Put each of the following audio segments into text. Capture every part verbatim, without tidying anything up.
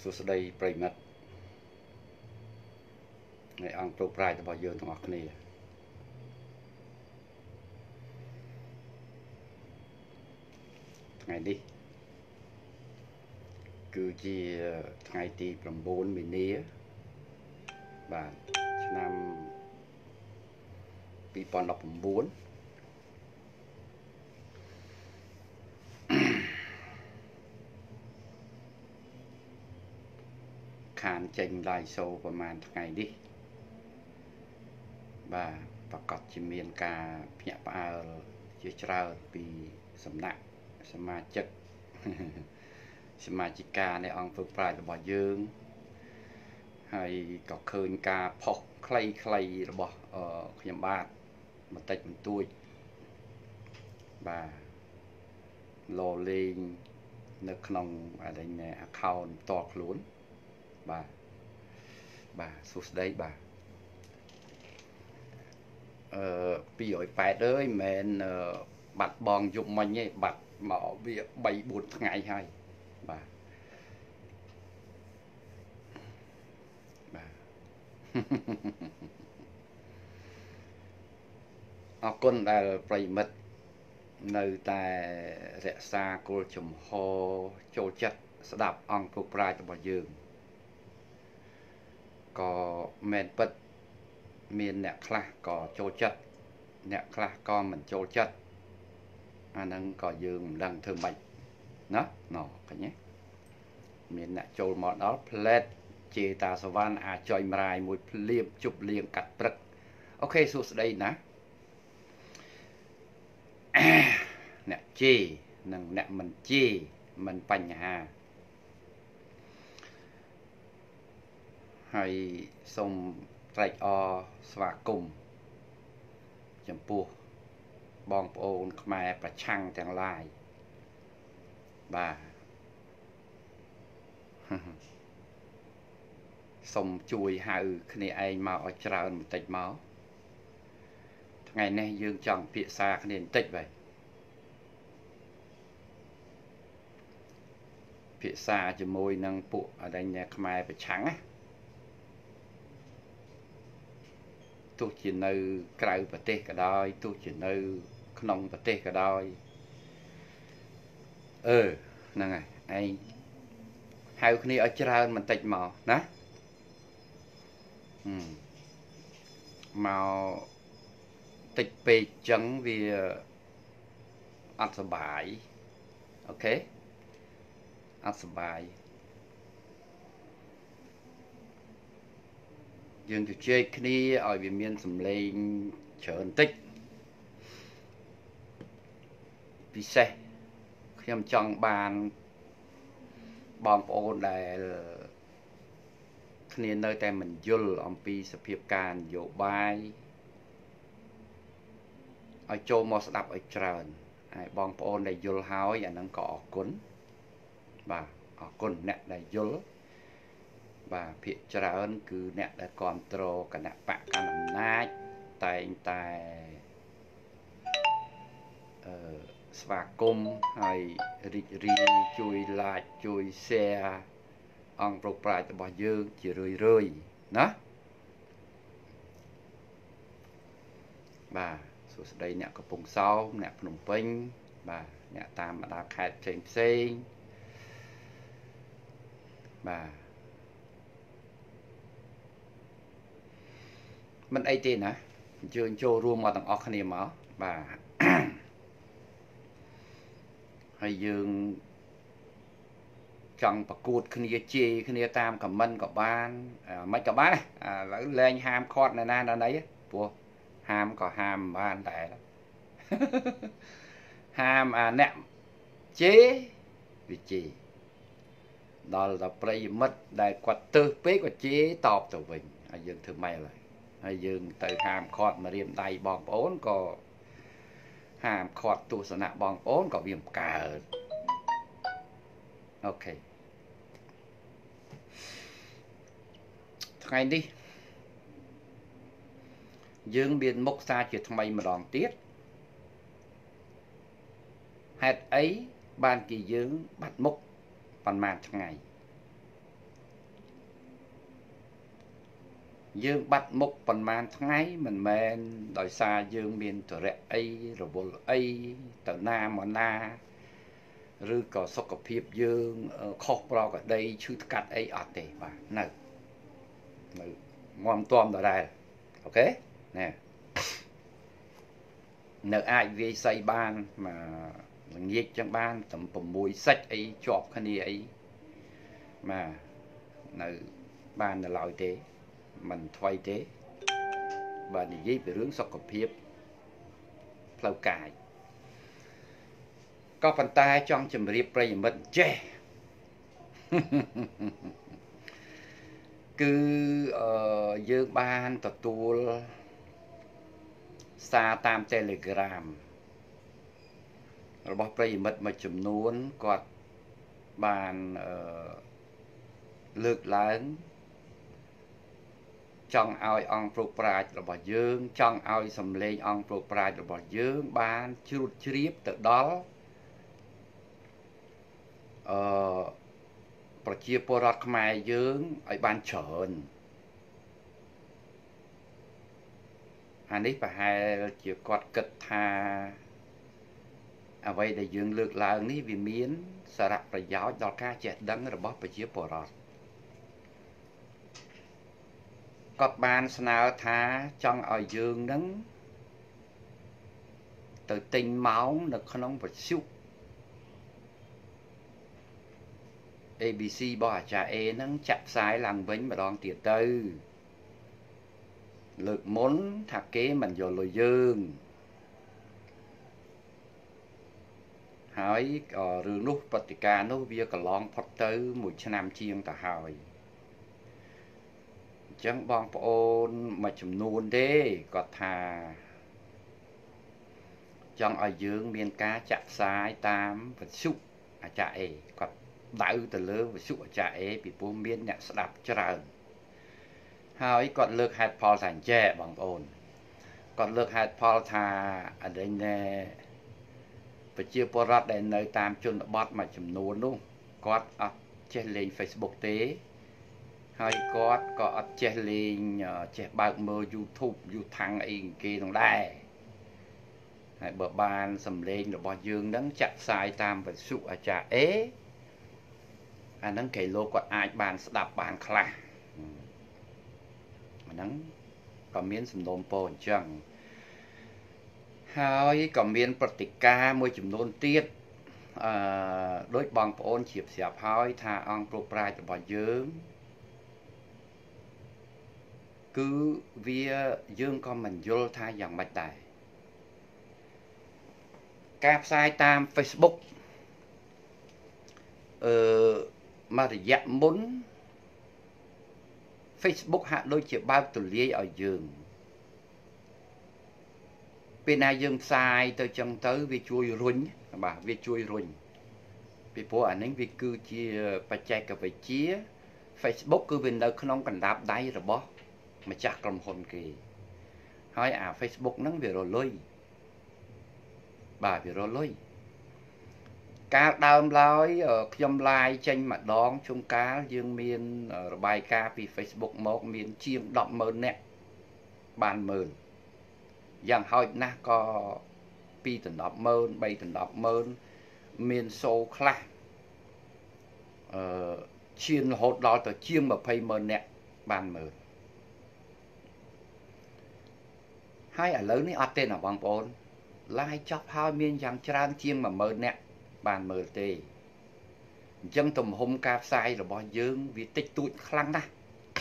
សួស្តីប្រិមិត្តនៃអង្គប្រុសប្រាជ្ញរបស់យើងទាំងអស់គ្នាថ្ងៃនេះគឺជាថ្ងៃទី9មីនាបាទឆ្នាំពីរពាន់ដប់ប្រាំបួនខានចេញឡាយសូប្រហែលថ្ងៃនេះបាទប្រកាសជាមានការភ្ញាក់ផ្អើលជាច្រើនពីសំណាក់សមាជិកសមាជិកានៃអង្គព្រឹកប្រាជ្ញរបស់យើងហើយក៏ឃើញការផុសខ្លីៗរបស់ខ្ញុំបាទបន្តិចបន្តួចបាទលោលេងនៅក្នុងអីណែ account ផ្ទាល់ខ្លួនបាទបាទសួស្តីបាទអឺពីររយប៉ែតអើយមិនមែនបាត់បងយប់មិញទេបាត់មកវាបីបួនថ្ងៃហើយបាទបាទអរគុណដែលប្រិមិត្តនៅតែរក្សាគោលជំហរចូលចិត្តស្ដាប់អង្គព្រឹកប្រាជ្ញរបស់យើងក៏មែនពិតមានអ្នកខ្លះក៏ចូលចិត្តអ្នកខ្លះក៏មិនចូលចិត្តអាហ្នឹងក៏យើងមិនដឹងធ្វើម៉េចណាណ៎ឃើញទេមានអ្នកចូលមកដល់ផ្លែតជេតាសវណ្ណអាចុយមរាយមួយភ្លៀបជប់លៀងកាត់ព្រឹកអូខេសួស្តីណាអ្នកជេនិងអ្នកមិនជេមិនបញ្ហាហើយសូមត្រេកអរស្វាគមន៍ចំពោះបងប្អូនខ្មែរប្រឆាំងទាំងឡាយបាទសូមជួយហៅគ្នាឯងមកឲ្យច្រើនបន្តិចមកថ្ងៃនេះយើងចង់ពិសាគ្នាបន្តិចបែបពិសាជាមួយនឹងពួកអរិញខ្មែរប្រឆាំងណាទោះជានៅក្រៅប្រទេសក៏ដោយទោះជានៅក្នុងប្រទេសក៏ដោយអឺហ្នឹងហើយឯងហៅគ្នាឲ្យច្រើនបន្តិចមកណាមកតិចពេកចឹងវាអត់សុបាយអូខេអត់សុបាយយើងជជែកគ្នាឲ្យវាមានសម្លេងច្រើនតិចពិសេសខ្ញុំចង់បានបងប្អូនដែលគ្នានៅតែមិនយល់អំពីសភាពការនយោបាយឲ្យចូលមកស្ដាប់ឲ្យច្រើនហើយបងប្អូនដែលយល់ហើយអាហ្នឹងក៏អរគុណបាទអរគុណអ្នកដែលយល់បាទភាគច្រើនគឺអ្នកដែលគ្រប់គ្រងគណៈបកកណ្ដាលអំណាចតែងតែអឺស្វាគមន៍ហើយរីករាយជួយ like ជួយ share អង្គប្រុសប្រាជ្ញរបស់យើងជារឿយរឿយណាបាទសួស្តីអ្នកកំពង់សោមអ្នកភ្នំពេញបាទអ្នកតាមបណ្ដាខេត្តផ្សេងផ្សេងបាទមិនអីទេណាអញ្ជើញចូលរួមមកទាំងអស់គ្នាមកបាទហើយយើងចង់ប្រកួតគ្នាជេរគ្នាតាមខមមិនក៏បានមិនក៏បានឥឡូវលែងហាមឃាត់នៅណានៅណីព្រោះហាមក៏ហាមបានដែរហាមអាអ្នកជេរវាជេរដល់តែប្រិយមិត្តដែលគាត់ទើសពេកគាត់ជេរតបទៅវិញហើយយើងធ្វើម៉េចឡើយហើយយើងទៅហាមឃាត់មករៀមដៃបងប្អូនក៏ហាមឃាត់ទស្សនៈបងប្អូនក៏វាមិនកើតអូខេថ្ងៃនេះយើងមានមុខសារជាថ្មីម្ដងទៀតហេតុអីបានគេយើងបាត់មុខប៉ុន្មានថ្ងៃ dương bắt mục phần màn ngay mình men đòi xa dương miền tờ rẽ ấy rồi bộ ấy tờ na mà na rư có sốc có phiếp dương khóc bò ở đây chứ cắt ấy ở đây mà nè ngon tôm ở đây ok nè nợ ai vì xây ban mà nhiệt trong ban tầm phẩm mùi sách ấy chọp khăn đi ấy mà nợ ban là lòi thế mình thoai thế và đi dây về hướng sọc cọp hiếp lâu cài có phần tay trong chùm riêng bây mình chê cứ uh, dương ban tập tu xa tam telegram rồi bóc bây mật mà chùm nuôn quạt bàn uh, lược lớn trong ai ông pro pride là bỏ dương trong ai sầm lên ông pro pride là bỏ dương ban chụp chip từ đó ờប្រជាពលរដ្ឋខ្មែរយើងឲ្យបានច្រើនអានេះប្រហែលជាគាត់គិតថាអ្វីដែលយើងលើកឡើងនេះវាមានសារៈប្រយោជន៍ដល់ការចេះដឹងរបស់ប្រជាពលរដ្ឋគាត់បានស្នើថាចង់ឲ្យយើងនឹងទៅទិញម៉ោងនៅក្នុងវិទ្យុ เอ บี ซี របស់អាចារ្យ A ហ្នឹងចាក់ផ្សាយឡើងវិញម្ដងទៀតទៅលើកមុនថាគេមិនយកលុយយើងហើយក៏រឿងនោះព្រឹត្តិការណ៍នោះវាកន្លងផុតទៅមួយឆ្នាំជាងទៅហើយអញ្ចឹងបងប្អូនមួយចំនួនទេគាត់ថាចង់ឲ្យយើងមានការចាក់ផ្សាយតាមវិទ្យុអាចារ្យ A គាត់ដៅទៅលើវិទ្យុអាចារ្យ A ពីព្រោះមានអ្នកស្ដាប់ច្រើនហើយគាត់លើកហេតុផលថាអញ្ចេះបងប្អូនគាត់លើកហេតុផលថាអរិញណែប្រជាពលរដ្ឋដែលនៅតាមជនបទមួយចំនួននោះគាត់អត់ចេះលេង Facebook ទេហើយគាត់ក៏អត់ចេះលេងចេះបើកមើល YouTube យូថាំងអីគេនោះដែរហើយបើបានសំឡេងរបស់យើងនឹងចាក់ផ្សាយតាមវិទ្យុអាចារ្យ A អាហ្នឹងគេលោកគាត់អាចបានស្ដាប់បានខ្លះអាហ្នឹងក៏មានសំណូមពរអញ្ចឹងហើយក៏មានព្រឹត្តិការណ៍មួយចំនួនទៀតអឺដោយបងប្អូនជ្រាបស្រាប់ហើយថាអង្គព្រោះប្រាជ្ញរបស់យើងគឺវាយើងក៏មិនយល់ថាយ៉ាងម៉េចដែរការផ្សាយតាម Facebook អឺមករយៈមុន Facebook ហាក់ដូចជាបើកទូលាយឲ្យយើងពេលណាយើងផ្សាយទៅចឹងទៅវាជួយរុញបាទវាជួយរុញពីព្រោះអានេះវាគឺជាបច្ចេកវិទ្យា Facebook គឺវានៅក្នុងកណ្ដាប់ដៃរបស់ម្ចាស់ក្រុមហ៊ុនគេហើយអា Facebook ហ្នឹងវារលុយបាទវារលុយកាលដើមឡើយខ្ញុំឡាយចេញម្ដងជួនកាលយើងមានរបាយការណ៍ពី Facebook មកមានជាង ដប់ម៉ឺន នាក់បានមើលយ៉ាងហោចណាស់ក៏ពីរដល់ ដប់ម៉ឺន បីដល់ ដប់ម៉ឺន មានសូខ្លះអឺឈានរហូតដល់ទៅជាង ម្ភៃម៉ឺន នាក់បានមើលហើយឥឡូវនេះអត់ទេណាបងប្អូនឡាយចប់ហើយមានយ៉ាងច្រើនជាង មួយម៉ឺន នាក់បានមើលទេអញ្ចឹងទំហំការផ្សាយរបស់យើងវាតិចតួចខ្លាំងណាស់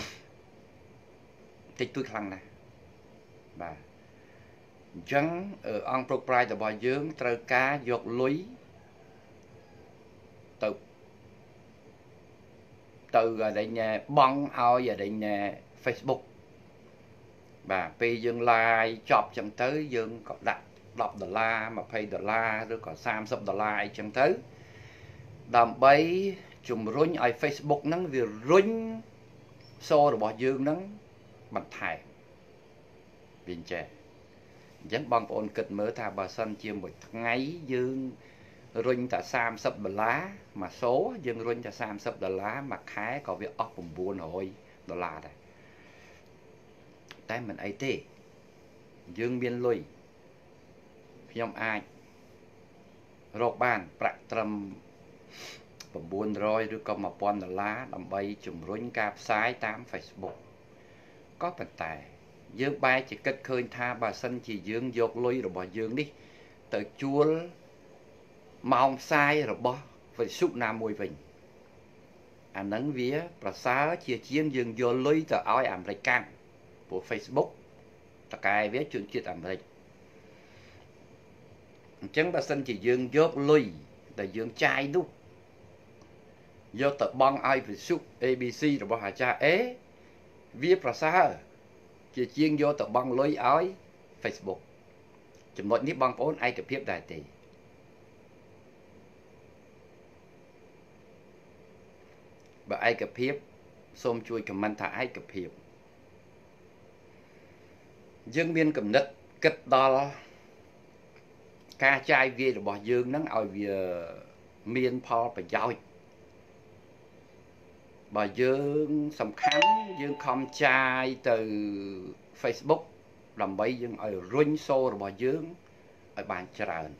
តិចតួចខ្លាំងណាស់បាទអញ្ចឹងអង្គព្រោះប្រាជ្ញរបស់យើងត្រូវការយកលុយទៅទៅអីញ៉ែបងឲ្យអីញ៉ែ Facebook បាទពេលយើងឡាយចប់ចឹងទៅយើងក៏ដាក់ដប់ដុល្លារ ម្ភៃដុល្លារ ឬក៏សាមសិបដុល្លារអីចឹងទៅដើម្បីជំរុញឲ្យ Facebook ហ្នឹងវារុញសូរបស់យើងហ្នឹងបន្ថែមវាអញ្ចឹងអញ្ចឹងបងប្អូនគិតមើលថាបើសិនជាមួយថ្ងៃយើងរុញតែសាមសិបដុល្លារមួយសូយើងរុញតែសាមសិបដុល្លារមួយខែក៏វាអស់ ៩រយដុល្លារដែរតែមិនអីទេយើងមានលុយខ្ញុំអាចរកបានប្រាក់ត្រឹម900ឬក៏1000ដុល្លារដើម្បីជំរុញការផ្សាយតាម Facebook ក៏ប៉ុន្តែយើងបែរជាគិតឃើញថាបើសិនជាយើងយកលុយរបស់យើងនេះទៅជួលម៉ោងផ្សាយរបស់ Facebook ណាមួយវិញអានឹងវាប្រសើរជាជាងយើងយកលុយទៅឲ្យអាមេរិកកាន់ព្រោះ Facebook តកែវាជនជាតិអាមេរិកអញ្ចឹងបើសិនជាយើងយកលុយដែលយើងចាយនោះយកទៅបង់ឲ្យ Facebook អេ ប៊ី ស៊ី របស់អាចារ្យ A វាប្រសើរជាជាងយកទៅបង់លុយឲ្យ Facebook ចំណុចនេះបងប្អូនឯកភាពដែរទេបើឯកភាពសូមជួយខមមិនថាឯកភាពយើងមានគំនិតគិតដល់ការចាយវាយរបស់យើងនឹងឲ្យវាមានផលប្រយោជន៍បើយើងសំខាន់យើងខំចាយទៅ Facebook ដើម្បីយើងឲ្យរុញសូររបស់យើងឲ្យបានច្រើន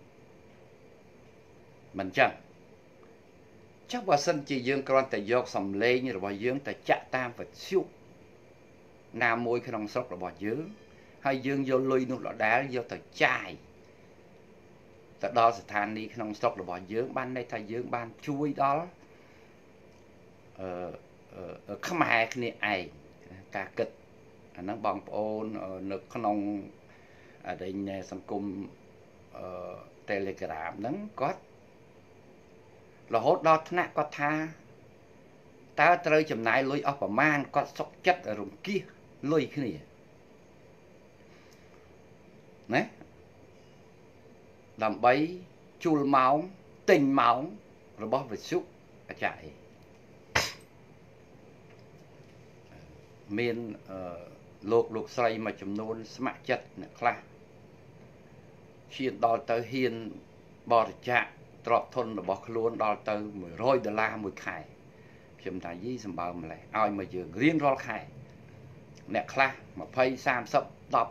មិនចឹងចុះបើសិនជាយើងគ្រាន់តែយកសំឡេងរបស់យើងទៅចាក់តាមវិទ្យុណាមួយក្នុងស្រុករបស់យើងហើយយើងយកលុយនោះដដែលយកទៅចាយទៅដល់ស្ថានីយ៍ក្នុងស្រុករបស់យើងបានន័យថាយើងបានជួយដល់អឺខ្មែរគ្នាឯងការគិតអាហ្នឹងបងប្អូននៅក្នុងអរិញសង្គមអឺ Telegram ហ្នឹងគាត់រហូតដល់ថ្នាក់គាត់ថាតើត្រូវចំណាយលុយអស់ប្រមាណគាត់សុកចិត្តរង្គៀសលុយគ្នាណាដើម្បីជួលម៉ោងទិញម៉ោងរបស់វិទ្យុអាចារ្យអេមានអឺលោកលោកស្រីមួយចំនួនស្ម័គ្រចិត្តអ្នកខ្លះឈានដល់ទៅហ៊ានបរិច្ចាគទ្រព្យធនរបស់ខ្លួនដល់ទៅ100ដុល្លារមួយខែខ្ញុំថាយីសម្បើម្លេះឲ្យមកយើងរៀងរាល់ខែអ្នកខ្លះ20 30 10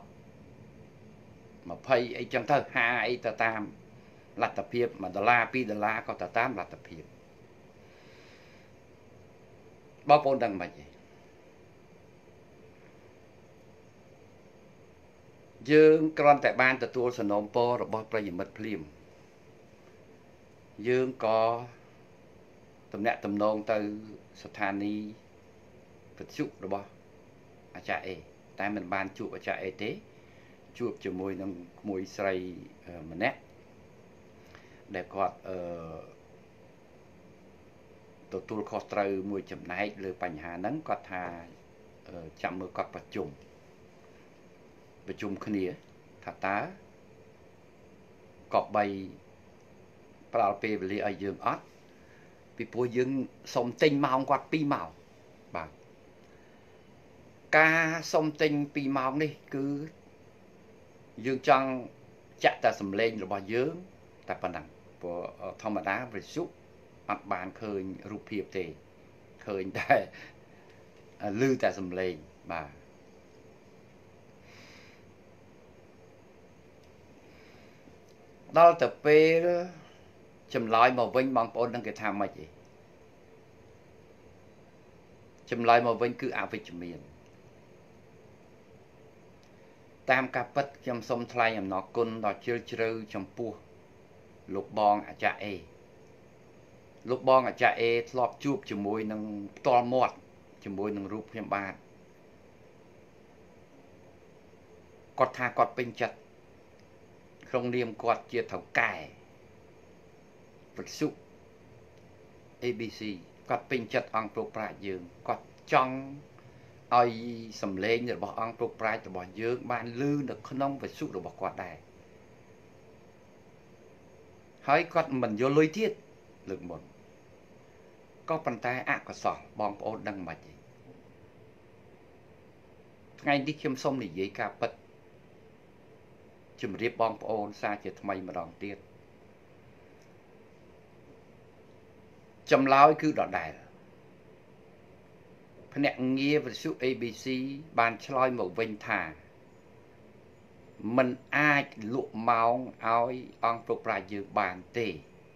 20អីចឹងទៅ50អីទៅតាមលទ្ធភាព1ដុល្លារ2ដុល្លារក៏ទៅតាមលទ្ធភាពបងប្អូនដឹងមិនទេយើងគ្រាន់តែបានទទួលសំណូមពររបស់ប្រិយមិត្តភ្លាមយើងក៏តំណាក់តំណងទៅស្ថានីយ៍វិទ្យុរបស់អាចារ្យអេតែមិនបានជួបអាចារ្យអេទេជួបជាមួយនឹងក្មួយស្រីម្នាក់ដែលគាត់អឺទទួលខុសត្រូវមួយចំណែកលើបញ្ហាហ្នឹងគាត់ថាចាំមើលគាត់ប្រជុំប្រជុំគ្នាថាតើក៏បីផ្ដល់ពេលវេលាឲ្យយើងអត់ពីព្រោះយើងសុំទិញម៉ោងគាត់2ម៉ោងបាទការសុំទិញ2ម៉ោងនេះគឺយើងចង់ចាក់តែសម្លេងរបស់យើងតែប៉ុណ្ណឹងព្រោះធម្មតាវិទ្យុអត់បានឃើញរូបភាពទេឃើញតែឮតែសម្លេងបាទដល់ទៅពេលចម្លើយមកវិញបងប្អូននឹងគេថាម៉េចទេចម្លើយមកវិញគឺអវិជ្ជមានតាមការពិតខ្ញុំសូមថ្លែងអំណរគុណដល់ជ្រាលជ្រៅចំពោះលោកបងអាចារ្យអេលោកបងអាចារ្យអេធ្លាប់ជួបជាមួយនឹងផ្ទាល់មាត់ជាមួយនឹងរូបខ្ញុំបាទគាត់ថាគាត់ពេញចិត្តក្នុងនាមគាត់ជាថៅកែវិទ្យុ អេ ប៊ី ស៊ី គាត់ពេញចិត្តអង្គប្រុសប្រាជ្ញយើងគាត់ចង់ឲ្យសម្លេងរបស់អង្គប្រុសប្រាជ្ញរបស់យើងបានឮនៅក្នុងវិទ្យុរបស់គាត់ដែរហើយគាត់មិនយកលុយទៀតលើកមុនក៏ប៉ុន្តែអកុសលបងប្អូនដឹងមិនទេថ្ងៃនេះខ្ញុំសូមនិយាយការពិតជម្រាបបងប្អូនសារជាថ្មីម្ដងទៀតចម្លើយគឺដដែលភ្នាក់ងារវិទ្យុ A B C បានឆ្លើយមកវិញថាมันអាចលក់ម៉ោងឲ្យអង្គពុកប្រាជ្ញយើងបានទេ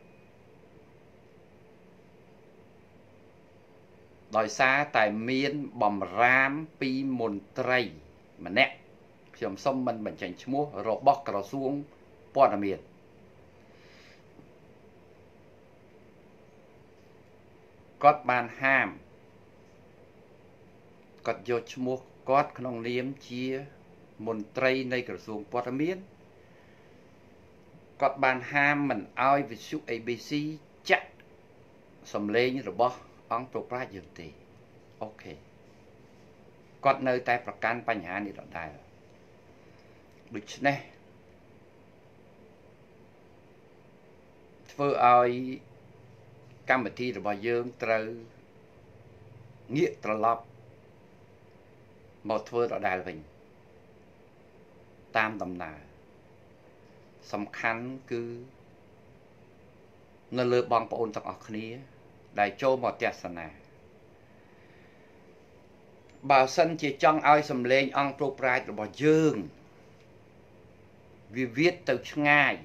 ដោយសារតែមានបំរាមពីមន្ត្រីម្នាក់ខ្ញុំសុំមិនបញ្ចេញឈ្មោះរបស់ក្រសួងព័ត៌មានគាត់បានហាមគាត់យកឈ្មោះគាត់ក្នុងនាមជាមន្ត្រីនៃក្រសួងព័ត៌មានគាត់បានហាមមិនឲ្យវិទ្យុ A B C ចាក់សំឡេងរបស់អង្គពុកប្រាជ្ញយើងទេអូខេគាត់នៅតែប្រកាន់បញ្ហានេះដដែលដូច្នេះធ្វើឲ្យកម្មវិធីរបស់យើងត្រូវងាកត្រឡប់មកធ្វើដដែលវិញតាមដំណើរសំខាន់គឺនៅលើបងប្អូនទាំងអស់គ្នាដែលចូលមកទស្សនាបើសិនជាចង់ឲ្យសំឡេងអង្គពុកប្រាជ្ញរបស់យើងវិវិតទៅឆ្ងាយ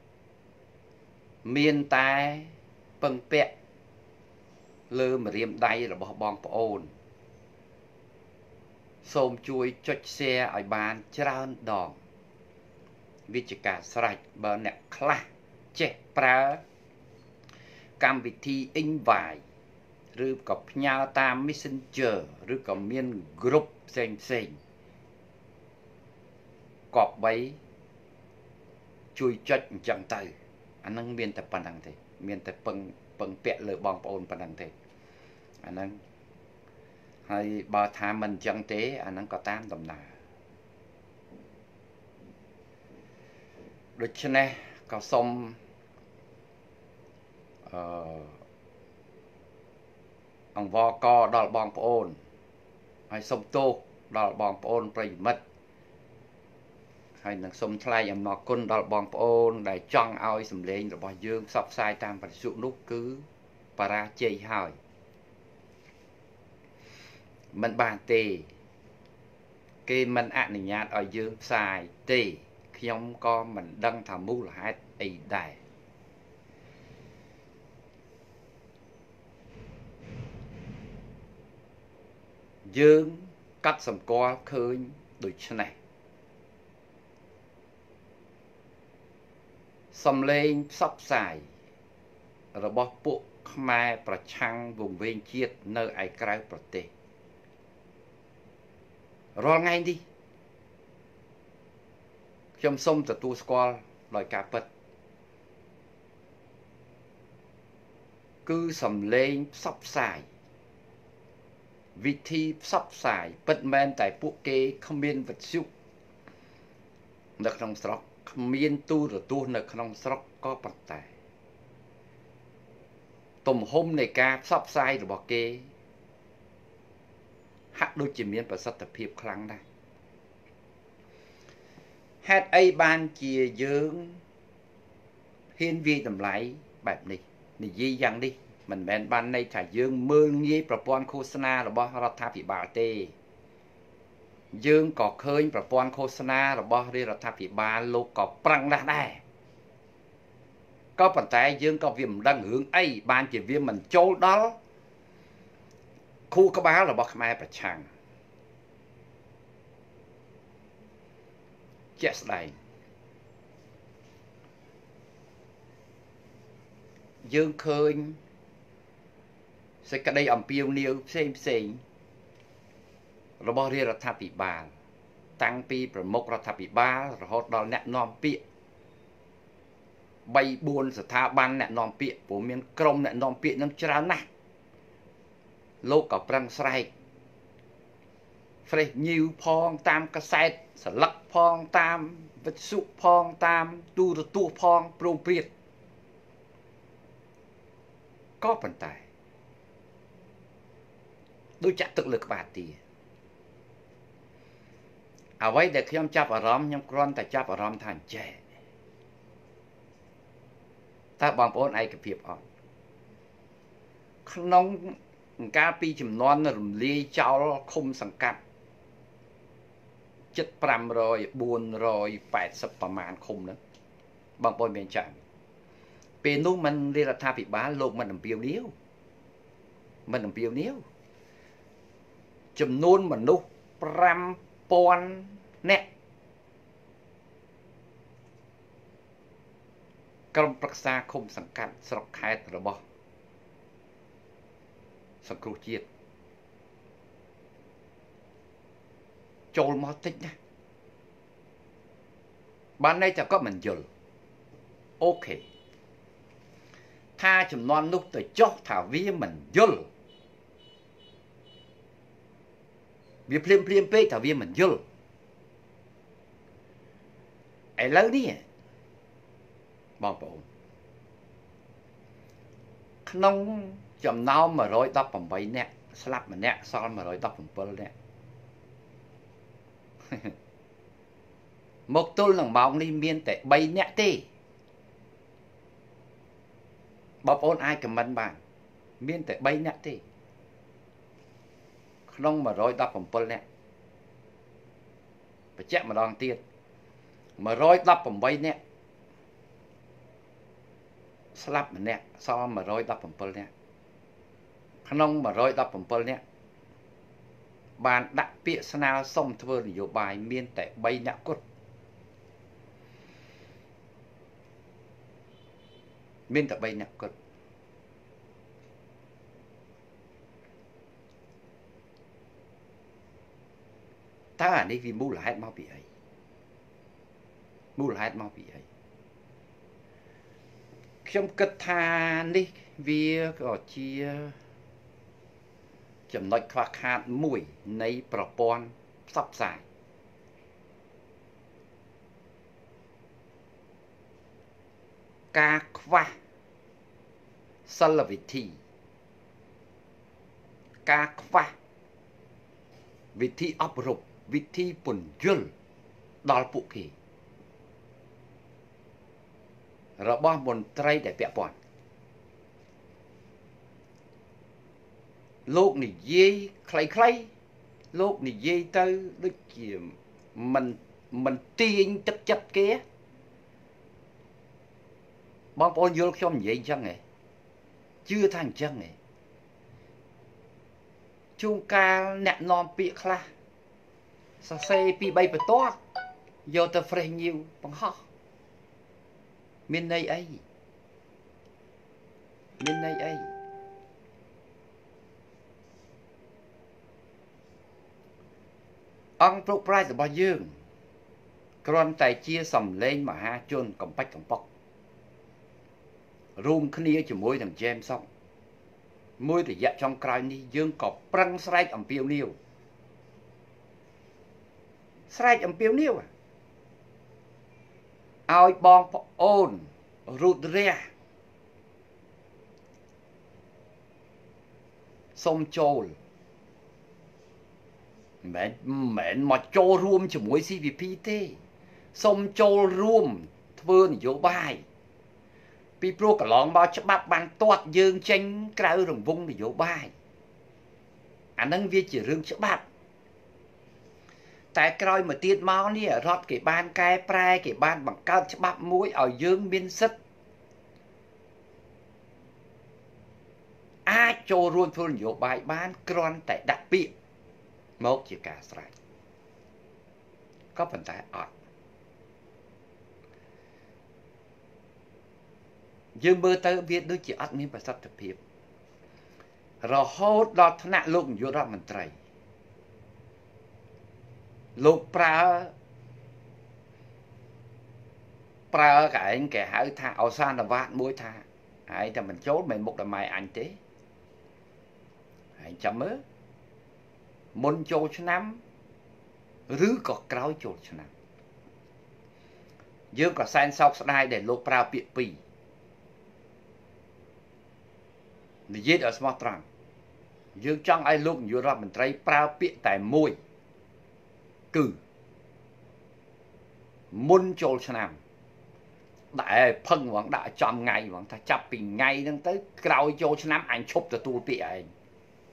មានតែពឹងពាក់លើម្រាមដៃរបស់បងប្អូនសូមជួយចុច share ឲ្យបានច្រើនដងវិជ្ជការស្រេចបើអ្នកខ្លះចេះប្រើកម្មវិធី invite ឬក៏ផ្ញើតាម Messenger ឬក៏មាន group ផ្សេងផ្សេងគប្បីជួយចុចអញ្ចឹងទៅអានឹងមានតែប៉ុណ្្នឹងទេមានតែពឹងពឹងពាក់លើបងប្អូនប៉ុណ្្នឹងទេអានឹងហើយបើថាមិនអញ្ចឹងទេអានឹងក៏តាមដំណើរដូច្នេះក៏សូមអឺអង្វរកដល់បងប្អូនហើយសូមទោសដល់បងប្អូនប្រិយមិត្តហើយនឹងសូមថ្លែងអំណរគុណដល់បងប្អូនដែលចង់ឲ្យសម្លេងរបស់យើងផ្សព្វផ្សាយតាមបរិសុទ្ធនោះគឺបរាជ័យហើយមិនបានទេគេមិនអនុញ្ញាតឲ្យយើងផ្សាយទេខ្ញុំក៏មិនដឹងថាមូលហេតុអីដែរយើងកាត់សម្គាល់ឃើញដូច្នេះសំឡេងផ្សព្វផ្សាយរបស់ពួកខ្មែរប្រឆាំងវង្វេងជាតិនៅឯក្រៅប្រទេសរាល់ថ្ងៃនេះខ្ញុំសូមទទួលស្គាល់ដោយការពិតគឺសំឡេងផ្សព្វផ្សាយវិធីផ្សព្វផ្សាយពិតមែនតែពួកគេគ្មានវិទ្យុនៅក្នុងស្រុកគ្មានទូរទស្សន៍នៅក្នុងស្រុកក៏ប៉ុន្តែទំហំនៃការផ្សព្វផ្សាយរបស់គេហាក់ដូចជាមានប្រសិទ្ធភាពខ្លាំងណាស់ហេតុអីបានជាយើងហ៊ានវាយតម្លៃបែបនេះនិយាយយ៉ាងនេះមិនមែនបានន័យថាយើងមើលងាយប្រព័ន្ធឃោសនារបស់រដ្ឋាភិបាលទេយើងក៏ឃើញប្រព័ន្ធឃោសនារបស់រាជរដ្ឋាភិបាលលោកក៏ប្រឹងណាស់ដែរក៏ប៉ុន្តែយើងក៏វាមិនដឹងរឿងអីបានជាវាមិនចូលដល់ខួរក្បាលរបស់ខ្មែរប្រឆាំងជាក់ស្ដែងយើងឃើញសេចក្តីអំពាវនាវផ្សេងផ្សេងរបស់រាជរដ្ឋាភិបាលតាំងពីប្រមុខរដ្ឋាភិបាលរហូតដល់អ្នកនាំពាក្យបីបួនស្ថាប័នអ្នកនាំពាក្យព្រោះមានក្រុមអ្នកនាំពាក្យនឹងច្រើនណាស់លោកក៏ប្រឹងស្រែក Fresh News ផងតាមកសែតស្លឹកផងតាមវិទ្យុផងតាមទូរទស្សន៍ផងព្រមព្រៀងក៏ប៉ុន្តែដូចចាក់ទឹកលើក្បាលទាអ្វីដែលខ្ញុំចាប់អារម្មណ៍ខ្ញុំគ្រាន់តែចាប់អារម្មណ៍ថាអញ្ចេះតើបងប្អូនឯកភាពអត់ក្នុងកាលពីចំនួនរំលាយចោលឃុំសង្កាត់ជិត500 480ប្រមាណឃុំហ្នឹងបងប្អូនមានចាំពេលនោះមិនរដ្ឋាភិបាលលោកមិនអំពាវនាវមិនអំពាវនាវចំនួនមនុស្ស5000នាក់ក្រុមប្រឹក្សាឃុំសង្កាត់ស្រុកខេត្តរបស់សង្គ្រោះជាតិចូលមកតិចណាបានន័យថាគាត់មិនយល់អូខេថាចំនួននោះទៅចុះថាវាមិនយល់វាភ្លាមភ្លាមពេកថាវាមិនយល់ឥឡូវនេះបងប្អូនក្នុងចំណោម118នាក់ស្លាប់ម្នាក់សល់117នាក់មកទល់នឹងម៉ោងនេះមានតែ3នាក់ទេបងប្អូនអាចខមមិនបានមានតែ3នាក់ទេក្នុង117នាក់បញ្ជាក់ម្ដងទៀត118នាក់ស្លាប់ម្នាក់សល់117នាក់ក្នុង117នាក់បានដាក់ពាក្យស្នើសុំធ្វើនយោបាយមានតែ3នាក់គត់មានតែ3នាក់គត់តើអានេះវាមូលហេតុមកពីអីមូលហេតុមកពីអីខ្ញុំគិតថានេះវាក៏ជាចំណុចខ្វះខាតមួយនៃប្រព័ន្ធផ្សព្វផ្សាយការខ្វះសិលវិធីការខ្វះវិធីអប់រំវិធីពន្យល់ដល់ពួកគេរបស់មន្ត្រីដែលពាក់ព័ន្ធលោកនិយាយខ្លីៗលោកនិយាយទៅដូចជាមិនមិនទាញទឹកចិត្តគេបងប្អូនយល់ខ្ញុំនិយាយអញ្ចឹងហ៎ជឿថាអញ្ចឹងហ៎ជួនកាលអ្នកនាំពាក្យខ្លះសរសេរពី3បន្ទាត់យកទៅ fresh news បង្ហោះមានន័យអីមានន័យអីអង្គប្រប្រាយរបស់យើងគ្រាន់តែជាសំឡេងមហាជនកំបាច់កំប៉ុករួមគ្នាជាមួយនឹង James Song មួយរយៈចុងក្រោយនេះយើងក៏ប្រឹងស្រែកអំពាវនាវស្រែកអំពាវនាវឲ្យបងប្អូនរូតរះសុំចូលមិនមែនមកចូលរួមជាមួយ ซี វី พี ទេសុំចូលរួមធ្វើនយោបាយពីព្រោះកន្លងមកច្បាប់បានទាត់យើងចេញក្រៅរង្វង់នយោបាយអានឹងវាជារឿងច្បាប់តែក្រោយមកទៀតមកនេះរដ្ឋគេបានកែប្រែគេបានបង្កើតច្បាប់មួយឲ្យយើងមានសិទ្ធិអាចចូលរួមធ្វើនយោបាយបានគ្រាន់តែដាក់ពាក្យមកជាការស្រេចក៏ប៉ុន្តែអត់យើងមើលទៅវាដូចជាអត់មានប្រសិទ្ធភាពរហូតដល់ថ្នាក់លោកនាយករដ្ឋមន្ត្រីលោកប្រើប្រើកែងគេហៅថាអសានវត្តមួយថាហើយតែមិនចូលមិនមុខដល់ម៉ែអញទេហើយចាំមើលមុនចូលឆ្នាំឬក៏ក្រោយចូលឆ្នាំយើងក៏សែនសោកស្ដាយដែលលោកប្រើពាក្យពីរនិយាយឲ្យស្មោះត្រង់យើងចង់ឲ្យលោកនាយករដ្ឋមន្ត្រីប្រើពាក្យតែមួយគឺមុនចូលឆ្នាំដែលផឹងហ្មងដាក់ចំថ្ងៃហ្មងថាចាប់ពីថ្ងៃហ្នឹងទៅក្រោយចូលឆ្នាំអញឈប់ទទួលពាក្យឯង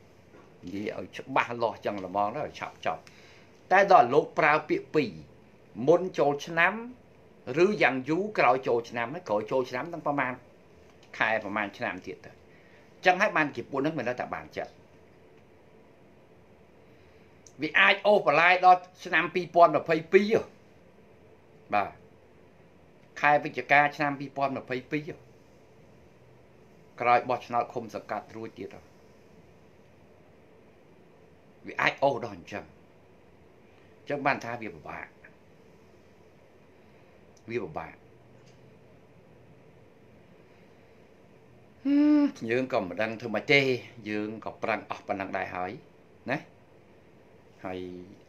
និយាយឲ្យច្បាស់លាស់ចឹងល្មងទៅឆាប់ចប់តែដល់លោកប្រើពាក្យពីរមុនចូលឆ្នាំឬយ៉ាងយូរក្រោយចូលឆ្នាំហ្នឹងក្រោយចូលឆ្នាំទាំងប្រហែលខែប្រហែលឆ្នាំទៀតទៅចឹងហើយបានជាពួកហ្នឹងមិននៅតែបានចិត្តវាអាចអូសបន្លាយដល់ឆ្នាំពីរពាន់ម្ភៃពីរបាទខែវិច្ឆិកាឆ្នាំពីរពាន់ម្ភៃពីរក្រោយបោះឆ្នោតឃុំសង្កាត់រួចទៀតវាអាចអូសដល់អញ្ចឹងអញ្ចឹងបានថាវាពិបាកវាពិបាកយើងក៏មិនដឹងធ្វើម៉េចទេយើងក៏ប្រឹងអស់ប៉ុណ្ណឹងដែរហើយណាហើយ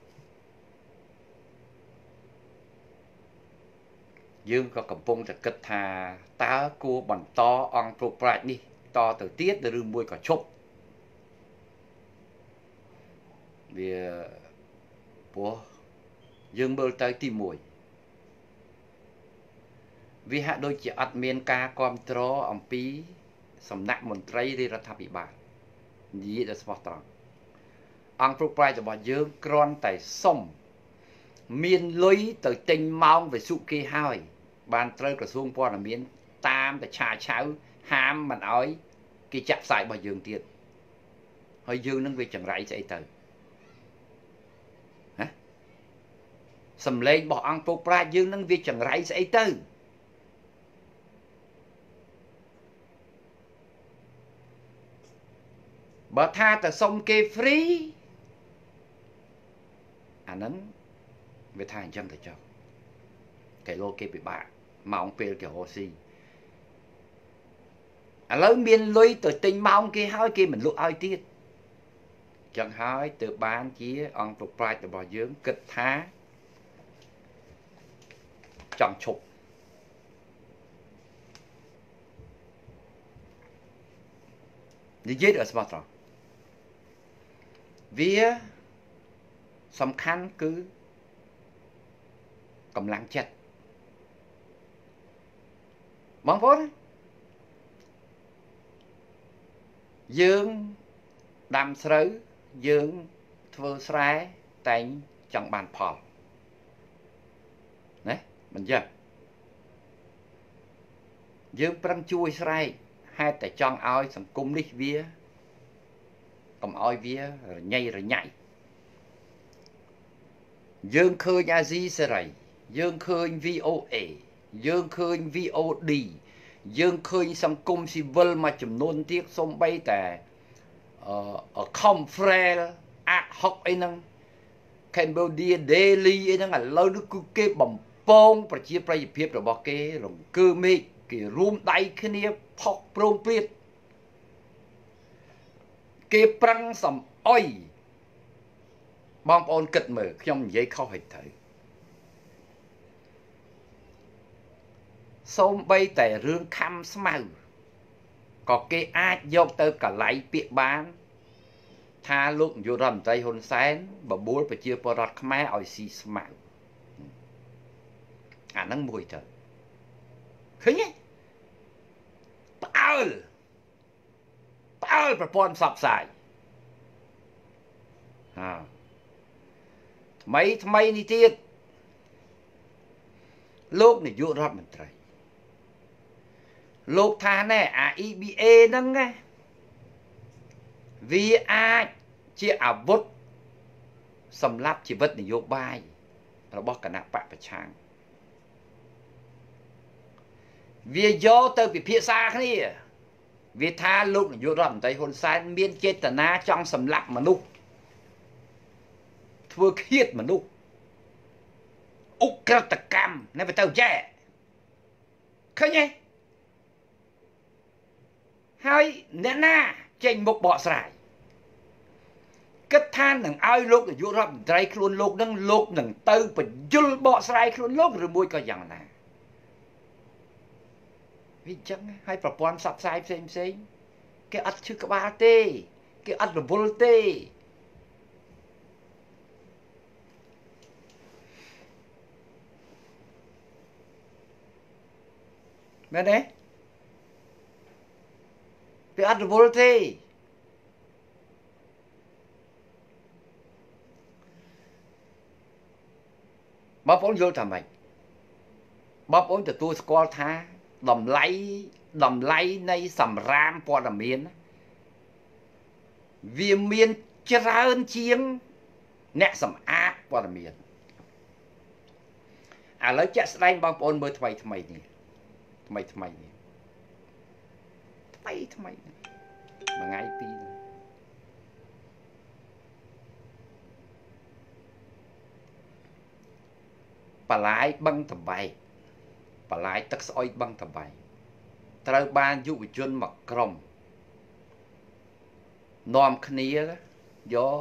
យើងក៏កំពុងតែគិតថាតើគួរបន្តអង្គព្រោះប្រាជ្ញនេះតទៅទៀតឬមួយក៏ឈប់វាព្រោះយើងមើលទៅទីមួយវាហាក់ដូចជាអត់មានការគ្រប់គ្រងអំពីសំណាក់មន្ត្រីរាជរដ្ឋាភិបាលនិយាយដល់ស្មោះត្រង់អង្គព្រោះប្រាជ្ញរបស់យើងគ្រាន់តែសុំមានលុយទៅទិញម៉ោងវិសុគេហើយបានត្រូវក្រសួងព័ត៌មានតាមតែឆាឆៅហាមមិនអោយគេចាក់ផ្សាយរបស់យើងទៀតហើយយើងនឹងវាចង្រៃស្អីទៅហ៎សំឡេងរបស់អង្គព្រោះប្រាជ្ញយើងនឹងវាចង្រៃស្អីទៅបើថាតែសុំគេ free អាហ្នឹងវាថាអញ្ចឹងទៅចុះគេលោកគេពិបាកម៉ោងពេលគេរកស៊ីឥឡូវមានលុយទៅទិញម៉ោងគេហើយគេមិនលក់ឲ្យទៀតអញ្ចឹងហើយទើបបានជាអង្គព្រោះប្រាជ្ញរបស់យើងគិតថាចង់ឈប់និយាយដល់ស្មោះត្រង់វាសំខាន់គឺកម្លាំងចិត្តបងប្អូនយើងដាំស្រូវយើងធ្វើស្រែតែងចង់បានផលណាមិនចឹងយើងប្រឹងជួយស្រែកហេតុតែចង់ឲ្យសង្គមនេះវាកុំឲ្យវារញ៉ៃរញ៉ៃយើងឃើញអាស៊ីសេរីយើងឃើញ វី អូ เอ យើងឃើញ វី អូ ឌី យើងឃើញសង្គមស៊ីវិលមួយចំនួនទៀតសូម្បីតែអឺ Conference អាក់ហុកអីហ្នឹង Cambodia Daily អីហ្នឹងឥឡូវនេះគឺគេបំពងប្រជាប្រិយភាពរបស់គេរង្គើមេឃគេរួមដៃគ្នាផុសប្រងព្រាតគេប្រឹងសំអុយបងប្អូនគិតមើលខ្ញុំនិយាយខុសហើយទៅសូម្បីតែរឿងខំស្មៅក៏គេអាចយកទៅកលៃពាក្យបានថាលោកនាយករដ្ឋមន្ត្រីហ៊ុនសែនបបួលប្រជាពលរដ្ឋខ្មែរឲ្យស៊ីស្មៅអាហ្នឹងមួយទៅឃើញទេផ្អើលផ្អើលប្រព័ន្ធផ្សព្វផ្សាយហាថ្មីថ្មីនេះទៀតលោកនាយករដ្ឋមន្ត្រីលោកថាណែអា អ៊ី ប៊ី เอ ហ្នឹងណាវាអាចជាអាវុធសម្រាប់ជីវិតនយោបាយរបស់គណៈបកប្រឆាំងវាយកទៅពិភាក្សាគ្នាវាថាលោកនាយករដ្ឋមន្ត្រីហ៊ុនសែនមានចេតនាចង់សម្លាប់មនុស្សធ្វើឃាតមនុស្សឧក្រិដ្ឋកម្មនៅទៅចែឃើញទេហើយអ្នកណាចេញមុខបកស្រាយគិតថានឹងឲ្យលោកនាយករដ្ឋមន្ត្រីខ្លួនលោកនឹងលោកនឹងទៅបញ្យលបកស្រាយខ្លួនលោកឬមួយក៏យ៉ាងណាវាអញ្ចឹងហើយប្រព័ន្ធផ្សព្វផ្សាយផ្សេងផ្សេងគេអត់ឈឺក្បាលទេគេអត់រវល់ទេមែនទេគេអត់រវល់ទេបងប្អូនយល់ថាម៉េចបងប្អូនទទួលស្គាល់ថាតម្លៃតម្លៃនៃសម្រាមព័ត៌មានវាមានច្រើនជាងអ្នកសម្អាតព័ត៌មានឥឡូវចាក់ស្ដែងបងប្អូនមើលថ្មីថ្មីនេះថ្មីថ្មីនេះថ្មីថ្មីមួយថ្ងៃពីរបន្លាយបឹងតបែកបន្លាយទឹកស្អុយបឹងតបែកត្រូវបានយុវជនមកក្រុមនាំគ្នាយក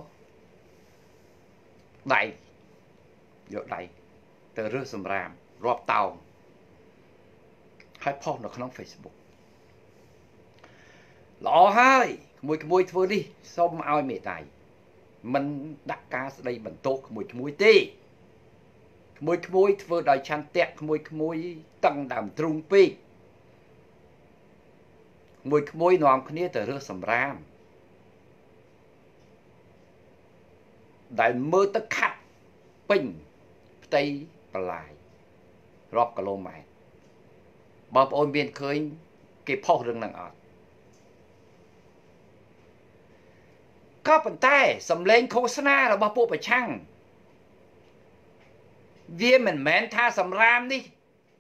ដៃយកដៃទៅរើសសម្រាមរាប់តោនហើយផុសនៅក្នុង Facebook ល្អហើយក្មួយក្មួយធ្វើនេះសូមឲ្យមេដៃមិនដាក់ការស្ដីបន្ទោសក្មួយក្មួយទេក្មួយក្មួយធ្វើដោយឆន្ទៈក្មួយក្មួយតឹងដើមទ្រូងពេកក្មួយក្មួយនាំគ្នាទៅរើសសម្រាមដែលមើលទឹកខាត់ពេញផ្ទៃបន្លាយរាប់គីឡូម៉ែត្របងប្អូនមានឃើញគេផុសរឿងហ្នឹងអត់ក៏ប៉ុន្តែសម្លេងឃោសនារបស់ពួកប្រឆាំងវាមិនមែនថាសម្រាមនេះ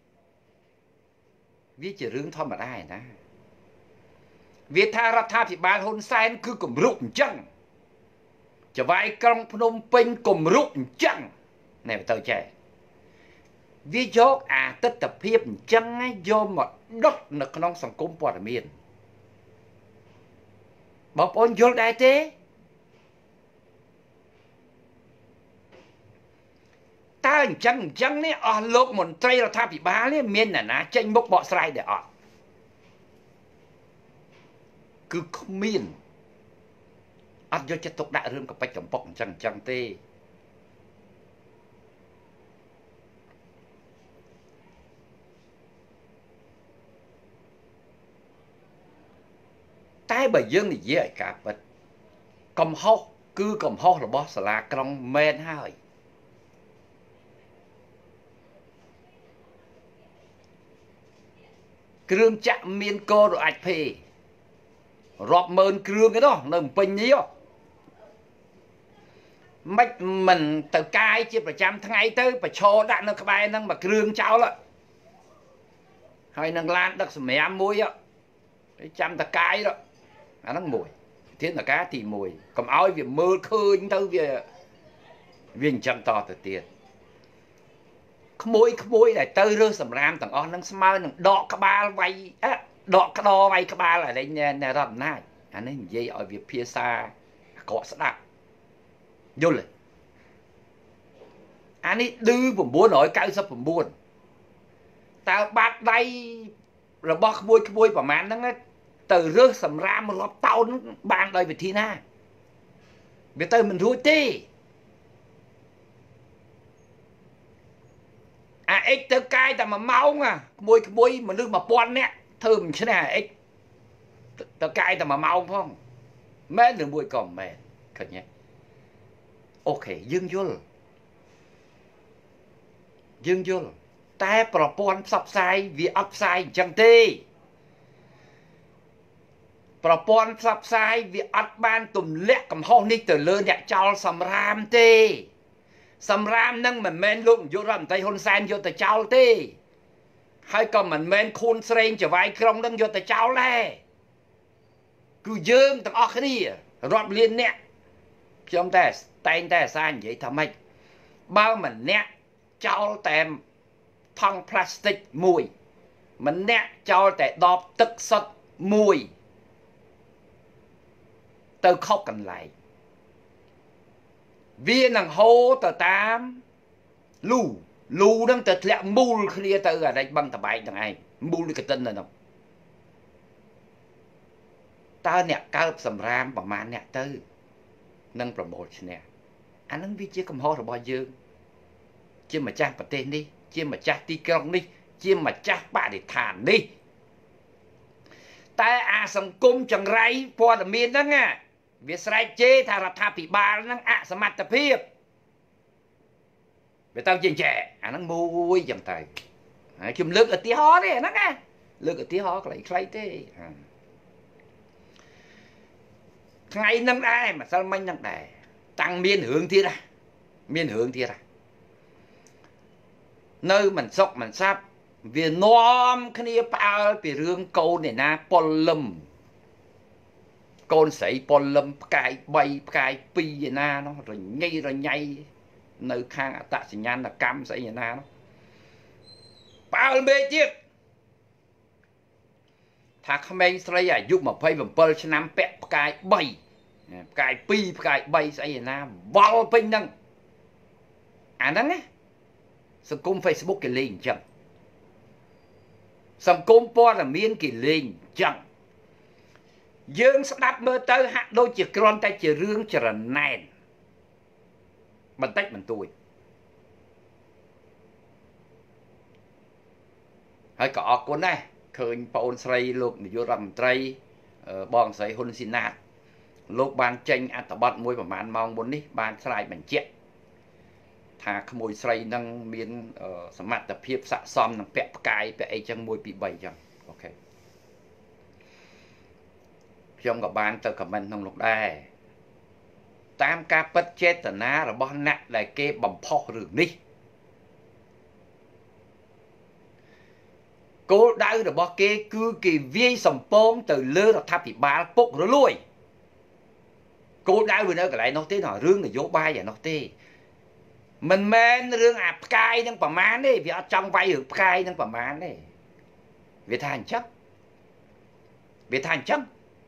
វាជារឿងធម្មតាឯណាវាថារដ្ឋាភិបាលហ៊ុនសែនគឺគម្រុកអញ្ចឹងចវាយក្រុងភ្នំពេញគម្រុកអញ្ចឹងណែទៅចេះវាយកអាទិដ្ឋភាពអញ្ចឹងយកមកដុតនៅក្នុងសង្គមព័ត៌មានបងប្អូនយល់ដែរទេតើអញ្ចឹងអញ្ចឹងនេះអស់លោកមន្ត្រីរដ្ឋាភិបាលនេះមានអ្នកណាចេញមុខបកស្រាយដែរអត់គឺគ្មានអត់យកចិត្តទុកដាក់រឿងកប៉ិចកំប៉ុកអញ្ចឹងអញ្ចឹងទេតែបើយើងនិយាយឲ្យការពិតកំហុសគឺកំហុសរបស់សាលាក្រុងមែនហើយគ្រឿងចាក់មានកោរអាចភេរាប់ម៉ឺនគ្រឿងឯណោះនៅភ្នំពេញនេះមិនមិនទៅកាយជាប្រចាំថ្ងៃទៅប្រឈរដាក់នៅក្បែរហ្នឹងមួយគ្រឿងចោលហើយនឹងឡានដឹកសម្រាមមួយចាំតកាយអាហ្នឹងមួយធានការទីមួយកុំឲ្យវាមើលឃើញទៅវាវាអញ្ចឹងតទៅទៀតក្មួយក្មួយដែលទៅរើសសម្រាមទាំងអស់ហ្នឹងស្មើនឹងដកក្បាលវាយអ่ะដកក្តរវាយក្បាលអានេះណែរដ្ឋអំណាចអានេះនិយាយឲ្យវាភាសាអាក្រក់ស្ដាប់យល់ទេអានេះឌឺ៩៩៩តើបាត់ដៃរបស់ក្មួយក្មួយប្រមាណហ្នឹងទៅរើសសម្រាមរាប់តោនបានដោយវិធីណាវាទៅមិនរួចទេអាអិចទៅកាយតែមួយម៉ោងក្មួយក្មួយមនុស្សមួយពាន់នាក់ធ្វើមិនឈ្នះអាអិចទៅកាយតែមួយម៉ោងផងមែនឬមួយក៏មិនមែនឃើញទេអូខេយើងយល់យើងយល់តែប្រព័ន្ធផ្សព្វផ្សាយវាអត់ផ្សាយអញ្ចឹងទេប្រព័ន្ធផ្សព្វផ្សាយវាអត់បានទម្លាក់កំហុសនេះទៅលើអ្នកចោលសម្រាមទេសម្រាមនឹងមិនមែនលោកនាយករដ្ឋមន្ត្រីហ៊ុនសែនយកទៅចោលទេហើយក៏មិនមែនខូនស្រេងចវាយក្រុងនឹងយកទៅចោលដែរគឺយើងទាំងអស់គ្នារាប់លានអ្នកខ្ញុំតែតែងតែអាសានិយាយថាម៉េចបើម្នាក់ចោលតែថង់ផ្លាស្ទិកមួយម្នាក់ចោលតែដបទឹកសុទ្ធមួយទៅខុសកន្លែងវានឹងហូរទៅតាមលូលូនឹងទៅធ្លាក់មូលគ្នាទៅអាដេចបឹងតបែកហ្នឹងឯងមូលកតិនហ្នឹងតើអ្នកកើបសម្រាមប្រមាណអ្នកទៅនឹងប្រមូលឈ្នះអានឹងវាជាកំហុសរបស់យើងជាម្ចាស់ប្រទេសនេះជាម្ចាស់ទីក្រុងនេះជាម្ចាស់បរិស្ថាននេះតែអាសង្គមចង្រៃព័ត៌មានហ្នឹងវាស្រែកជេរថារដ្ឋាភិបាលហ្នឹងអសមត្ថភាពវា phải tao chèn chè à nó mùi chẳng tay chùm lực ở tí hó đấy nó nghe lực ở tí hó lại lấy thế ngay nâng đai mà sao manh nâng đai tăng miên hướng thiết ra miên hướng thiết ra nơi mình sốc mình sắp vì nôm khá nia bao vì rương câu này na bồn lâm con sấy bồn lâm cái bay cái pi vậy na nó rồi nhây rồi nhây nơi khang tạ sinh nhan là cam sấy vậy na nó bao mê chiếc thà khám anh sấy à giúp mà phây bằng bơ cho năm bẹp cái bay cái pi cái bay sấy vậy na bao pin nâng à nâng á sân cung Facebook cái lên chẳng sân cung po là miên cái lên chẳng dương sắp đáp mơ tới hạ đôi chiếc con tay chiếc rương chả là nền bằng tách bằng tôi hơi có con này khởi bồn sầy lúc vô rằm tray bòn sấy hôn xin nạt lúc ban chênh ăn tà bật môi và màn mong bốn đi ban sài bằng chết thà môi sầy nâng miên sẵn mặt tập hiệp xạ xóm nâng bẹp cái bẹp ấy chẳng môi bị bầy chẳng ok trong các bạn tôi comment trong lúc đây tam ca bất chết tờ ná là bọn nặng lại kê bầm phó rừng đi cô đau là bọn kê cứ kỳ vi sầm bông từ lơ là tháp thì ba bốc rồi lui cô đau vừa nữa cái lại nó thế nào rương là dỗ bay và nó thế mình men rương ạp cay đang bảo mán đi vì ở trong vay ở cay đang bảo mán đi vì thành chấp vì thành chấp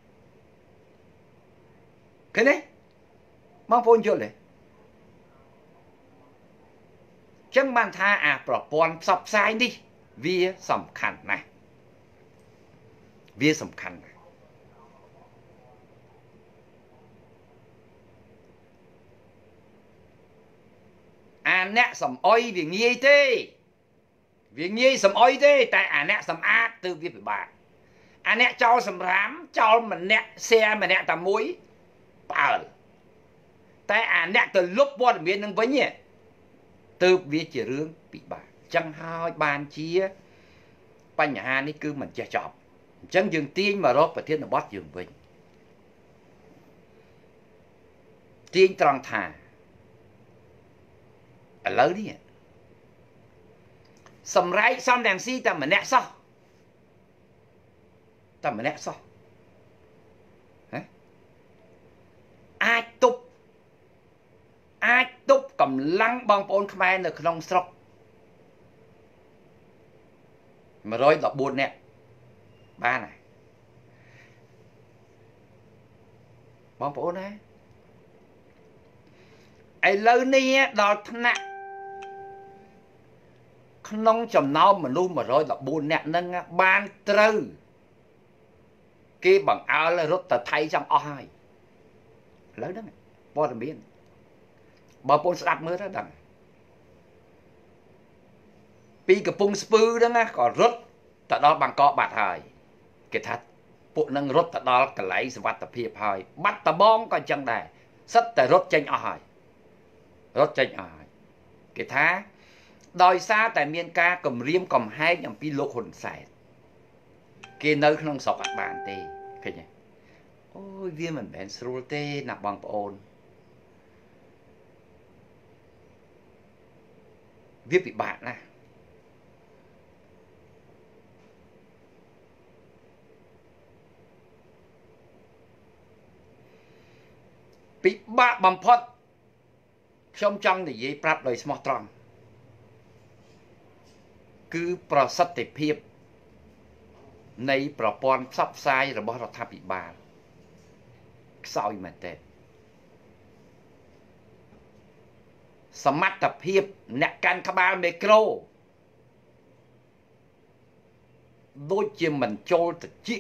cái này mong phôn chưa đấy chẳng mang tha à bỏ bọn sọc sai đi vì sầm khăn này vì sầm khăn này à nè sầm oi vì nghi thế vì nghi sầm oi thế tại à nè sầm ác từ việc bà à nè cho sầm rám cho mình nè xe mà nè tầm muối bảo tại à nè từ lúc bọn miền nâng với nhỉ từ việc chỉ rương bị bà chẳng hai bàn chia bánh nhà này cứ mình che chọc chẳng dừng tiên mà rót và thiên là bót dừng bình tiên tròn thà ở lớn đi sầm rái xong đèn si ta mà nẹ sao ta mà nẹ sao ai túc ai túc cầm lăng bong bồn khmerនៅក្នុងស្រុកmột trăm mười bốn nè ba này bong bồn này ai lớn này đo nè không chầm nào mà luôn một trăm mười bốn nè nâng ban trừ kia bằng áo là rút tờ thay trong oi lớn đó này bao nhiêu miếng bao nhiêu sạp mới đó đằng pi cái pung spư đó nghe còn rút tại đó bằng cọ bạt hời cái thật bộ nâng rút tại đó cái lấy vật tập hiệp hời bắt tà bom còn chân đài sắt tại rút tranh oi rút tranh oi cái thá đòi xa tại miền ca cầm riêng cầm hai nhầm pi lô hồn xài kia nơi không sọc các bạn tê cái nhỉ ôi viên mình bèn sưu tê nạp bằng ôn viết bị bạn nè bị bạ bằng phật trong trong thì dễ prap đời smart tròn cứ pro sắt thể phiệp này pro pon sắp sai rồi bỏ ra tháp bị bà sao mà tệสมรรถเพียบในการขบาลไมโครโดยเฉพาะมันโจลตะจิ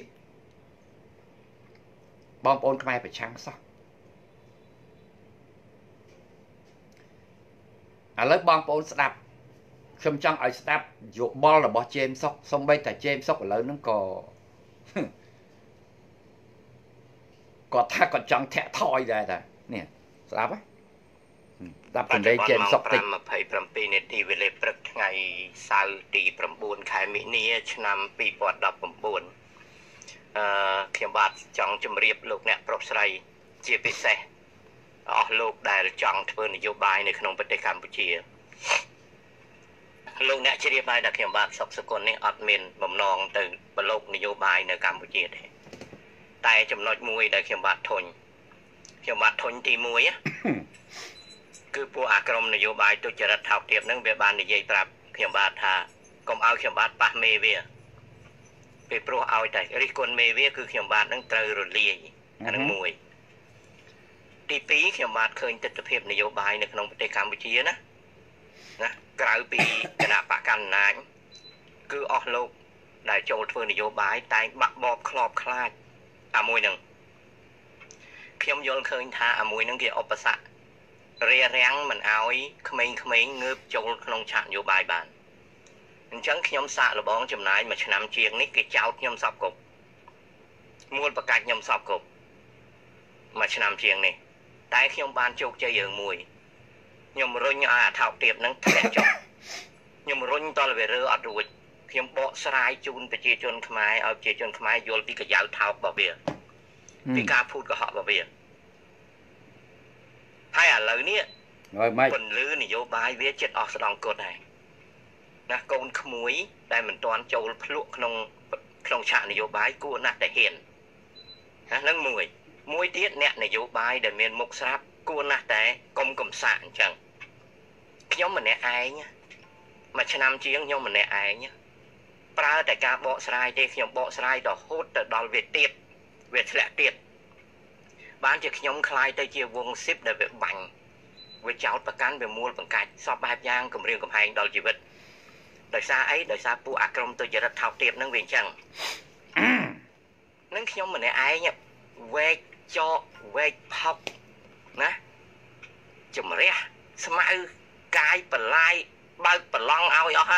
บางคนขมายไปช่างซักแล้วบางคนสดับชมจังไอ้สดับยกบอลหรือบอลเจมส์ซักสมบัติแต่เจมส์ซักแล้วนั่นก็ก็ถ้าก็จังแทะทอยได้แต่เนี่ยสดับไหม Đập phần đây trên sọc tịch phải phần pi này thì về lệ bậc ngày sau thì phần buồn khai mỹ nia năm pi bọt đập phần buồn khi bạn chọn chấm riệp lục nè professor chia bị xe ở lục đại chọn phần vô bài này không phải Campuchia lục nè chia riệp bài đã khi bạn sọc sọc này admin bấm nòng từ bậc lục này vô bàiใน Campuchia đấy tại chấm nói mùi đã khi bạn thôn khi bạn thôn thì mùi áคือผู้อากรมนโยบายตุจริตเท่าเทียมนั่งเบียบานในยัยปรับเขียมบาทหากรมเอาเขียมบาทปะเมเวียไปโปรเอาแต่ริกลเมเวียคือเขียมบาทนั่งเตยรุลีอันนั้นมวยตีปีเขียมบาทเคยติดเพียบนโยบายในขนมประเทศกัมพูชีนะนะกลายปีขณะปะกันนายคือออกโลกได้โจทย์เพื่อนโยบายแต่บักบอบครอบคลาดอ่ะมวยหนึ่งเขียมโยนเคยท่าอ่ะมวยนั่งเกี่ยวอุปสรรคเรียแรงมันเอาไอ้ขมิ้นขมิ้นเงือบโจลขนมฉะอยู่บายบานจังขยมสะระบองจำนายมาชนำเชียงนี่กิจเจ้าขยมสอบกบมูลประกาศขยมสอบกบมาชนำเชียงนี่แต่ขยมบานโจกใจเยืองมวยขยมรุ่งอาเท่าเตียบนั่งแผลจบขยมรุ่งตอนเวรอดรูดขยมเบาสลายจูนไปเจจนขมายเอาเจจนขมายโยนปีกยาวเท้าบ่เบียปีกาพูดกับhọบ่เบียให้อะไรเนี่ยคนลื้อนโยบายเวียเจ็ดออกสดองกดไหนนะโกนขมุยได้เหมือนตอนโจลพลุขนมขนมฉะนโยบายกูน่าแต่เห็นนะนั่งมวยมวยเตี้ยเนี่ยนโยบายเดินเมียนมุกซับกูน่าแต่กรมกรมสารจังย้อมเหมือนเนี่ยไอ้เนี่ยมาชนำเชียงย้อมเหมือนเนี่ยไอ้เนี่ยปลาแต่การโบสไลเด็กย้อมโบสไลดอกโคตรแต่ดอลเวทเตี้ยเวทแหลกเตี้ยบ้านจะขยมคลายแต่เจียววงซิปได้แบบบังเวชเจ้าประกันแบบมูลประกาศสอบแบบยางกับเรื่องกับแหงดอลจีวิตโดยซาไอ้โดยซาปูอากรมตัวจะรัดเท้าเตียบนั่งเวียงจังนั่งขยมเหมือนไอ้เนี่ยเวชโจเวชพับนะจุ่มเรียสมัยกายปลายใบปลองเอาเอาให้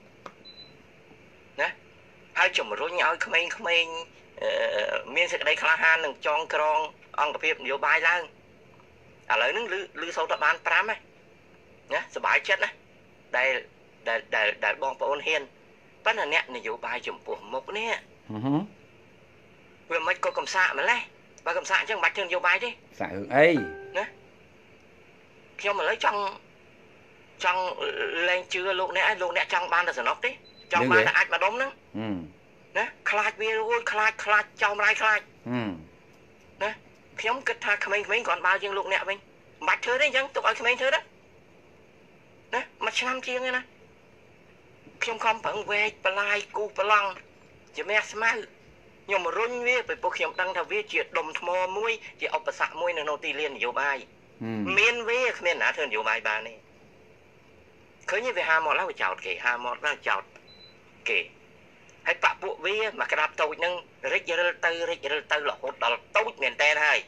นะให้จุ่มรุ่งเอาขมิ้นขมิ้นมีสิ่งใดคลาหันหนึ่งจองกรองอังกฤษนโยบายแล้วอะไรนึงลือลือโซตบานปรามไหมเนี่ยสบายเช็ดนะได้ได้ได้ได้บองปอนเฮียนปั้นอันเนี้ยนโยบายจุ่มปุ่มมุกเนี่ยเวลาไม่ก็กำสะมันเลยบางกำสะจังบัดนโยบายดิสะเอ้ยนะเที่ยวมาเลยจังจังแรงเชื่อลูกเนี่ยลูกเนี่ยจังบ้านแต่สนอกดิจังบ้านแต่อาจมาดมนึงนะคลาดเวียโอ้ยคลาดคลาดจอมไรคลาดนะเพียงกระทาขมิ้นขมิ้นก่อนบ่าวยังลูกเนี่ยไปบัดเธอได้ยังตัวไอ้ขมิ้นเธอได้นะมาชนะเชียงเลยนะเพียงคำผังเวทปลายกูปลังจะแม่สมัยยมรุ่นเวียไปพวกเขียมตั้งทวีเจียดดมทมอมวยจะเอาภาษามวยในโนตีเลียนอยู่ใบเมียนเวียเมียนหนาเธออยู่ใบบานนี่เคยยี่ไปหาหมอแล้วไปจอดเก๋หาหมอแล้วจอดเก๋ให้ปะพวกเวียมากระดับตัวนึงริจเรลตือริจเรลตือหลอกหดหลอกตู้เมียนเต้นให้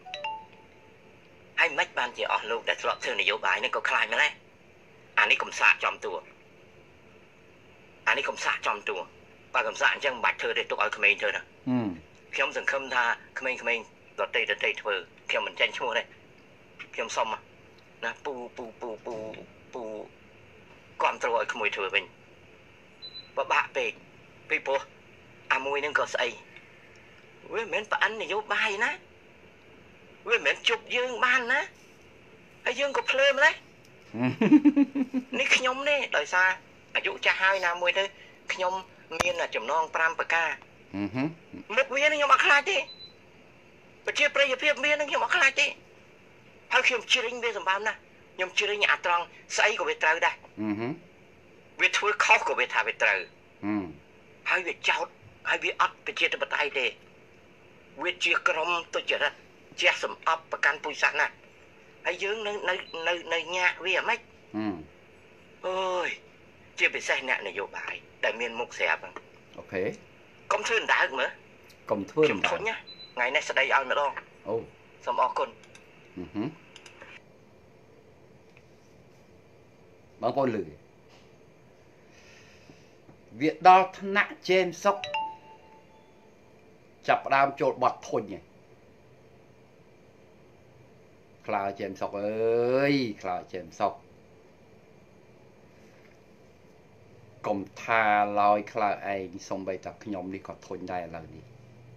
ให้ไม่บานจะออกลูกแต่สำหรับเธอนโยบายนี่ก็คลายมาแล้วอันนี้กรมสะจอมตัวอันนี้กรมสะจอมตัวปากรมสะจังบัดเธอได้ตัวเอาขมิ้นเธอนะเขียมสังคมท่าขมิ้นขมิ้นดอดเตยดอดเตยเธอเขียมมันเจนชั่วเลยเขียมส้มอ่ะนะปูปูปูปูปูก่อนตัวขโมยเธอเป็นบ้าบ้าเปกพี่ปูอามวยนั่งก็ใส่เว้ยเหม็นปะอันนโยบายนะเว้ยเหม็นจุบยืงบ้านนะไอ้ยืงก็เพลิมเลยนี่ขยมนี่โดยซาอายุจะห้านามุยเลยขยมเมียนน่ะจำนองปรามปากกามุกเวียนยังมาคลาดิไปเชี่ยประโยชน์เพียบเมียนยังมาคลาดิเขาขยมชิริงเวียนสมบัตินะยมชิริงอัตรองใส่ก็เวทราได้เวทช่วยเข้าก็เวทาเวทราให้เวทเจ้าให้เวทอัดไปเชี่ยตะบัดไตเดเวทเชี่ยกรมตัวเจริญเชี่ยสมอับประกันปุยสันน่ะไอ้ยืงในในในในเงี้ยเวียไหมเอ้ยเชี่ยไปใส่เนี่ยนโยบายแต่เมียนมุกเสียบ้างโอเคกรมทุนได้เหรอกรมทุนกรมทุนเนี่ยไงในสไลด์เอามาลองโอ้สมอคนบางคนเลยเวียดดอทนักเจมซอกจับดามโจดบอดทนไงខ្លោចេមសុកអើយខ្លោចេមសុកកុំថាឡើយខ្លោឯងសំបីតាខ្ញុំនេះក៏ធុញដែរឥឡូវនេះ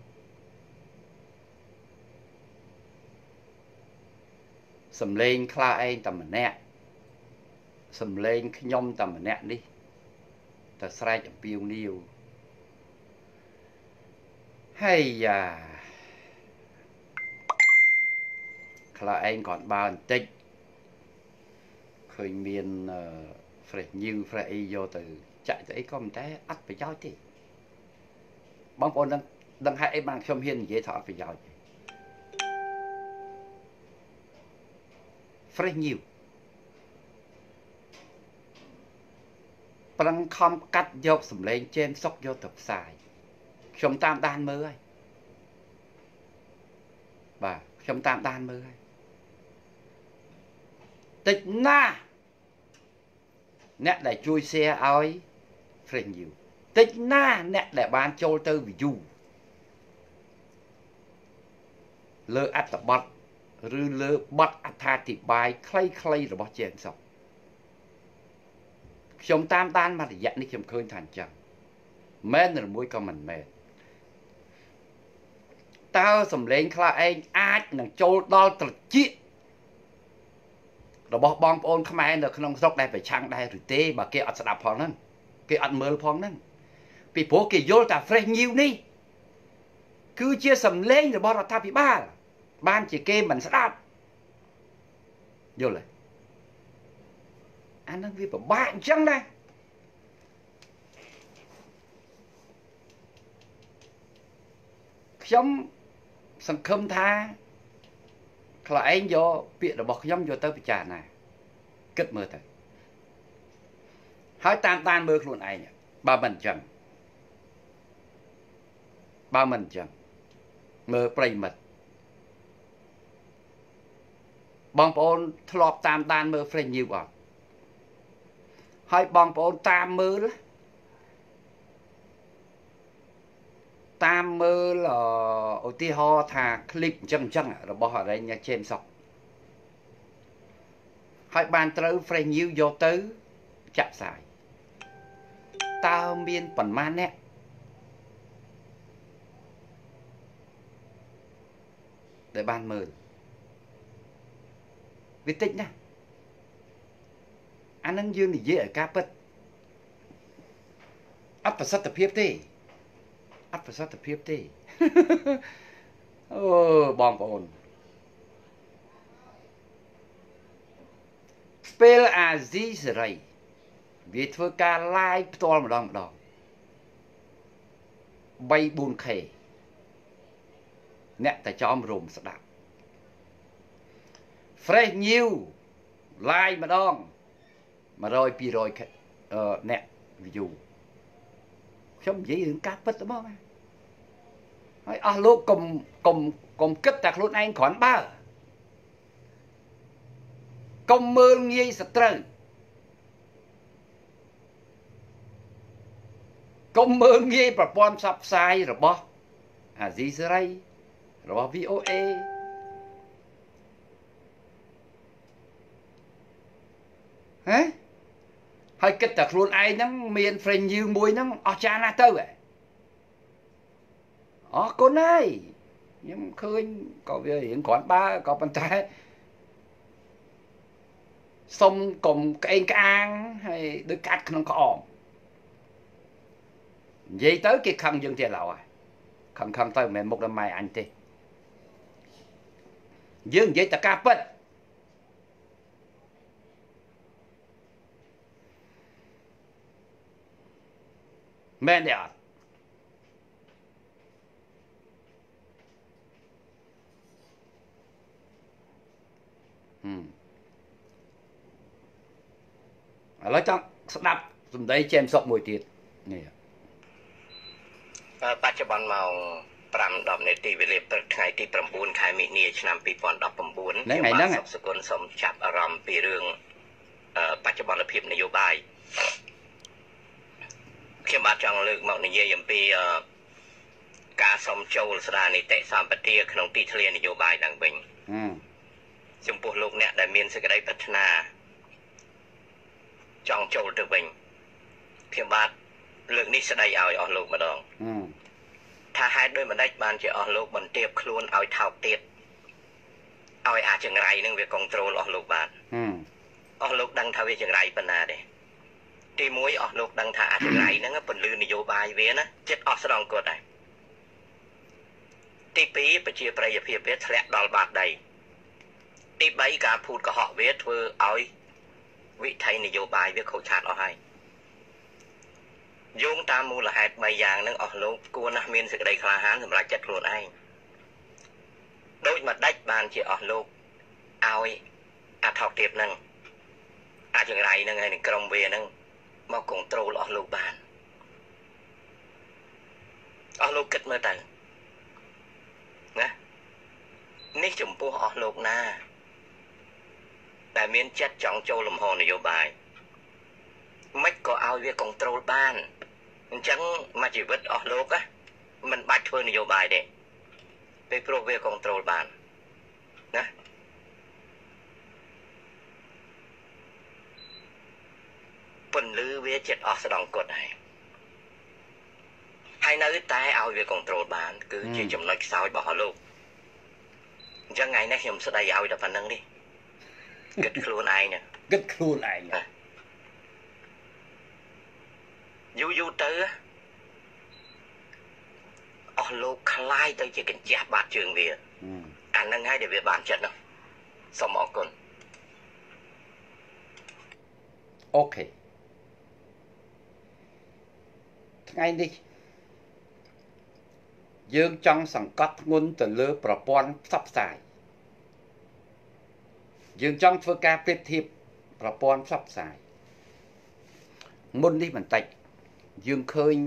សំលេងខ្លោឯងតែម្នាក់សំលេងខ្ញុំតែម្នាក់នេះតែស្រែកអំពាវនាវហើយយ៉ាខ្លោឯងគាត់បើបន្តិចឃើញមាន fresh new fresh អីយកទៅចាក់ទៅអីក៏មិនតែអត់ប្រយោជន៍ទេបងប្អូនដឹងដឹងហេតុអីបានខ្ញុំហ៊ាននិយាយថាអត់ប្រយោជន៍ទេ fresh new ប្រឹងខំកាត់យកសម្លេងចេមសុកយកទៅផ្សាយខ្ញុំតាមដានមើលហើយបាទខ្ញុំតាមដានមើលហើយតិចណាស់អ្នកដែលជួយ share ឲ្យ friend you តិចណាស់អ្នកដែលបានចូលទៅ view លើអត្ថបទឬលើបទអត្ថាធិប្បាយខ្លីៗរបស់ចេមសុកខ្ញុំតាមដានមួយរយៈនេះខ្ញុំឃើញថាអញ្ចឹងមែនឬមួយក៏មិនមែនតើសំឡេងខ្លះឯងអាចនឹងចូលដល់ត្រចៀករបស់បងប្អូនខ្មែរនៅក្នុងស្រុកដែលប្រឆាំងដែរឬទេបើគេអត់ស្ដាប់ផងហ្នឹងគេអត់មើលផងហ្នឹងពីព្រោះគេយល់ថា fresh new នេះគឺជាសំឡេងរបស់រដ្ឋាភិបាលបានជាគេមិនស្ដាប់យល់ទេអានឹងវាពិបាកអញ្ចឹងដែរខ្ញុំសង្ឃឹមថាខ្លះឯងយកពាក្យរបស់ខ្ញុំយកទៅពិចារណាគិតមើលទៅហើយតាមដានមើលខ្លួនឯងបើមិនអញ្ចឹងបើមិនអញ្ចឹងមើលប្រិមិត្តបងប្អូនធ្លាប់តាមដានមើល Fresh News អត់ហើយបងប្អូនតាមមើលតាមមើលឧទាហរណ៍ថាคลิปអញ្ចឹងអញ្ចឹងរបស់អរិញចេមសុកហើយបានត្រូវ Fresh News យកទៅចាក់ផ្សាយតើមានប៉ុន្មានអ្នកដែលបានមើលវាតិចណាស់អានឹងយើងនិយាយឲ្យការពិតអត់ប្រសិទ្ធភាពទេអត់ប្រសិទ្ធភាពទេអូបងប្អូនពេលអាស៊ីសេរីវាធ្វើការ live ផ្ទាល់ម្ដងម្ដង 3 4K អ្នកតែចំរំស្ដាប់ Fresh News live ម្ដង100 200អឺអ្នក view ខ្ញុំនិយាយរឿងការពិតហ្មងហើយអស់លោកកុំកុំកុំគិតតែខ្លួនឯងគ្រាន់បើកុំមើលងាយសត្រូវកុំមើលងាយប្រព័ន្ធផ្សព្វផ្សាយរបស់អាស៊ីសេរីរបស់ វី អូ អេ ហ៎ហើយគិតតែខ្លួនឯងហ្នឹងមាន Fresh News មួយហ្នឹងអស់ចាណាស់ទៅហ៎អរគុណហើយខ្ញុំឃើញក៏វារៀងគ្រាន់បើក៏ប៉ុន្តែសុំកុំក្អេងក្អាងហើយដូចកាត់ក្នុងក្អមនិយាយទៅគេខឹងយើងទៀតឡើយខឹងខឹងទៅមិនមែនមុខដល់ម៉ែអញទេយើងនិយាយតែការពិតមែនទេអត់ហឹមឥឡូវចង់ស្ដាប់សម្ដីចេមសុកមួយទៀតនេះបច្ចុប្បន្នម៉ោង 5 10នាទីវេលាព្រឹកថ្ងៃទី 9 ខែមិនិនាឆ្នាំ 2019ខ្ញុំបាទសុខសគុណសូមចាប់អារម្មណ៍ពីរឿងបច្ចុប្បន្នភាពនយោបាយខ្ញុំបាទចង់លើកមកនិយាយអំពីការសុំចូលស្ដារនីតិសម្បទាក្នុងទីធ្លានយោបាយឡើងវិញចំពោះលោកអ្នកដែលមានសេចក្តីប្រាថ្នាចង់ចូលទៅវិញខ្ញុំបាទលើកនេះស្ដីឲ្យអស់លោកម្ដងថាហេតុដូចម្ដេចបានជាអស់លោកបន្ទាបខ្លួនឲ្យថោកទៀតឲ្យអាចចង្រៃនឹងវាគង់ត្រូលអស់លោកបានអស់លោកដឹងថាវាចង្រៃប៉ុណ្ណាទេទីមួយអស់លោកដឹងថាអាចចង្រៃហ្នឹងពន្លឺនយោបាយវាណាចិត្តអស់ស្ដងគាត់ដែរទីពីរប្រជាប្រិយភាពវាធ្លាក់ដល់បាតដីទីបីការភូតកុហកវាធ្វើឲ្យវិថីនយោបាយវាខូចខាតអស់ហើយយោងតាមមូលហេតុបីយ៉ាងហ្នឹងអស់លោកគួរណាស់មានសេចក្តីក្លាហានសម្រាប់ចិត្តខ្លួនឯងដូចម្ដេចបានជាអស់លោកឲ្យអាថោកទៀតហ្នឹងអាចចង្រៃហ្នឹងហើយនឹងក្រុមវាហ្នឹងមកគង់ត្រូលអស់លោកបានអស់លោកគិតមើលទៅណានេះចំពោះអស់លោកណាដែលមានចិត្តចង់ចូលលំហនយោបាយមិនក៏ឲ្យវាគង់ត្រូលបានអញ្ចឹងមកជីវិតអស់លោកណាមិនបាច់ធ្វើនយោបាយទេពេលព្រោះវាគង់ត្រូលបានណាពន្លឺវាចិត្តអស់ស្ដង់គាត់ហើយហើយនៅតែឲ្យវាគង់ត្រូលបានគឺជាចំណុចខ្សោយរបស់អស់លោកអញ្ចឹងថ្ងៃនេះខ្ញុំស្ដីឲ្យតែប៉ុណ្្នឹងនេះគិតខ្លួនឯងគិតខ្លួនឯងយូរយូរទៅអស់លោកคล้ายទៅជាកញ្ចះបាត់ជើងវាអាហ្នឹងហើយដែលវាបានចិត្តនោះសូមអរគុណអូខេថ្ងៃនេះយើងចង់សង្កត់ធ្ងន់ទៅលើប្រព័ន្ធផ្សព្វផ្សាយយើងចង់ធ្វើការប្រៀបធៀបប្រព័ន្ធផ្សព្វផ្សាយមុននេះបន្តិចយើងឃើញ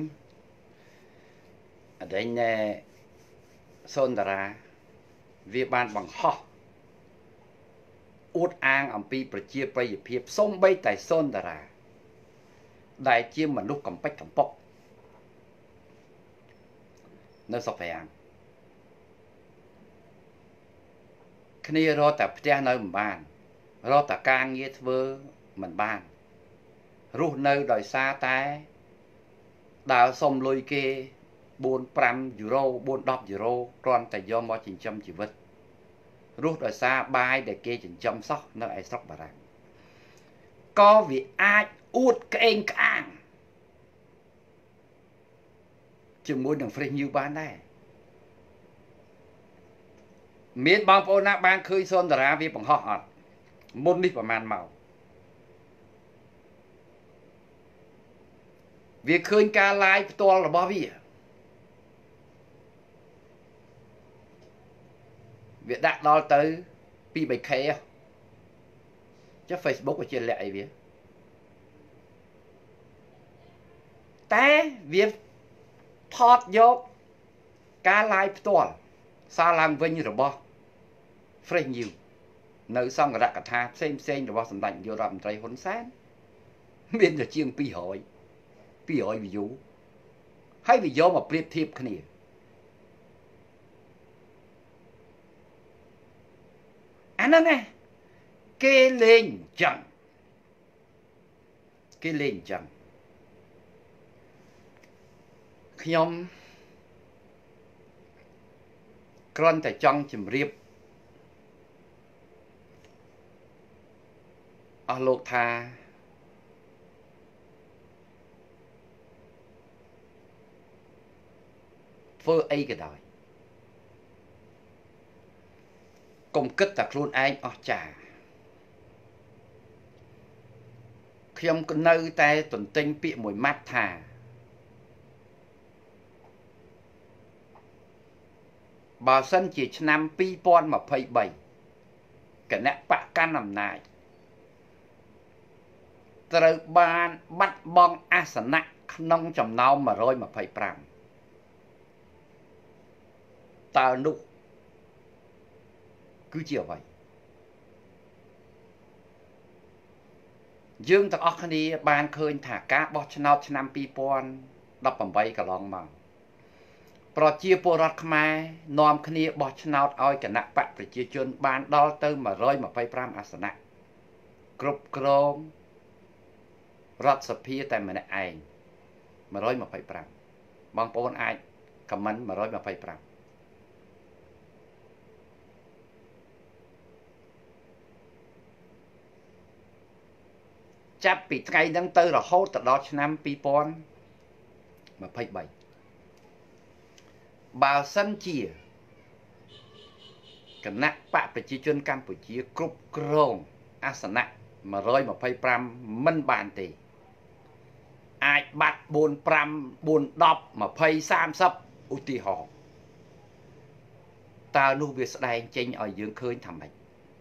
អដែងណែសុនតារាវាបានបង្ហោះអួតអាងអំពីប្រជាប្រិយភាពសូម្បីតែសុនតារាដែលជាមនុស្សកំពេចកំប៉ុកនៅសុកប្រាំងគ្នារត់តែផ្ទះនៅមិនបានរត់តែការងារធ្វើមិនបានរស់នៅដោយសារតែដើរសុំលុយគេបួន ប្រាំយូរ៉ូបួន ដប់យូរ៉ូគ្រាន់តែយកមកចិញ្ចឹមជីវិតរស់ដោយសារបាយដែលគេចិញ្ចឹមសោះនៅឯស្រុកបារាំងក៏វាអាចអួតក្អេងក្អាងជាមួយនឹង Fresh News បានដែរមានបងប្អូនណាបានឃើញសុនតារាវាបង្ហោះអត់មុននេះប្រហែលមកវាឃើញការ live ផ្ទាល់របស់វាវាដាក់ដល់ទៅ ពីរ បី ខេ ចុះ Facebook វាជាលាក់អីវាតែវាថតយកការ live ផ្ទាល់សារឡើងវិញរបស់ Fresh News នៅសង្ឃរកថាផ្សេងផ្សេងរបស់សម្ដេចនាយករដ្ឋមន្ត្រីហ៊ុនសែនមានតែជាងពីររយ ពីររយ view ហើយវាយកមកប្រៀបធៀបគ្នាអាហ្នឹងឯងគេលេងចឹងគេលេងចឹងខ្ញុំគ្រាន់តែចង់ជម្រាបអស់លោកថាធ្វើអីក៏ដោយកុំគិតតែខ្លួនឯងអស់ចាខ្ញុំក៏នៅតែទន្ទិញពាក្យមួយម៉ាត់ថាបើសិនជាឆ្នាំពីរពាន់ម្ភៃបីគណៈបកកាន់អំណាចត្រូវបានបាត់បង់អាសនៈក្នុងចំណោមមួយរយម្ភៃប្រាំតើនោះគឺជាអ្វីយើងទាំងអស់គ្នាបានឃើញថាការបោះឆ្នោតឆ្នាំពីរពាន់ដប់ប្រាំបីកន្លងមកប្រជាពលរដ្ឋខ្មែរនាំគ្នាបោះឆ្នោតឲ្យគណៈបកប្រជាជនបានដល់ទៅmột trăm hai mươi lămអាសនៈគ្រប់គ្រងរដ្ឋសភាតែម្នាក់ឯងmột trăm hai mươi lămបងប្អូនអាចខមមិនmột trăm hai mươi lămចាប់ពីថ្ងៃហ្នឹងទៅរហូតដល់ឆ្នាំពីរពាន់ម្ភៃបីបើសិនជាគណៈបកប្រជាជនកម្ពុជាគ្រប់គ្រងអាសនៈmột trăm hai mươi lămមិនបានទេអាចបាត់bốn, năm, bốn, mười, hai mươi, ba mươi ឧទាហរណ៍តើនោះវាស្ដែងចេញឲ្យយើងឃើញថាម៉េច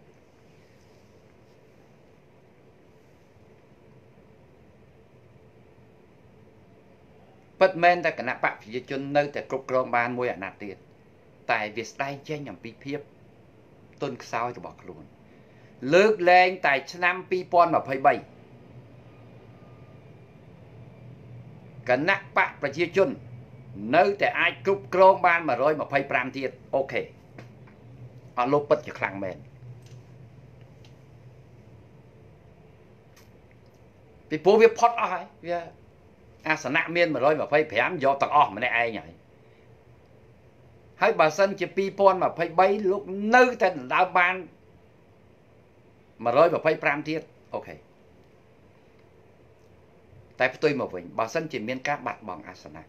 ពិតមែនតែគណៈបកប្រជាជននៅតែគ្រប់គ្រងបានមួយអាណត្តិទៀតតែវាស្ដែងចេញអំពីភាពទុនខ្សោយរបស់ខ្លួនលើកលែងតែឆ្នាំពីរពាន់ម្ភៃបីគណៈបកប្រជាជននៅតែអាចគ្រប់គ្រងបានmột trăm hai mươi lămទៀតអូខេអស់លោកពិតជាខ្លាំងមែនពីព្រោះវាផុតអស់ហើយវាអាសនៈមានmột trăm hai mươi lămយកទាំងអស់ម្នាក់ឯងហើយហើយបើសិនជាពីរពាន់ម្ភៃបីលោកនៅតែដណ្ដើមបានmột trăm hai mươi lămទៀតអូខេតែផ្ទុយមកវិញបើសិនជាមានការបាត់បង់អាសនៈ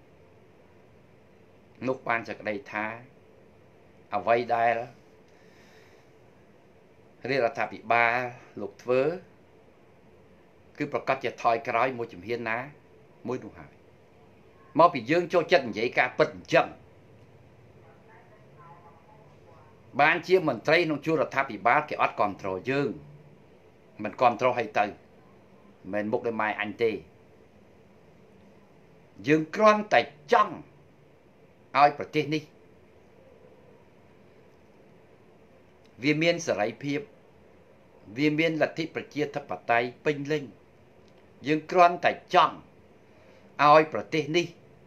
នោះបានសេចក្តីថាអ្វីដែលរាជរដ្ឋាភិបាលលោកធ្វើគឺប្រកាសជាថយក្រោយមួយជំហានណាមួយនោះហើយមកពីយើងចូលចិត្តនិយាយការពិតអញ្ចឹងបានជាមន្ត្រីក្នុងជួររដ្ឋាភិបាលគេអត់គ្រប់គ្រងយើងមិនគ្រប់គ្រងឲ្យទៅមិនមុខដោយម៉ែអញទេយើងគ្រាន់តែចង់ឲ្យប្រទេសនេះវាមានសេរីភាពវាមានលទ្ធិប្រជាធិបតេយ្យពេញលេញយើងគ្រាន់តែចង់ឲ្យប្រទេសនេះ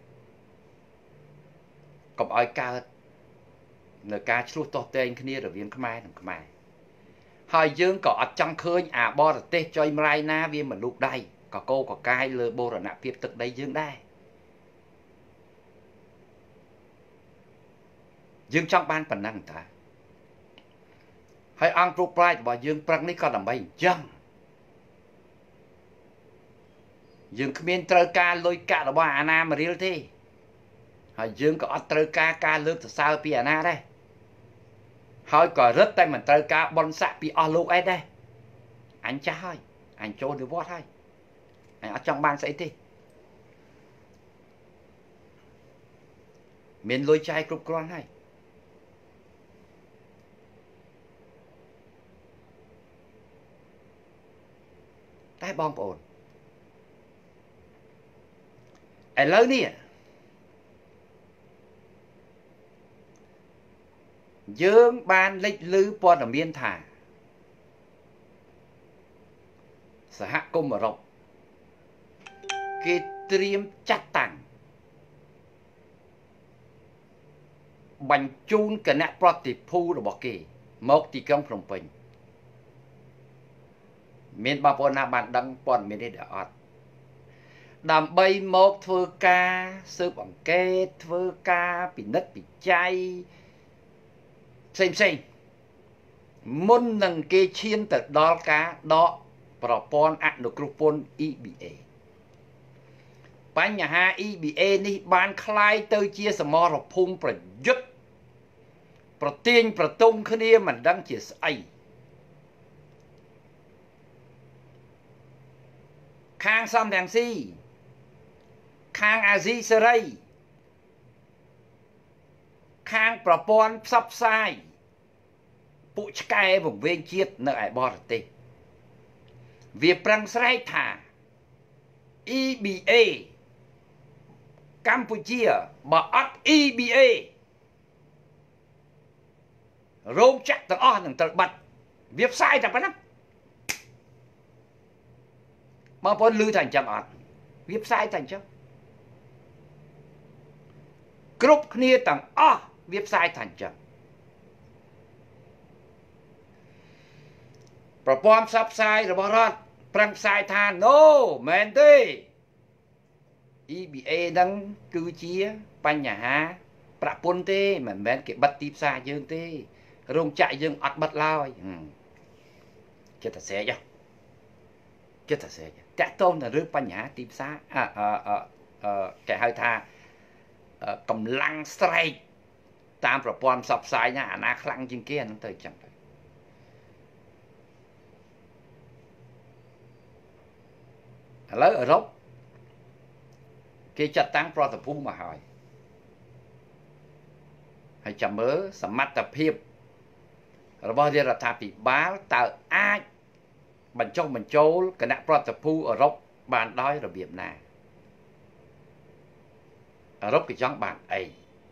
កុំឲ្យកើតនៅការឆ្លោះទាស់ទែងគ្នារវាងខ្មែរនិងខ្មែរហើយយើងក៏អត់ចង់ឃើញអាបរទេសចុយម្លាយណាវាមិនលូកដៃកកោកកាយលើបូរណភាពទឹកដីយើងដែរយើងចង់បានប៉ុណ្ណឹងតាហើយអង្គគ្រប់ប្រាជ្ញរបស់យើងប្រឹកនេះក៏ដើម្បីអញ្ចឹងយើងគ្មានត្រូវការលុយកាក់របស់អាណាមរៀលទេហើយយើងក៏អត់ត្រូវការការលើកសរសើរពីអាណាដែរហើយក៏រឹតតែមិនត្រូវការបន់ស័កពីអស់លោកអីដែរអញចាស់ហើយអញចូលនិវត្តន៍ហើយអញអត់ចង់បានស្អីទេមានលុយចាយគ្រប់គ្រាន់ហើយតែបងប្អូនឥឡូវនេះយើងបានលេចឮព័ត៌មានថាសហគមន៍អឺរ៉ុបគេត្រៀមចាត់តាំងបញ្ជូនគណៈប្រតិភូរបស់គេមកទីក្រុងភ្នំពេញមានបងប្អូនណាបានដឹងព័ត៌មាននេះដែរអត់ដើម្បីមកធ្វើការស៊ើបអង្កេតធ្វើការពិនិត្យពិច័យផ្សេងផ្សេងមុននឹងគេឈានទៅដល់ការដកប្រព័ន្ធអនុគ្រោះពន្ធ E B A បញ្ហា E B A នេះបានคล้ายទៅជាសមរភូមិប្រយុទ្ធប្រទាញប្រទង់គ្នាមិនដឹងជាស្អីខាងសំរងស៊ីខាងអាស៊ីសេរីខាងប្រព័ន្ធផ្សព្វផ្សាយពួកឆ្កែវង្វេងជាតិនៅឯបរទេសវាប្រឹងស្រែកថា E B A កម្ពុជាបើអត់ E B A រោងចក្រទាំងអស់នឹងត្រូវបាត់វាផ្សាយតែប៉ុណ្ណឹងបងប្អូនឮថាអញ្ចឹងអត់វាផ្សាយតែអញ្ចឹងគ្រប់គ្នាទាំងអស់វាផ្សាយថាអញ្ចឹងប្រព័ន្ធផ្សព្វផ្សាយរបស់រដ្ឋប្រឹងផ្សាយថា no មែនទេ E B A ហ្នឹងគឺជាបញ្ហាប្រាក់ពន្ធទេមិនមែនគេបិទទីផ្សារយើងទេរោងចក្រយើងអត់បិទឡើយចិត្តតែស្រែកចិត្តតែស្រែកតាក់ទងទៅរឿងបញ្ហាទីផ្សារអឺអឺគេហៅថាកម្លាំងស្រែកតាមប្រព័ន្ធផ្សព្វផ្សាយណាអាណាខ្លាំងជាងគេអាហ្នឹងទៅអញ្ចឹងទៅឥឡូវអឺរ៉ុបគេចាត់តាំងប្រតិភូមកហើយហើយចាំមើលសមត្ថភាពរបស់រាជរដ្ឋាភិបាលតើអាចបញ្ចុះបញ្ចូលគណៈប្រតិភូអឺរ៉ុបបានដោយរបៀបណាអឺរ៉ុបគេចង់បានអី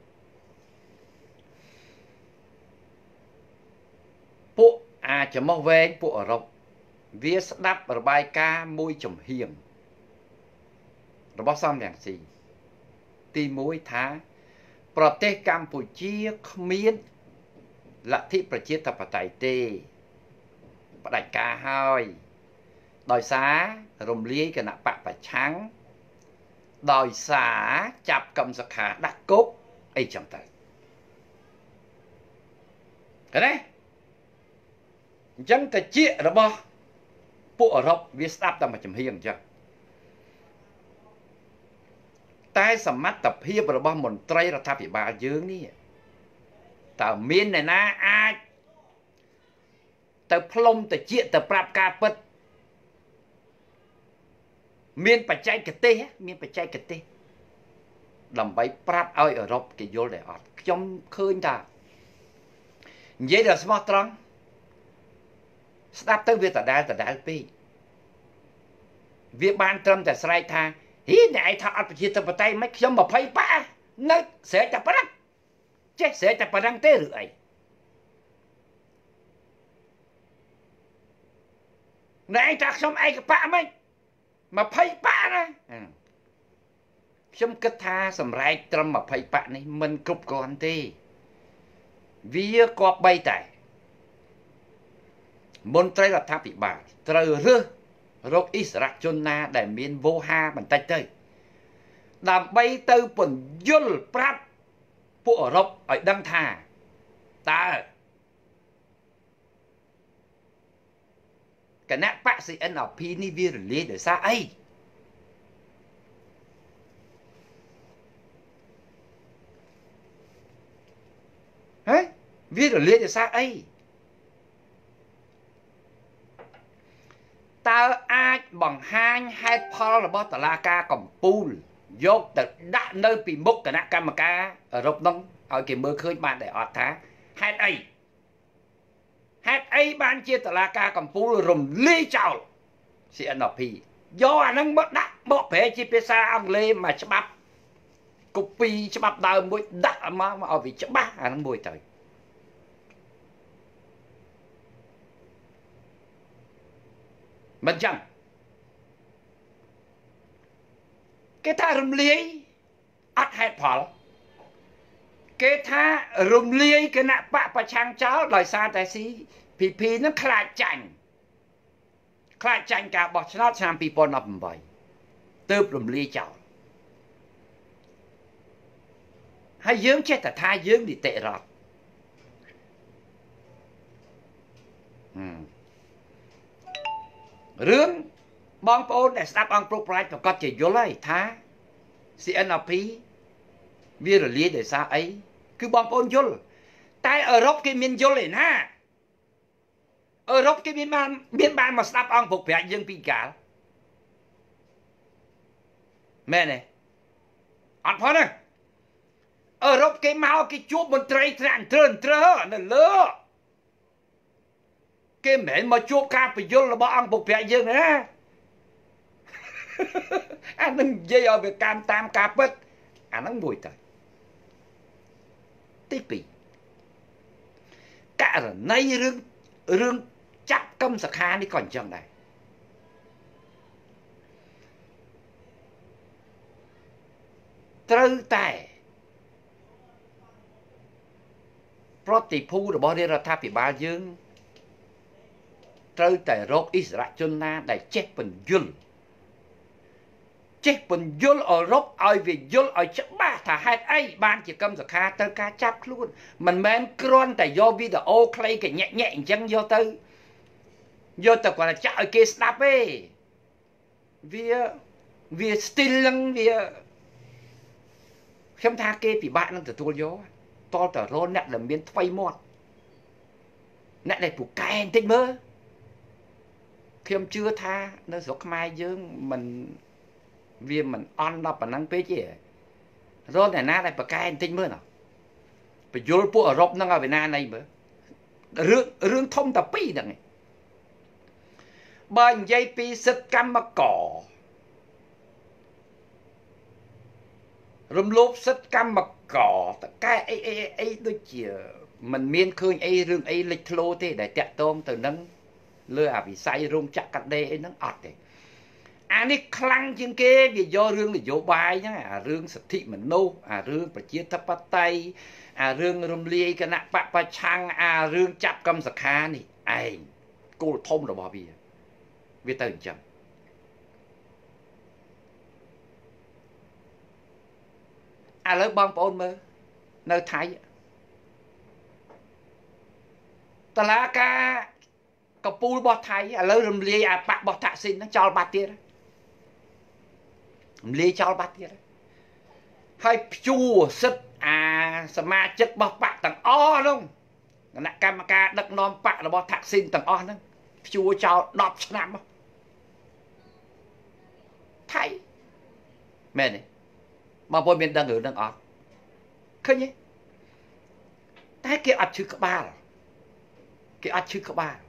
ពួកអាចចំោះវែងពួកអឺរ៉ុបវាស្ដាប់របាយការណ៍មួយចំហៀងរបស់សំរងស៊ីទីមួយថាប្រទេសកម្ពុជាគ្មានលទ្ធិប្រជាធិបតេយ្យទេផ្ដាច់ការហើយដោយសាររំលាយគណៈបកប្រឆាំងដោយសារចាប់កឹមសុខាដាក់គុកអីចឹងទៅឃើញទេអញ្ចឹងតិចរបស់ពួកអឺរ៉ុបវាស្ដាប់តែមួយចំហៀងអញ្ចឹងតែសមត្ថភាពរបស់មន្ត្រីរដ្ឋាភិបាលយើងនេះតើមានអ្នកណាអាចទៅផ្លុំតិចទៅប្រាប់ការពិតមានបច្ចេកទេសមានបច្ចេកទេសដើម្បីប្រាប់ឲ្យអឺរ៉ុបគេយល់ដែរអត់ខ្ញុំឃើញថានិយាយដល់ស្មោះត្រង់ស្ដាប់ទៅវាដដែលដដែលពេកវាបានត្រឹមតែស្រែកថាហីអ្នកឯងថាអត់ប្រជាធិបតេយ្យមិនខ្ញុំ20ប៉ានៅស្រែកតែប៉ុណ្ណឹងចេះស្រែកតែប៉ុណ្ណឹងទេឬអីអ្នកឯងថាខ្ញុំឯកបៈមិន20ប៉ាណាខ្ញុំគិតថាសម្រែកត្រឹម20ប៉ានេះមិនគ្រប់គ្រាន់ទេវាគប្បីតែមន្ត្រីរដ្ឋាភិបាលត្រូវរើសរកអិសរាជជនណាដែលមានវោហាបន្តិចទៅដើម្បីទៅពន្យល់ប្រាប់ពួកអឺរ៉ុបឲ្យដឹងថាតើគណៈបក C N R P នេះវារលាយដោយសារអីហេវារលាយដោយសារអីតើអាចបង្ហាញហេតុផលរបស់តុលាការកំពូលយកទៅដាក់នៅពីមុខគណៈកម្មការអឺរ៉ុបនោះឲ្យគេមើលឃើញបានតែអត់ថាហេតុអីហេតុអីបានជាតុលាការកំពូលរំលាយចោល C N R P យកអាហ្នឹងមកដាក់បកប្រែជាភាសាអង់គ្លេសមកច្បាប់កូពីច្បាប់ដើមមួយដាក់មកមកឲ្យវាច្បាស់អាហ្នឹងមួយទៅមិនចឹងគេថារំលាយអត់ហេតុផលគេថារំលាយគណៈបកប្រឆាំងចោលដោយសារតែ C P P នឹងខ្លាចចាញ់ខ្លាចចាញ់ការបោះឆ្នោតឆ្នាំ2018ទើបរំលាយចោលហើយយើងចេះតែថាយើងនីតិរដ្ឋរឿងបងប្អូនដែលស្ដាប់អង្គប្រុសប្រាជ្ញប្រកាសជាយល់ហើយថា C N R P វារលាយដោយសារអីគឺបងប្អូនយល់តែអឺរ៉ុបគេមានយល់ឯណាអឺរ៉ុបគេមានបានមានបានមកស្ដាប់អង្គប្រុសប្រាជ្ញយើងពីកាលមែនទេអត់ផងទេអឺរ៉ុបគេមកគេជួបមន្ត្រីថ្នាក់ត្រឹមត្រឹមនៅលើគេមិនមែនមកជួបការបញ្យលរបស់អង្គពុកប្រាក់យើងណាអានឹងនិយាយឲ្យវាកម្មតាមការពិតអានឹងមួយទៅទីពីរករណីរឿងរឿងចាប់កឹមសុខានេះក៏អញ្ចឹងដែរត្រូវតែប្រតិភូរបស់រាជរដ្ឋាភិបាលយើងត្រូវតែរកអិសរាជជនណាដែលចេះពន្យល់ចេះពន្យល់អឺរ៉ុបឲ្យវាយល់ឲ្យច្បាស់ថាហេតុអីបានជាកឹមសុខាត្រូវការចាប់ខ្លួនមិនមែនគ្រាន់តែយកវីដេអូខ្លីកញែកញែកអញ្ចឹងយកទៅយកទៅគាត់ចាក់ឲ្យគេស្ដាប់ទេវាវា still ហ្នឹងវាខ្ញុំថាគេពិបាកនឹងទទួលយកតលតរោអ្នកដែលមានថ្មីមាត់អ្នកដែលពូកែបន្តិចមើលខ្ញុំជឿថានៅស្រុកខ្មែរយើងមិនវាមិនអន់ដល់ប៉ុណ្ណឹងពេកទេរត់អ្នកណាដែលប្រកែបន្តិចមើលណាបញ្យលពួកអឺរ៉ុបហ្នឹងឲ្យវាណាណៃមើលរឿងរឿងធំតែពីរហ្នឹងឯងបើនិយាយពីសិទ្ធិកម្មកររំលោភសិទ្ធិកម្មករតកែអីអីអីដូចជាมันមានឃើញអីរឿងអីលេចធ្លោទេដែលតាក់ទងទៅនឹងលើអាវិស័យរោងចក្រកាត់ដេរអីហ្នឹងអត់ទេអានេះខ្លាំងជាងគេវាយករឿងនយោបាយហ្នឹងអារឿងសិទ្ធិមនុស្សអារឿងប្រជាធិបតេយ្យអារឿងរំលាយគណៈបកប្រឆាំងអារឿងចាប់កម្មសខានេះឯងគោលធំរបស់វាវាទៅអញ្ចឹងឥឡូវបងប្អូនមើលនៅថៃតឡាការកពូលរបស់ថៃឥឡូវរំលាយអាបករបស់តាក់ស៊ីនហ្នឹងចោលបាត់ទៀតរំលាយចោលបាត់ទៀតហើយព្យួរសិទ្ធអាសមាជិករបស់បកទាំងអស់ហ្នឹងគណៈកម្មការដឹកនាំបករបស់តាក់ស៊ីនទាំងអស់ហ្នឹងព្យួរចោលដប់ឆ្នាំថៃមែនទេបងប្អូនមានដឹងរឿងហ្នឹងអត់ឃើញទេតែគេអត់ឈឺក្បាលគេអត់ឈឺក្បាល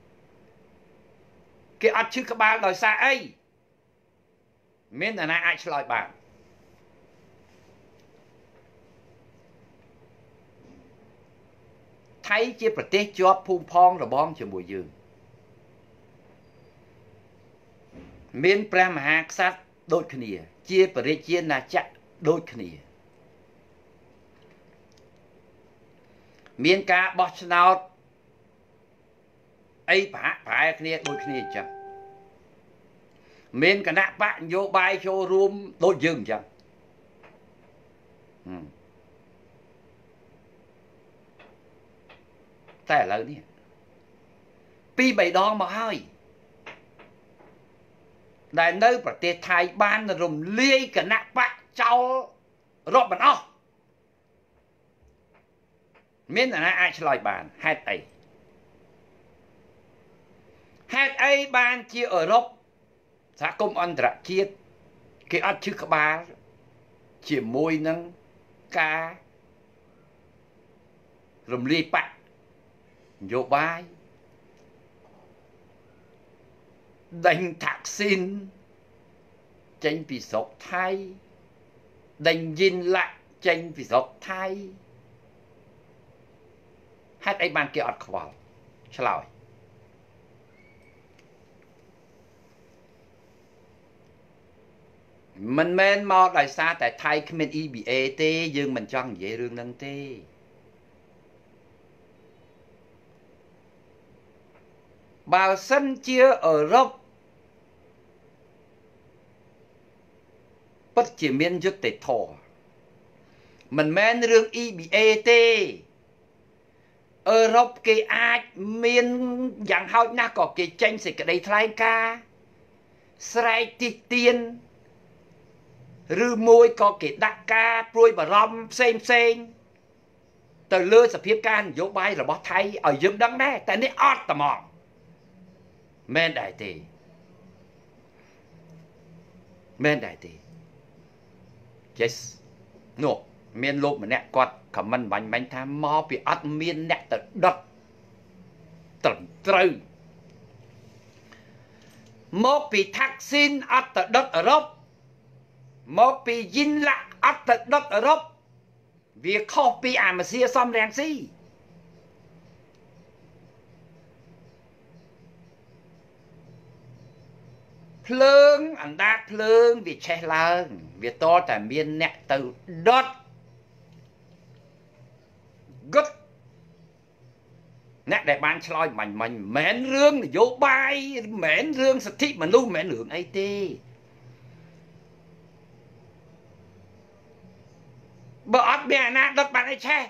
គេអត់ឈឺក្បាលដោយសារអីមានអ្នកណាអាចឆ្លើយបានថៃជាប្រទេសជាប់ភូមិផងរបងជាមួយយើងមានព្រះមហាក្សត្រដូចគ្នាជាបរិជាណាចក្រដូចគ្នាមានការបោះឆ្នោតអីប្រហាក់ប្រហែលគ្នាដូចគ្នាអញ្ចឹងមានគណៈបកនយោបាយចូលរួមដូចយើងអញ្ចឹងតែឥឡូវនេះពីរបីដងមកហើយដែលនៅប្រទេសថៃបានរំលាយគណៈបកចោលរាប់មិនអស់មានអ្នកណាអាចឆ្លើយបានហេតុអីហេតុអីបានជាអឺរ៉ុបសហគមន៍អន្តរជាតិគេអត់ឈឺក្បាលជាមួយនឹងការរំលាយបកនយោបាយដេញតាក់ស៊ីនចេញពីស្រុកថៃដេញយិនឡាក់ចេញពីស្រុកថៃហេតុអីបានគេអត់ខ្វល់ឆ្លើយមិនមែនមកដោយសារតែថៃគ្មាន E B A ទេយើងមិនចង់និយាយរឿងហ្នឹងទេបើសិនជាអឺរ៉ុបពិតជាមានយុត្តិធម៌មិនមែនរឿង E B A ទេអឺរ៉ុបគេអាចមានយ៉ាងហោចណាស់ក៏គេចេញសេចក្តីថ្លែងការណ៍ស្រែកទិទានឬមួយក៏គេដាក់ការព្រួយបារម្ភផ្សេងផ្សេងទៅលើសភាពការនយោបាយរបស់ថៃឲ្យយើងដឹងដែរតែនេះអត់ត្មងមែនដែរទេមែនដែរទេ yes no មានលោកម្នាក់គាត់ខមមិនបាញ់បាញ់ថាមកពីអត់មានអ្នកទៅដុតត្រឹមត្រូវមកពីថាក់ស៊ីនអត់ទៅដុតអឺរ៉ុបមកពីយិនឡាក់អត់ទៅដុតអឺរ៉ុបវាខុសពីអាមេស៊ីសំរងស៊ីភ្លើងអណ្ដាតភ្លើងវាឆេះឡើងវាតតែមានអ្នកទៅដុត good nè để ban chloi mạnh mạnh mến rương vô bay mến rương sạch thị mà luôn mến rương ấy tê bờ ọt bè nạ đợt bạn ấy che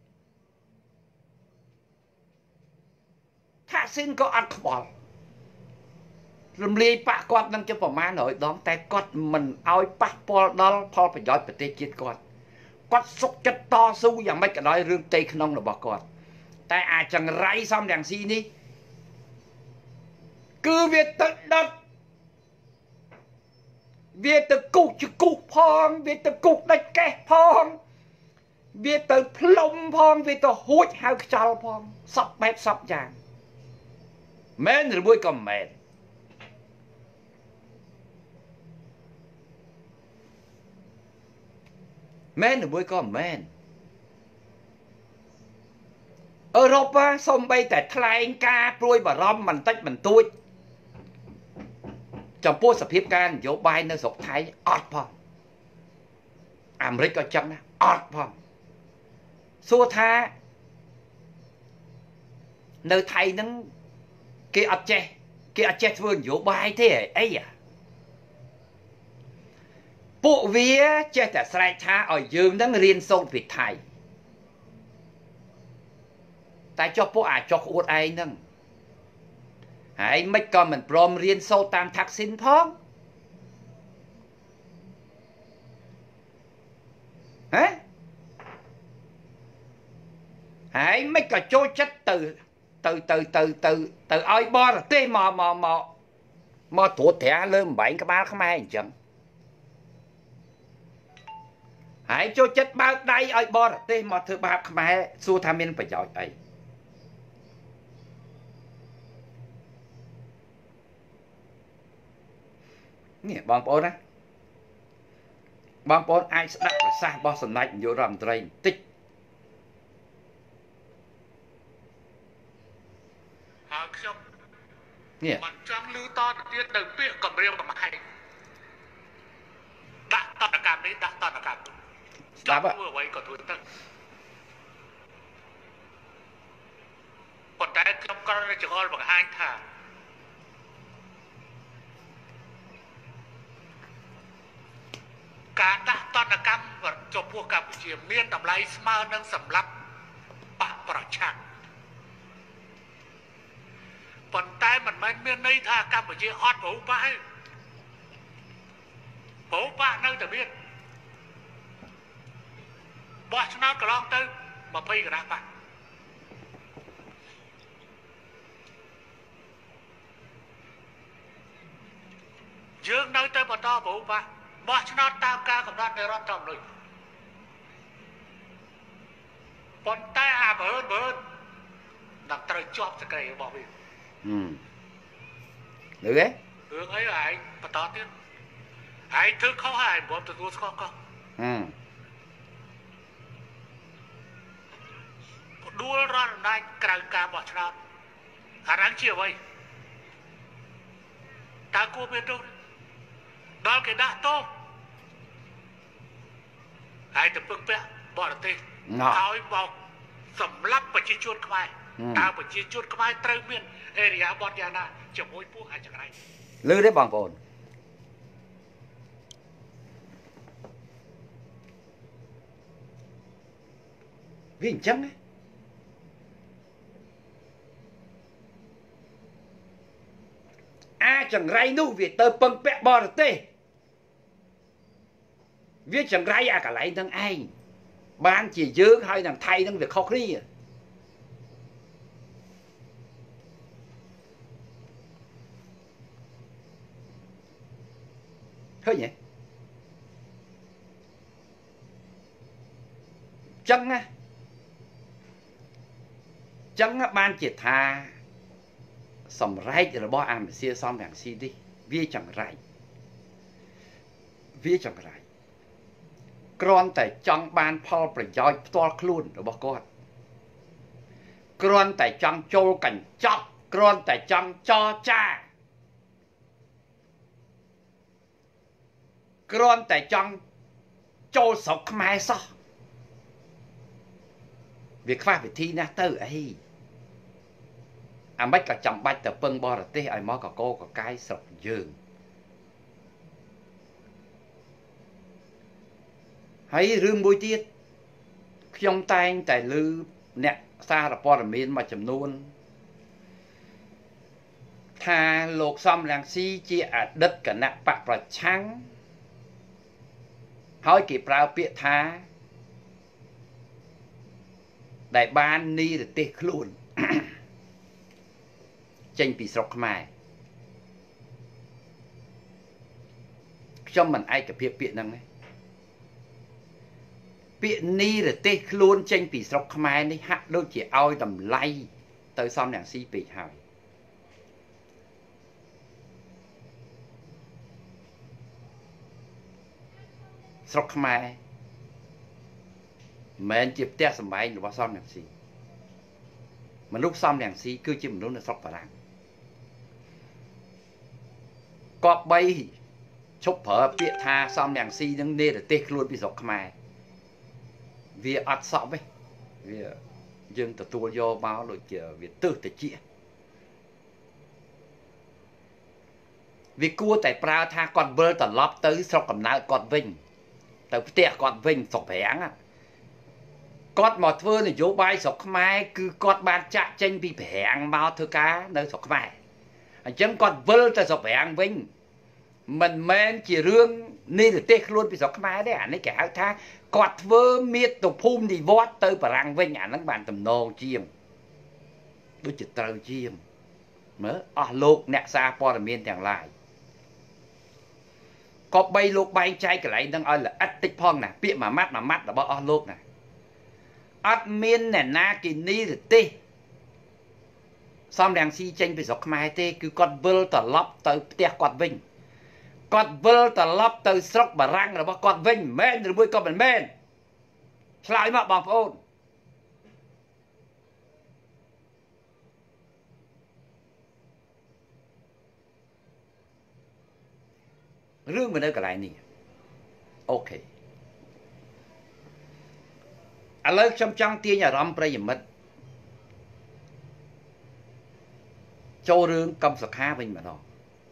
thả xin có ọt bỏ rùm ly bạc quạt nâng cho bà má nổi đón tay quạt mình ôi bác bò đó phò phải giỏi bà tê chết quạt quạt xúc chất to su dạng mấy cái nói rương tê khăn nông là bà quạt tại à chẳng rãi xong đằng xí đi cứ việc tự đất việc tự cục chứ cục phong việc tự cục đạch kẻ phong việc tự plông phong việc tự hút hào chào phong sắp bếp sắp chàng mến rồi bôi cầm mến mến rồi bôi cầm mến Europa xong bây tại thay ca prôi bà rõm mình tách mình tôi trong phố sập hiếp can dỗ bay nơi sọc thái ọt phong Amerik có chân á ọt phong xua tha nơi thay nâng kia ọt chê kia ọt chê vườn dỗ bay thế ấy à bộ vía chê ta sài tha ở dương nâng riêng sâu Việt Thái tại cho bộ à cho khu ai nâng hãy mấy con mình prom riêng sâu tam thạc xin phong hả hãy mấy con trôi chất từ từ từ từ từ từ oi bo rồi tê mò mò mò mò tuột thẻ lên bảy cái ba không ai chẳng hãy trôi chất bao đây oi bo rồi tê mò thứ ba không ai xua tham miên phải giỏi ấy nè bong bóng á bong bóng ai sẽ đặt và xa bó sân nạch vô rằm trời tích nè mặt trăng lưu to tiết đầu tiết cầm riêng cầm hay đã toàn là cảm đấy đã toàn là cảm đáp ạ vừa quay có tuổi tân còn trái trong con này chỉ có bằng hai thả cả đã toàn là cam và choพวก Campuchia មានតម្លៃស្មើនឹងសម្រាប់បកប្រឆាំងប៉ុន្តែមិនមែនមានន័យថាកម្ពុជាអត់ប្រហែលប្រហែលនៅតែមានបោះឆ្នោតកន្លងទៅยี่สิบកណ្ដាលបកយើងនៅតែបន្តប្រហែលបោះឆ្នោតតាមការកំណត់នៃរដ្ឋធម្មនុញ្ញប៉ុន្តែអាបើបើនឹងត្រូវជាប់សេចក្តីរបស់វា ừ được đấy រឿងអីឯងបន្តទៀតឯងធ្វើខុសហើយមិនទទួលស្គាល់ខុស ừ ដួលរដ្ឋអំណាចក្រៅការបោះឆ្នោតអារ៉ាំងជាអ្វីតើគួរមានទោសដល់គេដាក់ទោសហើយទៅពឹងពាក់បរទេសហើយមកសម្លាប់ប្រជាជនខ្មែរតើប្រជាជនខ្មែរត្រូវមានអេរិយាបថយ៉ាងណាជាមួយពួកអាចក្រៃលឺទេបងប្អូនវាអញ្ចឹងអាចង្រៃនោះវាទៅពឹងពាក់បរទេសវាចង្រៃអាកន្លែងទាំងឯងបានជាយើងហើយនឹងថៃនឹងវាខុសគ្នាឃើញទេចឹងណាចឹងបានជាថាសម្រែករបស់អាមេស៊ីសំរាំងស៊ីនេះវាចង្រៃវាចង្រៃគ្រាន់តែចង់បានផលប្រយោជន៍ផ្ទាល់ខ្លួនរបស់គាត់គ្រាន់តែចង់ចូលកញ្ចប់គ្រាន់តែចង់ចរចាគ្រាន់តែចង់ចូលស្រុកខ្មែរសោះវាខ្វះវិធីណាស់ទៅអីអាមិនក៏ចាំបាច់ទៅពឹងបរទេសឲ្យមកកកកកាយស្រុកយើងហើយរឿងមួយទៀតខ្ញុំតែងតែឮអ្នកសារព័ត៌មានមួយចំនួនថាលោកសំរងស៊ីជាអតីតគណៈបកប្រឆាំងហើយគេប្រើពាក្យថាដែលបាននីរទេសខ្លួន ចេញពីស្រុកខ្មែរខ្ញុំមិនឯកភាពពាក្យហ្នឹងទេពាក្យនីរទេសខ្លួនចេញពីស្រុកខ្មែរនេះហាក់ដូចជាឲ្យតម្លៃទៅសំរងស៊ីពេកហើយស្រុកខ្មែរមិនមែនជាផ្ទះសម្បែងរបស់សំរងស៊ីមនុស្សសំរងស៊ីគឺជាមនុស្សនៅស្រុកបារាំងគប្បីឈប់ប្រើពាក្យថាសំរងស៊ីនឹងនេរទេសខ្លួនពីស្រុកខ្មែរវាអត់សក់ទេវាយើងទទួលយកមកដូចជាវាទើសតិចវាគួរតែប្រើថាគាត់វិលត្រឡប់ទៅស្រុកកំណើតគាត់វិញទៅផ្ទះគាត់វិញស្រុកប្រាំងគាត់មកធ្វើនយោបាយស្រុកខ្មែរគឺគាត់បានចាក់ចេញពីប្រាំងមកធ្វើការនៅស្រុកខ្មែរអញ្ចឹងគាត់វិលទៅស្រុកប្រាំងវិញមិនមែនជារឿងនិរទេសខ្លួនពីស្រុកខ្មែរទេអានេះគេហៅថាគាត់ធ្វើមាតុភូមិនិវត្តទៅបារាំងវិញអាហ្នឹងបានតំណងជាងដូចជាត្រូវជាងមើលអស់លោកអ្នកសារព័ត៌មានទាំងឡាយក៏បីលោកបែងចែកកន្លែងហ្នឹងឲ្យល្អិតតិចផងណាពាក្យមួយម៉ាត់មួយម៉ាត់របស់អស់លោកណាអត់មានអ្នកណាគេនិរទេសសំរងស៊ីចេញពីស្រុកខ្មែរទេគឺគាត់វិលត្រឡប់ទៅផ្ទះគាត់វិញគាត់វិលត្រឡប់ទៅស្រុកបារាំងរបស់គាត់វិញមែនឬមួយក៏មិនមែនឆ្លើយមកបងប្អូនរឿងវានៅកន្លែងនេះអូខេឥឡូវខ្ញុំចង់ទាញអារម្មណ៍ប្រិយមិត្តចូលរឿងកឹមសុខាវិញម្ដង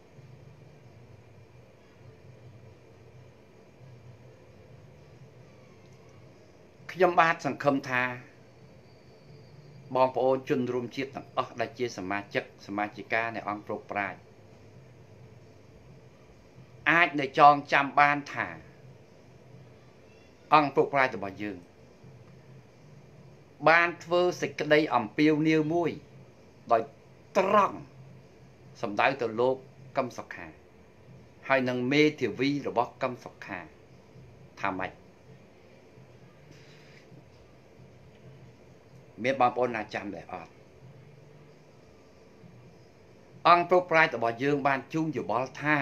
ខ្ញុំបាទសង្ឃឹមថាបងប្អូនជនរួមជាតិទាំងអស់ដែលជាសមាជិកសមាជិកានៃអង្គប្រុសប្រាជ្ញអាចនៅចងចាំបានថាអង្គប្រុសប្រាជ្ញរបស់យើងបានធ្វើសេចក្តីអំពាវនាវមួយដោយត្រង់សម្ដៅទៅលោកកឹមសុខាហើយនឹងមេធាវីរបស់កឹមសុខាថាម៉េចមានបងប្អូនណាចាំដែរអត់អង្គប្រុសប្រាជ្ញរបស់យើងបានជូនយោបល់ថា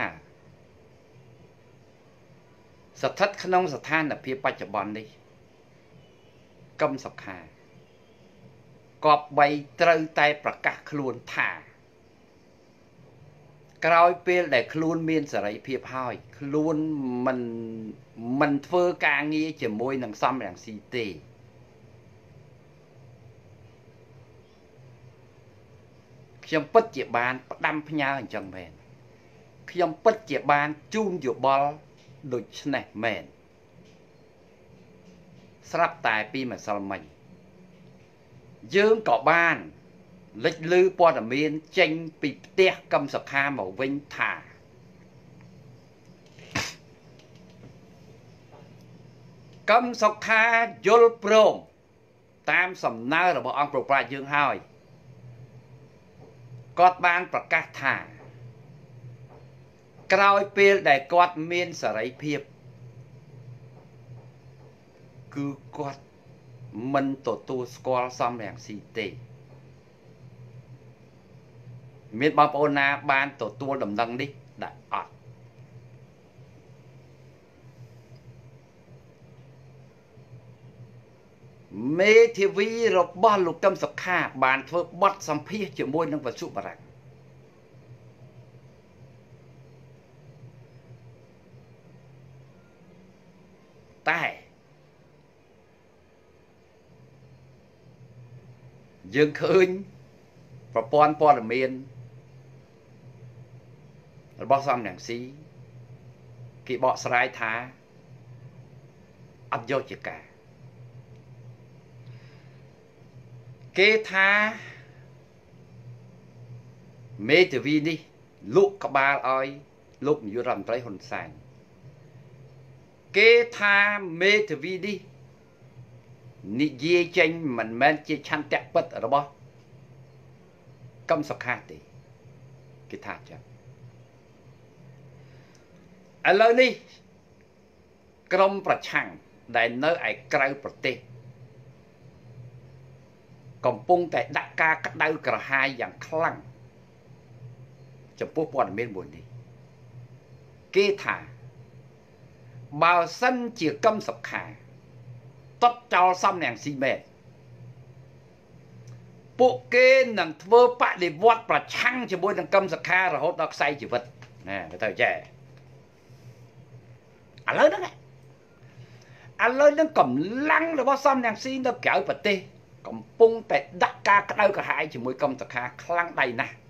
ស្ថិតក្នុងស្ថានភាពបច្ចុប្បន្ននេះកឹមសុខាគប្បីត្រូវតែប្រកាសខ្លួនថាក្រោយពេលដែលខ្លួនមានសេរីភាពហើយខ្លួនមិនមិនធ្វើការងារជាមួយនឹងសំរងស៊ីទេខ្ញុំពិតជាបានផ្ដាំផ្ញើអញ្ចឹងមែនខ្ញុំពិតជាបានជូនយោបល់ដូច្នេះមែនស្រាប់តែពីម្សិលមិញយើងក៏បានលេចឮព័ត៌មានចេញពីផ្ទះកឹមសុខាមកវិញថាកឹមសុខាយល់ព្រមតាមសំណើរបស់អង្គប្រុសប្រាជ្ញយើងហើយគាត់បានប្រកាសថាក្រោយពេលដែលគាត់មានសេរីភាពគឺគាត់មិនទទួលស្គាល់សំរងស៊ីទេមានបងប្អូនណាបានទទួលដំណឹងនេះដែរអត់មេធាវីរបស់លោកកឹមសុខាបានធ្វើបទសម្ភាសន៍ជាមួយនឹងវត្ថុបារាំងតែយើងឃើញប្រព័ន្ធព័ត៌មានរបស់សំរងស៊ីគេបកស្រាយថាអត់យកជាការគេថាមេធាវីនេះលក់ក្បាលឲ្យលោកនាយករដ្ឋមន្ត្រីហ៊ុនសែនគេថាមេធាវីនេះនិយាយចេញមិនមែនជាឆន្ទៈពិតរបស់កឹមសុខាទេគេថាចឹងឥឡូវនេះក្រមប្រឆាំងដែលនៅឯក្រៅប្រទេសកំពុងតែដាក់ការក្តៅក្រហាយយ៉ាងខ្លាំងចំពោះព័ត៌មានមួយនេះគេថាបើសិនជាកឹមសុខាតត់ចោលសំរងស៊ីមែនពួកគេនឹងធ្វើបដិវត្តប្រឆាំងជាមួយនឹងកឹមសុខារហូតដល់ខ្សែជីវិតណាទៅចេះឥឡូវហ្នឹងឥឡូវហ្នឹងកម្លាំងរបស់សំរងស៊ីនៅក្រៅប្រទេសកំពុងតែដាក់ការក្តៅក្រហាយជាមួយកឹមសុខាខ្លាំងដៃណាស់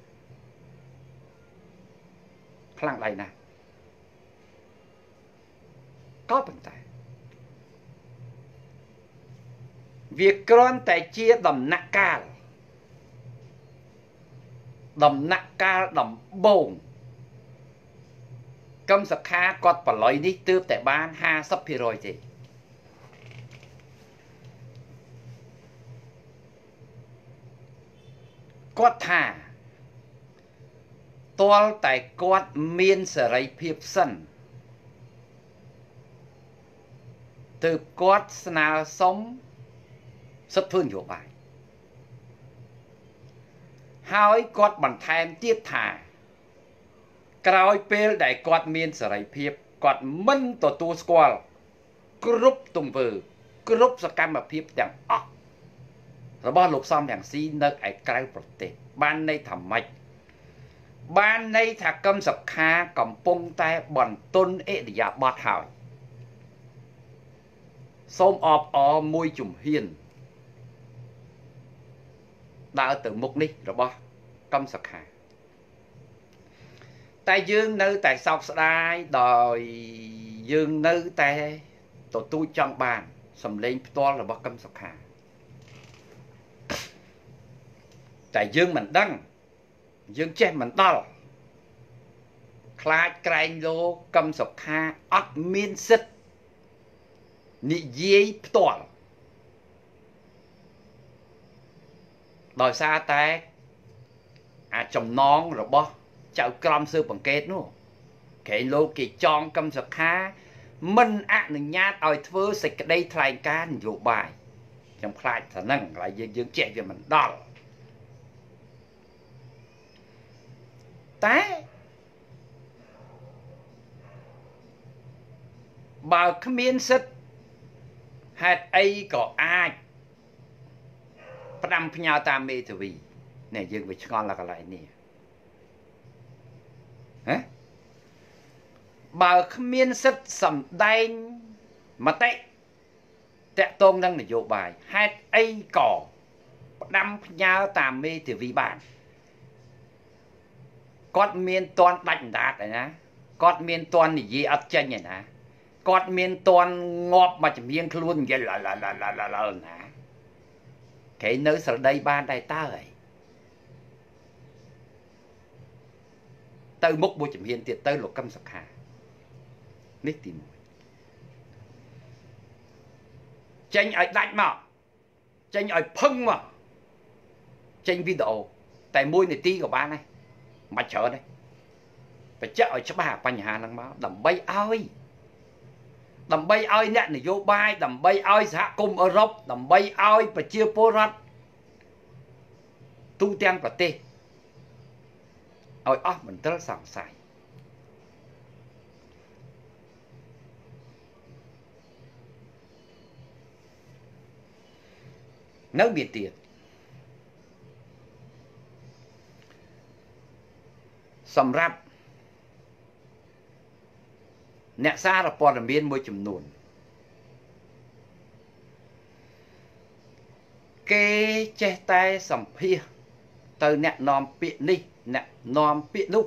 ខ្លាំងដៃណាស់ក៏ប៉ុន្តែវាគ្រាន់តែជាដំណាក់កាលដំណាក់កាលដំបូងកឹមសុខាគាត់ប្រឡយនេះទើបតែបានห้าสิบភាគរយទេគាត់ថាទាល់តែគាត់មានសេរីភាពសិនទើបគាត់ស្នើសុំសិទ្ធិធ្វើនយោបាយហើយគាត់បន្ថែមទៀតថាក្រោយពេលដែលគាត់មានសេរីភាពគាត់មិនទទួលស្គាល់គ្រប់ទង្វើគ្រប់សកម្មភាពទាំងអស់របស់លោកសំរងស៊ីនៅឯក្រៅប្រទេសបានន័យថាម៉េចបានន័យថាកឹមសុខាកំពុងតែបន្ទន់អិរិយាបថហើយសូមអបអរមួយជំហានដើរទៅមុខនេះរបស់កឹមសុខាតែយើងនៅតែសោកស្ដាយដោយយើងនៅតែទទូចចង់បានសម្លេងផ្ទាល់របស់កឹមសុខាតែយើងមិនដឹងយើងចេះមិនដល់ខ្លាចក្រែងលោកកឹមសុខាអត់មានសិទ្ធិនិយាយផ្ទាល់ដោយសារតែអាចំណងរបស់ចៅក្រមស៊ើបអង្កេតនោះក្រែងលោកគេចងកឹមសុខាមិនអនុញ្ញាតឲ្យធ្វើសេចក្តីថ្លែងការណ៍នយោបាយខ្ញុំខ្លាចថាហ្នឹងកន្លែងយើងយើងចេះវាមិនដល់តែបើគ្មានសិទ្ធិហេតុអីក៏អាចផ្ដាំផ្ញើតាមមេធាវីនេះយើងវាឆ្ងល់ដល់កន្លែងនេះហ៎បើគ្មានសិទ្ធិសម្ដែងមតិតាក់ទងនឹងនយោបាយហេតុអីក៏ផ្ដាំផ្ញើតាមមេធាវីបានគាត់មានតន់ដាច់អណ្ដាតឯណាគាត់មានតន់និយាយអត់ចេញឯណាគាត់មានតន់ងាប់មកចម្រៀងខ្លួននិយាយឡាឡាឡាឡាឡាណាគេនៅស្រដីបានដែរតើអីទៅមុខមួយចម្រៀងទៀតទៅលោកកឹមសុខានេះទីមួយចេញឲ្យដាច់មកចេញឲ្យផឹងមកចេញវីដេអូតែមួយនាទីក៏បានដែរមិនច្រើនទេបញ្ជាក់ឲ្យច្បាស់បញ្ហាហ្នឹងមកដើម្បីឲ្យដើម្បីឲ្យអ្នកនយោបាយដើម្បីឲ្យសហគមន៍អឺរ៉ុបដើម្បីឲ្យប្រជាពលរដ្ឋទូទាំងប្រទេសឲ្យអស់មន្ទិលសង្ស័យនៅមានទៀតសម្រាប់អ្នកសារព័ត៌មានមួយចំនួនគេចេះតែសម្ភាសទៅអ្នកនាំពាក្យនេះអ្នកនាំពាក្យនោះ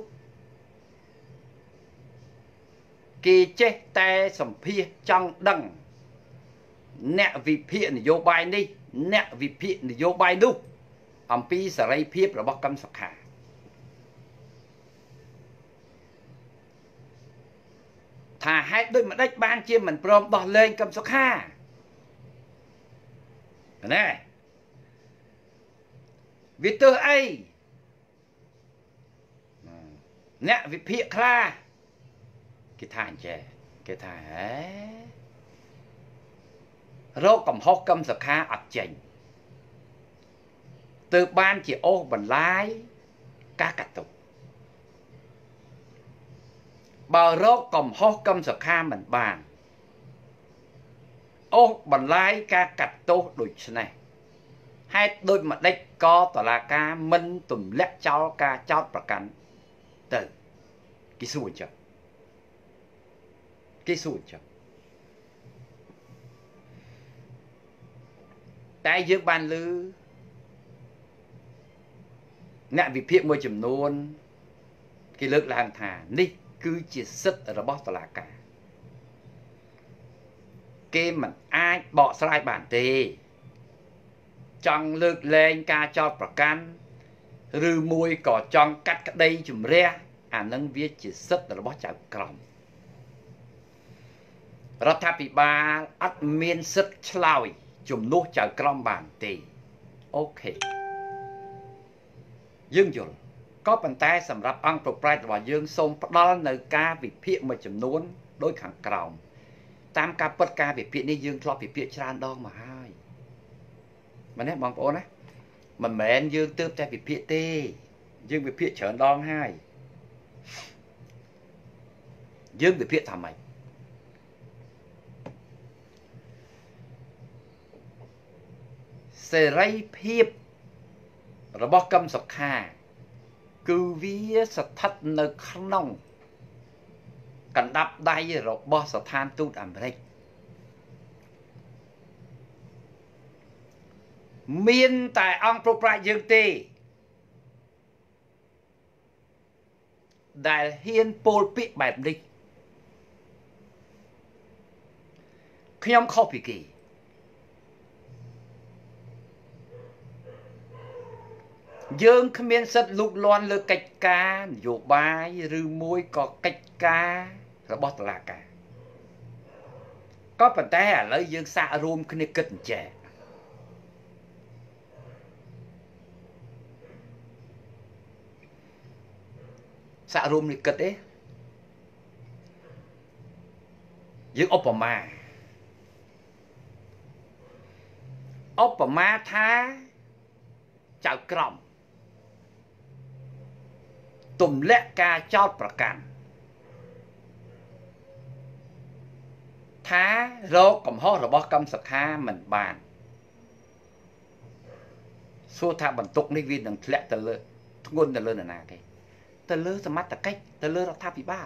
គេចេះតែសម្ភាសចង់ដឹងអ្នកវិភាគនយោបាយនេះអ្នកវិភាគនយោបាយនោះអំពីសេរីភាពរបស់កឹមសុខាថាហេតុដូចម្ដេចបានជាមិនព្រមដោះលែងកឹមសុខាណែវាទើសអីអ្នកវិភាគខ្លះគេថាអញ្ចេះគេថាហេរោគកំហុសកឹមសុខាអត់ចេញទើបបានជាអូសបន្លាយការកាត់ទោសបើរោគកំហុសកឹមសុខាមិនបានអូសបន្លាយការកាត់ទោសដូចនេះហេតុដូចម្ដេចក៏តុលាការមិនទម្លាក់ចោលការចោទប្រកាន់ទៅគេសួរអញ្ចឹងគេសួរអញ្ចឹងតែយើងបានឮអ្នកវិភាគមួយចំនួនគេលើកឡើងថានេះគឺជាសិទ្ធិរបស់តុលាការគេមិនអាចបកស្រាយបានទេចង់លើកលែងការចោទប្រកាន់ឬមួយក៏ចង់កាត់ក្តីជំរះអានឹងវាជាសិទ្ធិរបស់ចៅក្រមរដ្ឋាភិបាលអត់មានសិទ្ធិឆ្លើយជំនួសចៅក្រមបានទេអូខេយើងយល់ក៏ប៉ុន្តែសម្រាប់អង្គប្រប្រែករបស់យើងសូមផ្ដល់នៅការវិភាគមួយចំនួនដោយខាងក្រោមតាមការពិតការវិភាគនេះយើងធ្លាប់វិភាគច្រើនដងមកហើយមែនទេបងប្អូនណាមិនមែនយើងទើបតែវិភាគទេយើងវិភាគច្រើនដងហើយយើងវិភាគថាម៉េចសេរីភាពរបស់កឹមសុខាគឺវាស្ថិតនៅក្នុងកណ្ដាប់ដៃរបស់ស្ថានទូតអាមេរិកមានតែអង្គប្រប្រាជ្ញយើងទេដែលហ៊ានពោលពាក្យបែបនេះខ្ញុំខុសពីគេយើងគ្មានសិទ្ធិលូកលាន់លើកិច្ចការនយោបាយឬមួយក៏កិច្ចការរបស់តុលាការក៏ប៉ុន្តែឥឡូវយើងសាករួមគ្នាគិតអញ្ចេះសាករួមនេះគិតទេយើងឧបមាឧបមាថាចៅក្រមទម្លាក់ការចោទប្រកាន់ថារោគកំហុសរបស់កឹមសុខាមិនបានសួរថាបន្ទុកនេះវានឹងធ្លាក់ទៅលើធ្ងន់ទៅលើនរណាគេទៅលើសមត្ថកិច្ចទៅលើរដ្ឋាភិបាល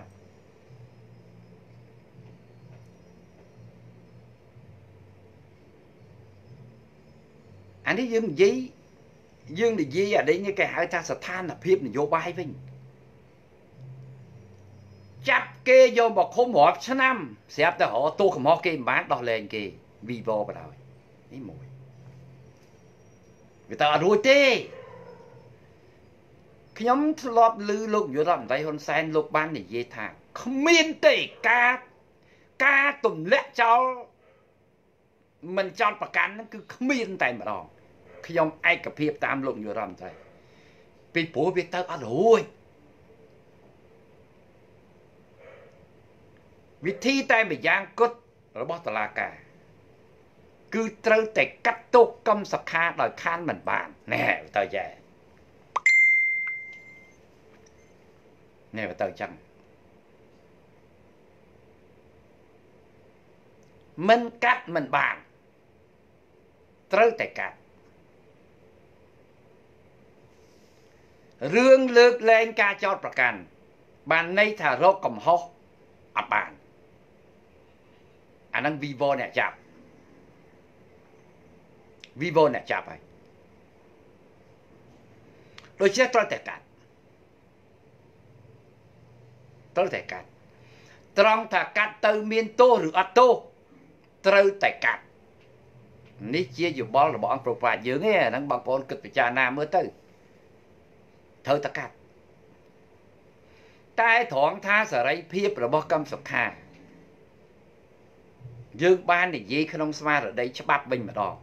អានេះយើងនិយាយយើងនិយាយអានេះគេហៅថាស្ថានភាពនយោបាយវិញចាប់គេយកមកឃុំរាប់ឆ្នាំស្រាប់តែរកទោសកំហុសគេមិនបានដោះលែងគេវីវបដោយនេះមួយវាតើអត់រួចទេខ្ញុំធ្លាប់ឮលោកនាយករដ្ឋមន្ត្រីហ៊ុនសែនលោកបាននិយាយថាគ្មានទេការការទម្លាក់ចោលមិនចោតប្រកាន់ហ្នឹងគឺគ្មានតែម្ដងខ្ញុំឯកភាពតាមលោកនាយករដ្ឋមន្ត្រីពីព្រោះវាទៅអត់រួចវិធីតែម្យ៉ាងគត់របស់តុលាការគឺត្រូវតែកាត់ទោសកឹមសុខាដោយខានមិនបានណែទៅយ៉ែណែទៅចឹងមិនកាត់មិនបានត្រូវតែកាត់រឿងលើកលែងការចោទប្រកាន់បានន័យថារកកំហុសអត់បានអានឹង Vivo អ្នកចាប់ Vivo អ្នកចាប់ហើយដូច្នេះត្រូវតែកាត់ត្រូវតែកាត់ត្រង់ថាកាត់ទៅមានទោសឬអត់ទោសត្រូវតែកាត់នេះជាយោបល់របស់អង្គប្រប្រាជ្ញយើងឯងហ្នឹងបងប្អូនគិតពិចារណាមើលទៅត្រូវតែកាត់តែត្រង់ថាសេរីភាពរបស់កម្មសុខាយើងបាននិយាយក្នុងស្មារតីច្បាប់វិញម្ដង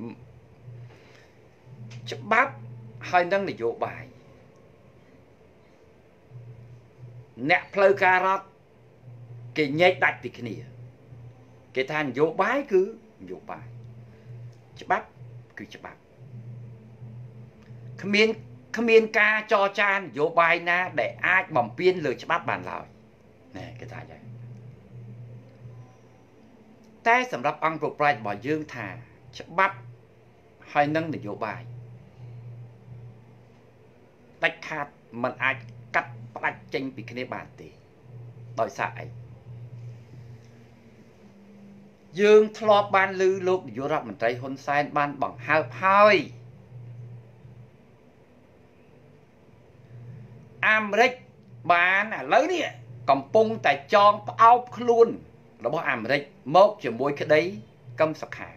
ច្បាប់ហើយនឹងនយោបាយអ្នកផ្លូវការរដ្ឋគេញែកដាច់ពីគ្នាគេថានយោបាយគឺនយោបាយច្បាប់គឺច្បាប់គ្មានគ្មានការចរចានយោបាយណាដែលអាចបំពានលើច្បាប់បានឡើយណែគេថាយ៉ាងតែសម្រាប់អង្គប្រប្រាជ្ញរបស់យើងថាច្បាប់ហើយនឹងនយោបាយដាច់ខាតมันអាចកាត់ផ្ដាច់ចេញពីគ្នាបានទេដោយសារអីយើងធ្លាប់បានឮលោកនាយករដ្ឋមន្ត្រីហ៊ុនសែនបានបង្ហើបហើយអាមេរិកបានឥឡូវនេះកំពុងតែចងផ្អោបខ្លួនរបស់អាមេរិកមកជាមួយក្តីកឹមសុខា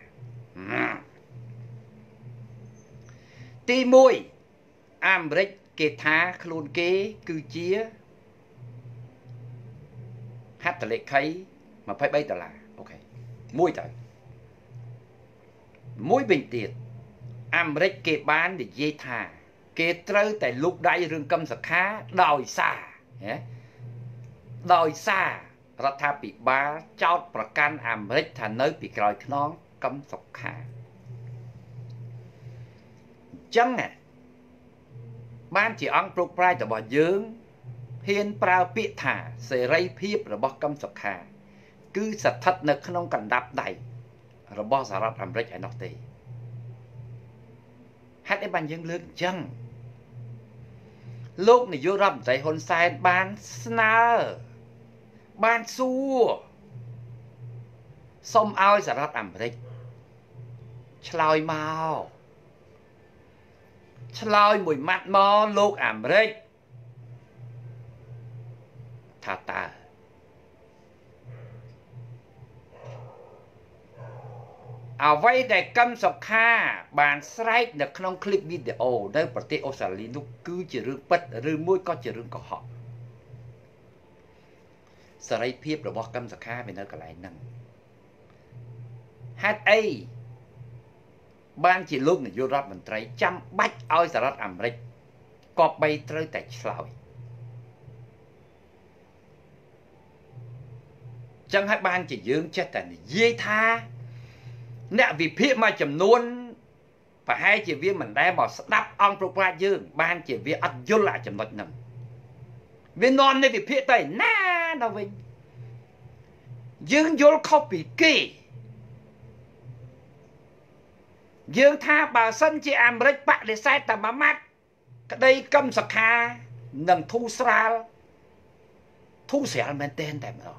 ទីមួយអាមេរិកគេថាខ្លួនគេគឺជាហត្ថលេខីยี่สิบสามដុល្លារអូខេមួយទៅមួយវិញទៀតអាមេរិកគេបាននិយាយថាគេត្រូវតែលូកដៃរឿងកឹមសុខាដោយសារណាដោយសាររដ្ឋាភិបាលចោទប្រកាន់អាមេរិកថានៅពីក្រោយខ្នងកឹមសុខាចឹងបានជាអង្គប្រឹកប្រាជ្ញរបស់យើងហ៊ានប្រើពាក្យថាសេរីភាពរបស់កឹមសុខាគឺស្ថិតនៅក្នុងកណ្ដាប់ដៃរបស់សហរដ្ឋអាមេរិកឯណោះទេហេតុអីបានយើងលើកអញ្ចឹងលោកនាយករដ្ឋមន្ត្រីហ៊ុនសែនបានស្នើបានសួរសុំឲ្យសហរដ្ឋអាមេរិកឆ្លើយមកឆ្លើយមួយម៉ាត់មកលោកអាមេរិកថាតើអ្វីដែលកឹមសុខាបានស្រែកនៅក្នុងคลิปវីដេអូនៅប្រទេសអូស្ត្រាលីនោះគឺជារឿងពិតឬមួយក៏ជារឿងកុហកសេរីភាពរបស់កឹមសុខាវានៅកន្លែងហ្នឹងហេតុអីបានជាលោកនាយករដ្ឋមន្ត្រីចាំបាច់ឲ្យសហរដ្ឋអាមេរិកក៏បីត្រូវតែឆ្លើយចឹងហើយបានជាយើងចេះតែនិយាយថាអ្នកវិភាគមួយចំនួនប្រហែលជាវាមិនដែលមកស្ដាប់អង្គប្រប្រាជ្ញយើងបានជាវាអត់យល់អាចំណុចហ្នឹងវានាំនៃវិភាគទៅណាដល់វិញយើងយល់ខុសពីគេយើងថាបើសិនជាអាមេរិកបដិសេធតែមួយម៉ាត់ក្តីកឹមសុខានឹងធូរស្រាលធូរស្រាលមែនទែនតែម្ដង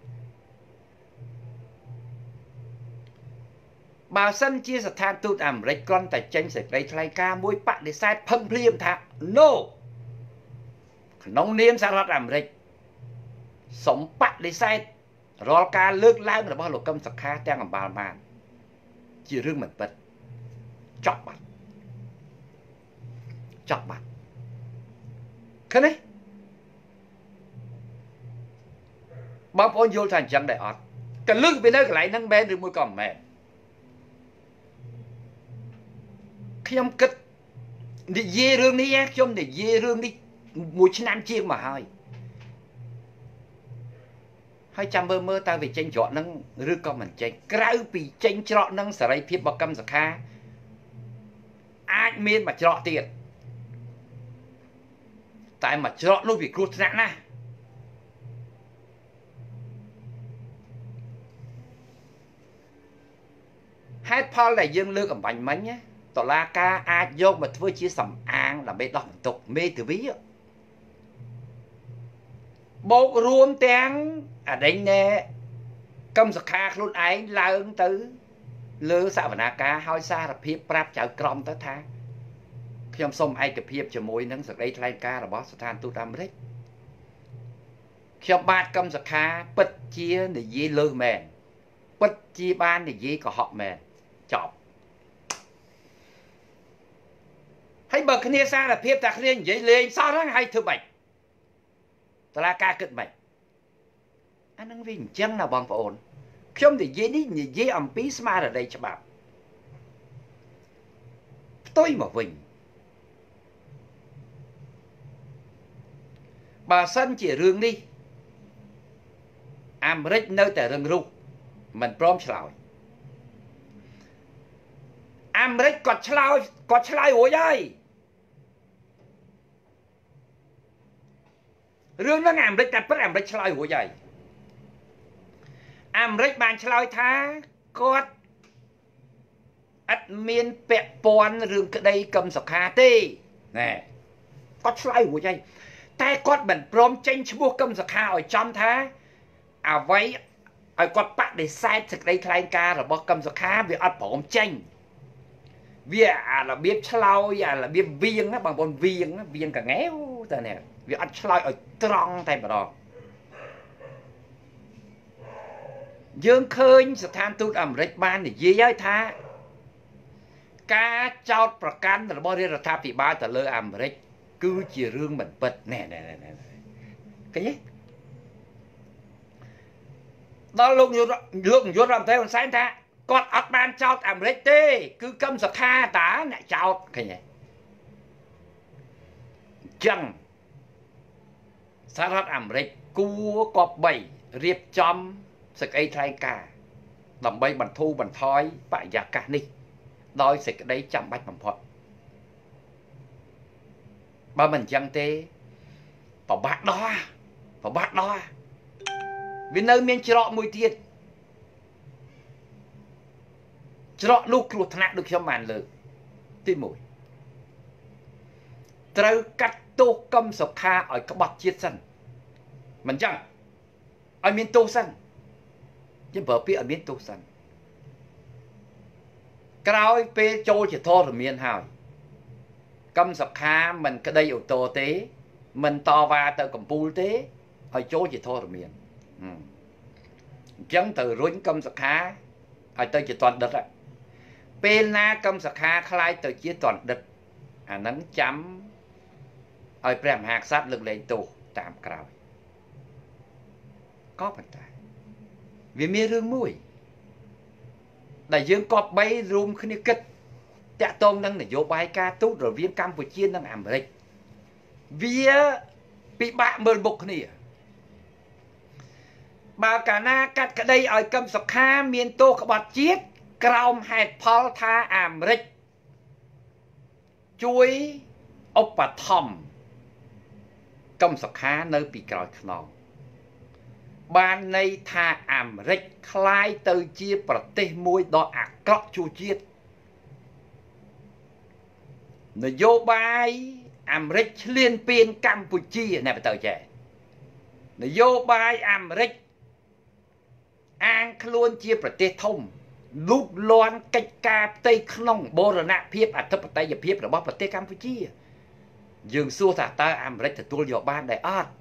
បើសិនជាស្ថានទូតអាមេរិកគ្រាន់តែចេញសេចក្តីថ្លែងការណ៍មួយបដិសេធផឹងភ្លាមថា no ក្នុងនាមសហរដ្ឋអាមេរិកសូមបដិសេធរាល់ការលើកឡើងរបស់លោកកឹមសុខាទាំងអម្បាលបានជារឿងមិនពិតចប់បាត់ចប់បាត់ឃើញទេបងប្អូនយល់ថាអញ្ចឹងដែរអត់កលឹកពីនៅកន្លែងហ្នឹងមែនឬមួយក៏មិនមែនខ្ញុំគិតនិយាយរឿងនេះខ្ញុំនិយាយរឿងនេះមួយឆ្នាំជាងមកហើយហើយចាំមើលមើលតើវាចេញច្រកហ្នឹងឬក៏មិនចេញក្រៅពីចេញច្រកហ្នឹងសេរីភាពរបស់កឹមសុខាអាចមានមួយច្រកទៀតតែមួយច្រកនោះវាគ្រោះថ្នាក់ណាស់ហេតុផលដែលយើងលើកអំបញ្ញមិញណាតុលាការអាចយកមកធ្វើជាសំអាងដើម្បីដោះបន្ទុកមេធាវីបូករួមទាំងអដេញណែកឹមសុខាខ្លួនឯងឡើងទៅលើសវនាការឲ្យសារភាពប្រាប់ចៅក្រមទៅថាខ្ញុំសូមឯកភាពជាមួយនឹងសេចក្តីថ្លែងការណ៍របស់ស្ថានទូតអាមេរិកខ្ញុំបាទកឹមសុខាពិតជានិយាយលើសមែនពិតជាបាននិយាយកុហកមែនចប់ហើយបើគ្នាសារភាពតែគ្នានិយាយលេងសោះហ្នឹងហើយធ្វើម៉េចតឡាការគិតម៉េចអានឹងវាអញ្ចឹងណាបងប្អូនខ្ញុំនិយាយនេះនិយាយអំពីស្មារតីច្បាប់ផ្ទុយមកវិញបើសិនជារឿងនេះអាមេរិកនៅតែរឹងរូសមិនព្រមឆ្លើយអាមេរិកគាត់ឆ្លើយគាត់ឆ្លើយរួចហើយរឿងហ្នឹងអាមេរិកតែពិតអាមេរិកឆ្លើយរួចហើយអាមេរិកបានឆ្លើយថាគាត់អត់មានពាក់ព័ន្ធរឿងក្តីកឹមសុខាទេណែគាត់ឆ្លើយរួចហើយតែគាត់មិនព្រមចេញឈ្មោះកឹមសុខាឲ្យចំថាអ្វីឲ្យគាត់បដិសេធសេចក្តីថ្លែងការណ៍របស់កឹមសុខាវាអត់ព្រមចេញវាអារបៀបឆ្លើយអារបៀបវៀងបងប្អូនវៀងវៀងកងែវតើនេះវាអត់ឆ្លើយឲ្យត្រង់តែម្ដងយើងឃើញស្ថានទូតអាមេរិកបាននិយាយហើយថាការចោទប្រកាន់របស់រដ្ឋាភិបាលទៅលើអាមេរិកគឺជារឿងមិនពិតណែណែណែឃើញទេដល់លោកលោកនាយករដ្ឋមន្ត្រីហ៊ុនសែនថាគាត់អត់បានចោទអាមេរិកទេគឺកឹមសុខាតាអ្នកចោទឃើញទេអញ្ចឹងសហរដ្ឋអាមេរិកគួរគប្បីរៀបចំសេចក្តីថ្លែងការណ៍ដើម្បីបន្ធូរបន្ថយបរិយាកាសនេះដោយសេចក្តីចាំបាច់បំផុតបើមិនអញ្ចឹងទេប្របាក់ដោះប្របាក់ដោះវានៅមានច្រកមួយទៀតច្រកនោះគ្រោះថ្នាក់ដូចខ្ញុំបានលើកទីមួយត្រូវកាត់ទោសកឹមសុខាឲ្យក្បត់ជាតិសិនមិនអញ្ចឹងឲ្យមានទោសសិនយើងប្រើពាក្យឲ្យមានទោសសិនក្រោយពេលចូលជាធរមានហើយកឹមសុខាមិនក្តីអូតូទេមិនតវ៉ាទៅកម្ពុជាទេឲ្យចូលជាធរមានអញ្ចឹងទៅរុញកឹមសុខាឲ្យទៅជាតនដិតពេលណាកឹមសុខាខ្លាយទៅជាតនដិតអាហ្នឹងចាំឲ្យព្រះមហាក្សត្រលើកលែងទោសតាមក្រោយក៏ប៉ុន្តែវាមានរឿងមួយដែលយើងគប្បីរួមគ្នាគិតតាក់ទងនឹងនយោបាយការទូតរវាងកម្ពុជានិងអាមេរិកវាពិបាកមើលមុខគ្នាបើកាលណាកាត់ក្តីឲ្យកឹមសុខាមានទោសក្បត់ជាតិក្រោមហេតុផលថាអាមេរិកជួយឧបត្ថម្ភកឹមសុខានៅពីក្រោយខ្នងបានន័យថាអាមេរិកคล้ายទៅជាប្រទេសមួយដ៏អាក្រក់ជួជាតិនយោបាយអាមេរិកឈ្លានពានកម្ពុជាណែបើទៅចេះនយោបាយអាមេរិកអាងខ្លួនជាប្រទេសធំលូកលាន់កិច្ចការផ្ទៃក្នុងបូរណភាពអធិបតេយ្យភាពរបស់ប្រទេសកម្ពុជាយើងសួរថាតើអាមេរិកទទួលយកបានដែរអត់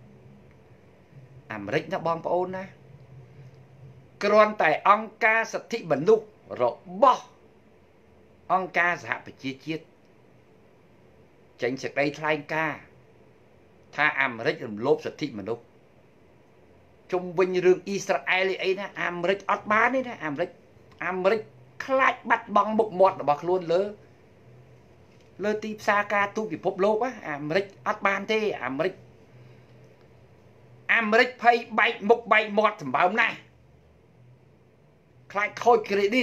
អាមេរិកណាបងប្អូនណាគ្រាន់តែអង្គការសិទ្ធិមនុស្សរបស់អង្គការសហប្រជាជាតិចេញសេចក្តីថ្លែងការណ៍ថាអាមេរិករំលោភសិទ្ធិមនុស្សជុំវិញរឿងអ៊ីស្រាអែលអីណាអាមេរិកអត់បានទេណាអាមេរិកអាមេរិកខ្លាចបាត់បង់មុខមាត់របស់ខ្លួនលើលើទីផ្សារការទូតពិភពលោកអាមេរិកអត់បានទេអាមេរិកអាមេរិកភ័យបែកមុខបែកមាត់សម្បើមណាស់ខ្លាចខូច credit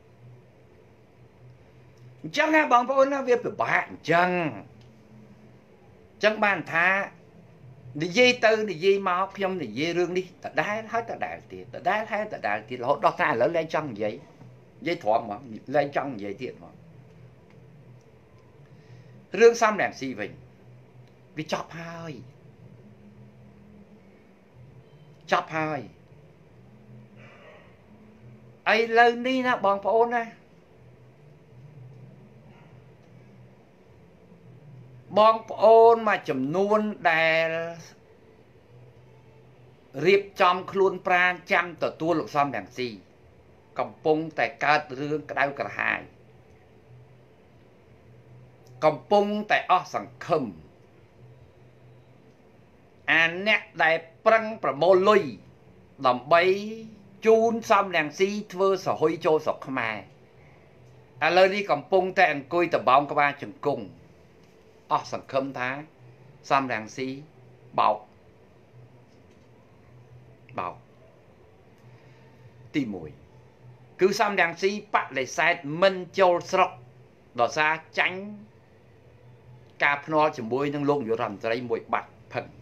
អញ្ចឹងណាបងប្អូនណាវាពិបាកអញ្ចឹងអញ្ចឹងបានថានិយាយទៅនិយាយមកខ្ញុំនិយាយរឿងនេះដដែលហើយដដែលទៀតដដែលហើយដដែលទៀតរហូតដល់ថាឥឡូវលែងចង់និយាយនិយាយទ្រាំមកលែងចង់និយាយទៀតមករឿងសំរងស៊ីវិញវាចប់ហើយចប់ហើយឥឡូវនេះណាបងប្អូនណាបងប្អូនមួយចំនួនដែលរៀបចំខ្លួនប្រាណចាំទទួលលោកសំរងស៊ីកំពុងតែកើតរឿងក្តៅក្រហាយកំពុងតែអស់សង្ឃឹមអាអ្នកដែលប្រឹងប្រមូលលុយដើម្បីជូនសំរងស៊ីធ្វើសហុយចូលស្រុកខ្មែរឥឡូវនេះកំពុងតែអង្គុយដបោងក្បាលជង្គង់អស់សង្ឃឹមថាសំរងស៊ីបោកបោកទីមួយគឺសំរងស៊ីបដិសេធមិនចូលស្រុកដោយសារចាញ់ការភ្នាល់ជាមួយនឹងលោកនាយករដ្ឋមន្ត្រីមួយបាត់ផឹង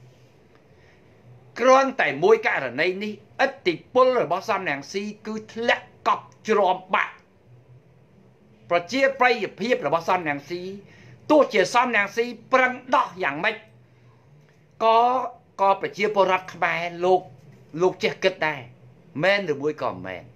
គ្រាន់តែមួយករណីនេះឥទ្ធិពលរបស់សំរងស៊ីគឺធ្លាក់កប់ជ្រាំបាក់ប្រជាប្រិយភាពរបស់សំរងស៊ីទោះជាសំរងស៊ីប្រឹងដោះយ៉ាងម៉េចក៏ក៏ប្រជាពលរដ្ឋខ្មែរលោកលោកចេះគិតដែរមែនឬមួយក៏មិនមែន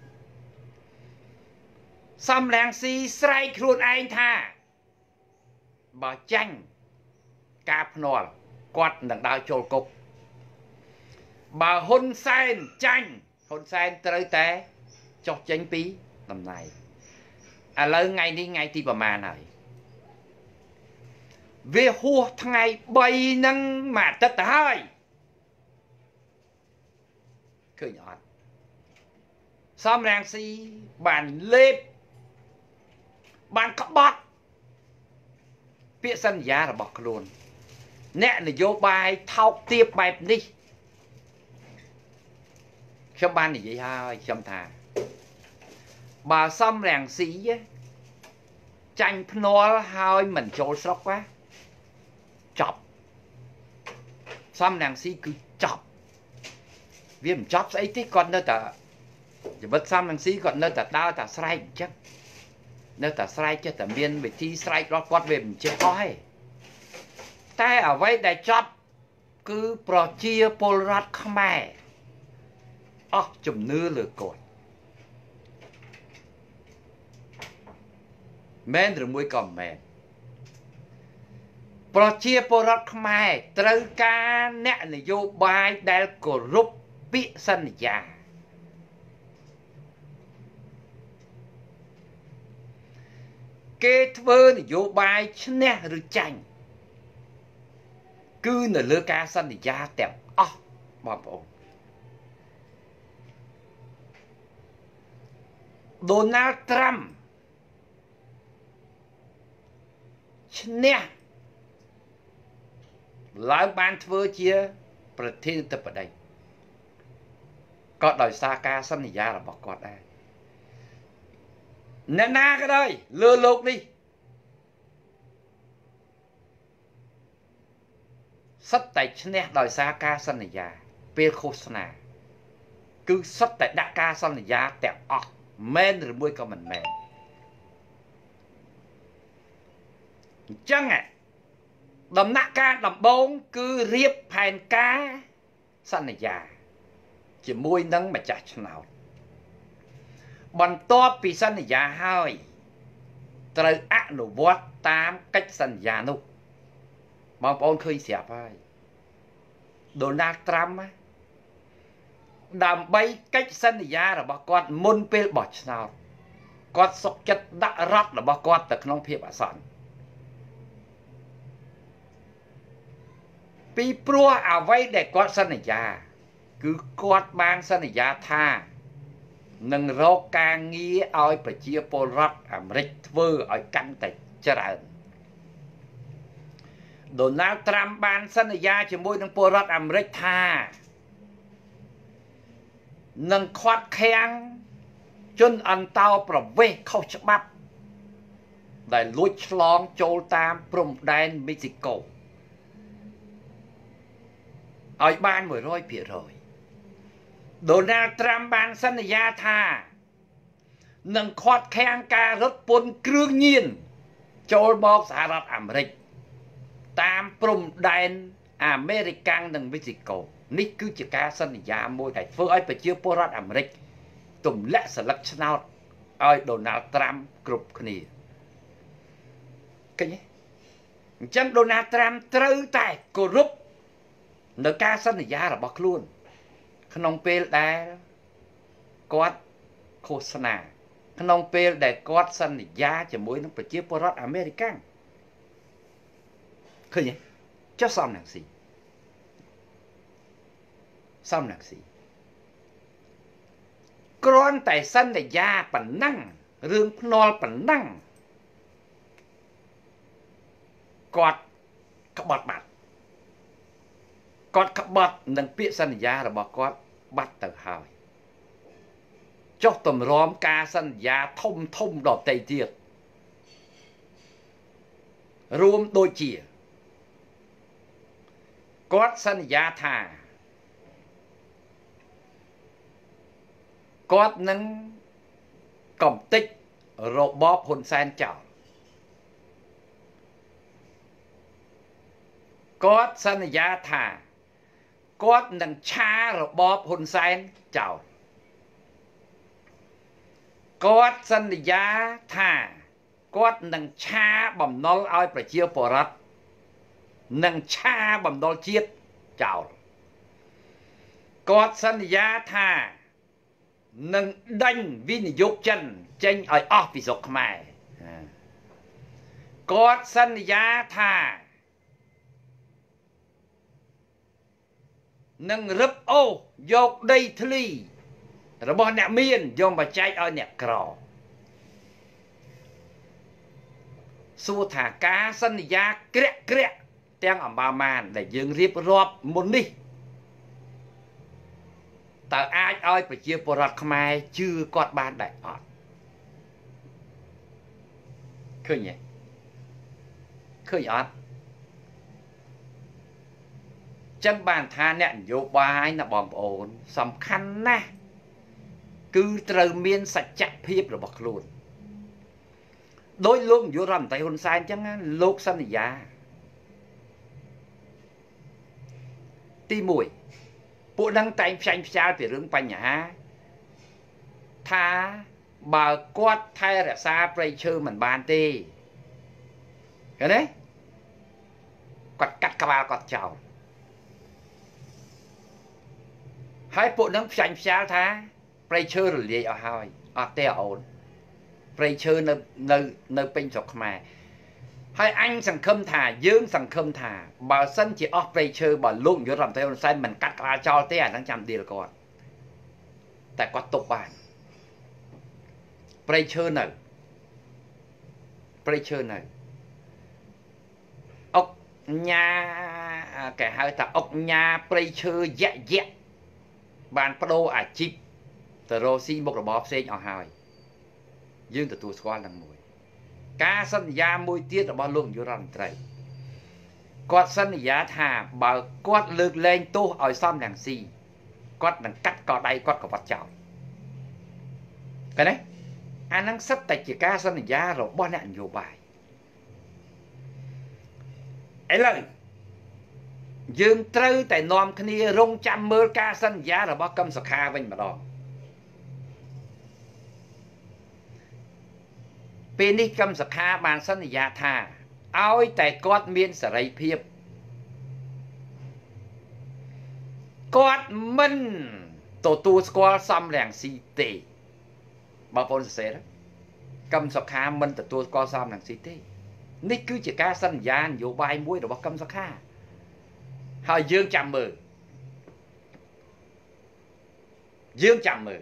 សំរងស៊ីស្រែកខ្លួនឯងថាបើចាញ់ការភ្នាល់គាត់នឹងដើរចូលគុកបើហ៊ុនសែនចាញ់ហ៊ុនសែនត្រូវតែចុះចេញពីតំណែងឥឡូវថ្ងៃនេះថ្ងៃទីប្រហែលហើយវាហួសថ្ងៃបីហ្នឹងមួយអាទិត្យទៅហើយឃើញអត់សំរងស៊ីបានលេបបានក្បត់ពាក្យសន្យារបស់ខ្លួនអ្នកនយោបាយថោកទាបបែបនេះខ្ញុំបាននិយាយហើយខ្ញុំថាបើសំរងស៊ីចាញ់ភ្នាល់ហើយមិនចូលស្រុកណាចប់សំរងស៊ីគឺចប់វាមិនចប់ស្អីទេគាត់នៅតែជីវិតសំរងស៊ីគាត់នៅតែដើរតែស្រែកអញ្ចឹងនៅតែស្រែកចេះតែមានវិធីស្រែករបស់គាត់វាមិនចេះអស់ទេតែអ្វីដែលចប់គឺប្រជាពលរដ្ឋខ្មែរអស់ជំនឿលើគាត់មែនឬមួយក៏មិនមែនប្រជាពលរដ្ឋខ្មែរត្រូវការអ្នកនយោបាយដែលគោរពពាក្យសន្យាគេធ្វើនយោបាយឈ្នះឬចាញ់គឺនៅលើការសន្យាទាំងអស់បងប្អូនដូណាល់ត្រាំឈ្នះឡើងបានធ្វើជាប្រធានាធិបតីក៏ដោយសារការសន្យារបស់គាត់ដែរអ្នកណាក៏ដោយលើលោកនេះសិតតែឈ្នះដោយសារការសន្យាពេលឃោសនាគឺសិតតែដាក់ការសន្យាទាំងអស់មែនឬមួយក៏មិនមែនអញ្ចឹងដំណាក់កាលដំបូងគឺរៀបផែនការសន្យាជាមួយនឹងម្ចាស់ឆ្នោតបន្ទាប់ពីសន្យាហើយត្រូវអនុវត្តតាមកិច្ចសន្យានោះបងប្អូនឃើញស្រាប់ហើយដូណាល់ត្រាំដើម្បីកិច្ចសន្យារបស់គាត់មុនពេលបោះឆ្នោតគាត់សុខចិត្តដាក់រដ្ឋរបស់គាត់ទៅក្នុងភាពអាសន្នពីព្រោះអ្វីដែលគាត់សន្យាគឺគាត់បានសន្យាថានឹងរកការងារឲ្យប្រជាពលរដ្ឋអាមេរិកធ្វើឲ្យកាន់តែច្រើនដូណាល់ត្រាំបានសន្យាជាមួយនឹងពលរដ្ឋអាមេរិកថានឹងខាត់ខាំងជនអន្តោប្រវេសន៍ខុសច្បាប់ដែលលួចឆ្លងចូលតាមព្រំដែនមេស៊ីកូឲ្យបានមួយរយភាគរយដូណាល់ត្រាំបានសន្យាថានឹងខាត់ខាំងការរត់ពន្ធគ្រឿងញៀនចូលមកសហរដ្ឋអាមេរិកតាមព្រំដែនអាមេរិកាំងនិងមេស៊ីកូនេះគឺជាការសន្យាមួយដែលធ្វើឲ្យប្រជាពលរដ្ឋអាមេរិកទម្លាក់ស្លឹកឆ្នោតឲ្យដូណាល់ត្រាំគ្រប់គ្នាឃើញទេអចឹងដូណាល់ត្រាំត្រូវតែគោរពនៅការសន្យារបស់ខ្លួនក្នុងពេលដែលគាត់ឃោសនាក្នុងពេលដែលគាត់សន្យាជាមួយនឹងប្រជាពលរដ្ឋអាមេរិកាំងឃើញទេចុះសំណាងស៊ីសំណាងស៊ីគ្រាន់តែសន្យាប៉ុណ្ណឹងរឿងភ្នាល់ប៉ុណ្ណឹងគាត់ក្បត់បាត់គាត់ក្បត់នឹងពាក្យសន្យារបស់គាត់បាត់ទៅហើយចុះតម្រាំការសន្យាធំធំដទៃទៀតរួមដូចជាគាត់សន្យាថាគាត់នឹងកំទេចរបបហ៊ុនសែនចោលគាត់សន្យាថាគាត់នឹងឆារបបហ៊ុនសែនចោលគាត់សន្យាថាគាត់នឹងឆាបំណុលឲ្យប្រជាពលរដ្ឋនឹងឆាបំណុលជាតិចោលគាត់សន្យាថានឹងដេញវិនិយោគចិនចេញឲ្យអស់ពីស្រុកខ្មែរគាត់សន្យាថានឹងរឹបអូសយកដីធ្លីរបស់អ្នកមានយកមកចែកឲ្យអ្នកក្រសួរថាការសន្យាក្រាក់ក្រាក់ទាំងអម្បាលម៉ានដែលយើងរៀបរាប់មុននេះតើអាចឲ្យប្រជាពលរដ្ឋខ្មែរជឿគាត់បានដែរអត់ឃើញទេឃើញអត់ចឹងបានថាអ្នកនយោបាយណាបងប្អូនសំខាន់ណាស់គឺត្រូវមានសច្ចភាពរបស់ខ្លួនដោយលោកនាយករដ្ឋមន្ត្រីហ៊ុនសែនចឹងណាលោកសន្យាទីមួយពួកនឹងតែងផ្សាយផ្សាលពីរឿងបញ្ហាថាបើគាត់ថែរក្សាព្រៃឈើមិនបានទេឃើញទេគាត់កាត់ក្បាលគាត់ចោលហើយពួកនឹងផ្សាយផ្សាលថាព្រៃឈើរលាយអស់ហើយអត់ទេអូនព្រៃឈើនៅនៅនៅពេញស្រុកខ្មែរហើយអញសង្ឃឹមថាយើងសង្ឃឹមថាបើសិនជាអស់ព្រៃឈើបើលោកនាយករដ្ឋមន្ត្រីហ៊ុនសែនមិនកាត់ក្បាលចោលទេអាហ្នឹងចាំឌីលគាត់តែគាត់ទប់បានព្រៃឈើនៅព្រៃឈើនៅអុកញ៉ាគេហៅថាអុកញ៉ាព្រៃឈើយៈយៈបានបដូរអាជីពទៅរកស៊ីមុខរបរផ្សេងអស់ហើយយើងទទួលស្គាល់នឹងមួយការសន្យាមួយទៀតរបស់លោកនាយករដ្ឋមន្ត្រីគាត់សន្យាថាបើគាត់លើកលែងទោសឲ្យសំរងស៊ីគាត់នឹងកាត់កដៃគាត់ក៏វត្តចោលឃើញទេអានឹងសិតតែជាការសន្យារបស់អ្នកនយោបាយឥឡូវយើងត្រូវតែនាំគ្នារងចាំមើលការសន្យារបស់កឹមសុខាវិញម្ដងពេលនេះកឹមសុខាបានសន្យាថាឲ្យតែគាត់មានសេរីភាពគាត់មិនទទួលស្គាល់សំរងស៊ីទេបងប្អូនសរសេរកឹមសុខាមិនទទួលស្គាល់សំរងស៊ីទេនេះគឺជាការសន្យានយោបាយមួយរបស់កឹមសុខាហើយយើងចាំមើលយើងចាំមើល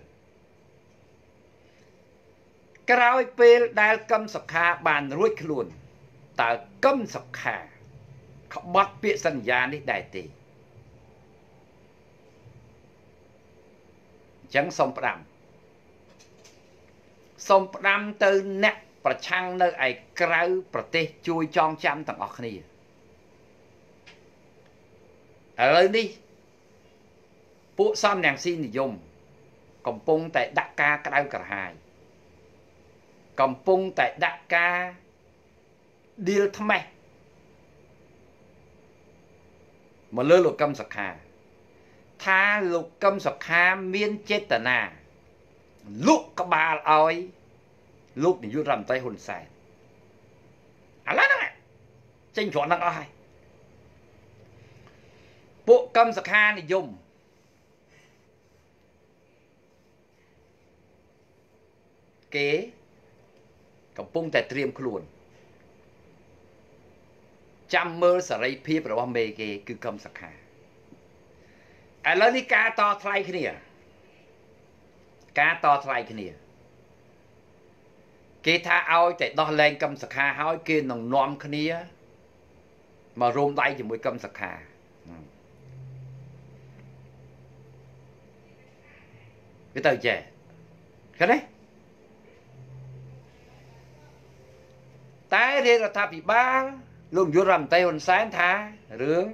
ក្រោយពេលដែលកឹមសុខាបានរួចខ្លួនតើកឹមសុខាក្បត់ពាក្យសន្យានេះដែរទេអញ្ចឹងសូមផ្ដាំសូមផ្ដាំទៅអ្នកប្រឆាំងនៅឯក្រៅប្រទេសជួយចងចាំទាំងអស់គ្នាឥឡូវនេះពួកសំរងស៊ីនិយមកំពុងតែដាក់ការក្តៅក្រហាយកំពុងតែដាក់ការឌីលថ្មេះមកលើលោកកឹមសុខាថាលោកកឹមសុខាមានចេតនាលុកក្បាលឲ្យលោកនាយករដ្ឋមន្ត្រីហ៊ុនសែនឥឡូវហ្នឹងចេញគ្រាន់ហ្នឹងអស់ហើយពួកកម្មសខានិយមគេកំពុងតែត្រៀមខ្លួនចាំមើលសេរីភាពរបស់មេគេគឺកម្មសខាឥឡូវនេះការតថ្លៃគ្នាការតថ្លៃគ្នាគេថាឲ្យតែដោះលែងកម្មសខាហើយគេនឹងនាំគ្នាមករួមដៃជាមួយកម្មសខាវាទៅចេះឃើញទេតែរាជរដ្ឋាភិបាលលោកនាយករដ្ឋមន្ត្រីហ៊ុនសែនថារឿង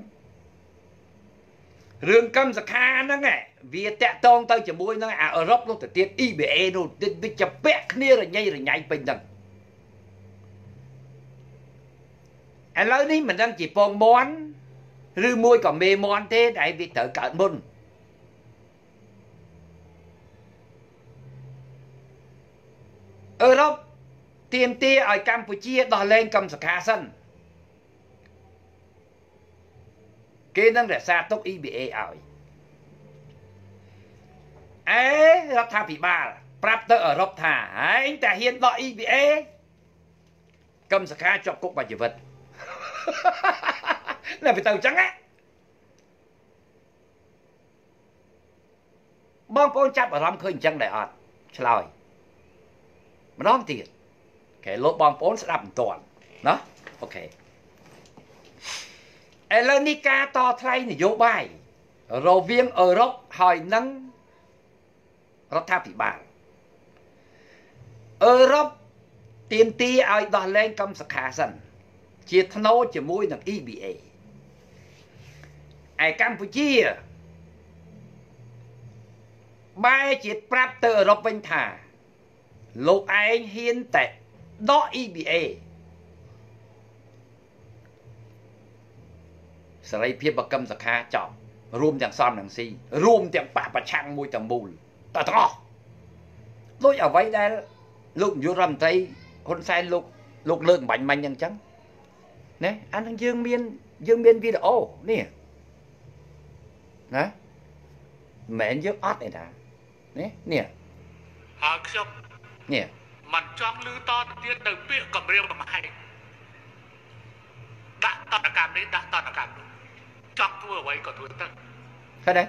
រឿងកម្មសខាហ្នឹងវាតាក់ទងទៅជាមួយនឹងអាអឺរ៉ុបនោះទៅទៀត E B A នោះវាជាពាក់គ្នារញ៉ៃរញ៉ៃពេញហ្នឹងឥឡូវនេះមិនដឹងជាពងមន់ឬមួយក៏មេមន់ទេដែលវាត្រូវកើតមុនអឺរ៉ុបទាមទារឲ្យកម្ពុជាដោះលែងកម្មសខាសិនគេនឹងរក្សាទុក E B A ឲ្យអេរដ្ឋាភិបាលប្រាប់ទៅអឺរ៉ុបថាឯងតែហ៊ានដក E B A កម្មសខាជាប់គុកមួយជីវិតនៅទៅអញ្ចឹងណាបងប្អូនចាប់អារម្មណ៍ឃើញអញ្ចឹងដែរអត់ឆ្លើយម្ដងទៀតគេលោកបងប្អូនស្ដាប់មិនទាន់ណាអូខេឥឡូវនេះការតថ្លៃនយោបាយរវាងអឺរ៉ុបហើយនឹងរដ្ឋាភិបាលអឺរ៉ុបទាមទារឲ្យដោះលែងកម្មសខាសិនជាថ្នូរជាមួយនឹង E B A ឯកម្ពុជាបែរជាប្រាប់ទៅអឺរ៉ុបវិញថាលោកឯងហ៊ានតែដក E B A សេរីភាពបកម្មសខាចប់រួមទាំងសំនឹងស៊ីរួមទាំងបកប្រឆាំងមួយទាំងមូលតើទាំងអស់ដូចអ្វីដែលលោកនាយករដ្ឋមន្ត្រីហ៊ុនសែនលោកលោកលើកបាញ់មិញអញ្ចឹងណាអានឹងយើងមានយើងមានវីដេអូនេះណាមិនមែនយើងអត់ទេតានេះនេះហើយខ្ញុំនេះមិនចង់ឮតទៅទៀតនៅពាក្យគម្រាមកំហែងដាក់តនកម្មនេះដាក់តនកម្មនោះចង់ធ្វើអ្វីក៏ធ្វើទៅឃើញទេ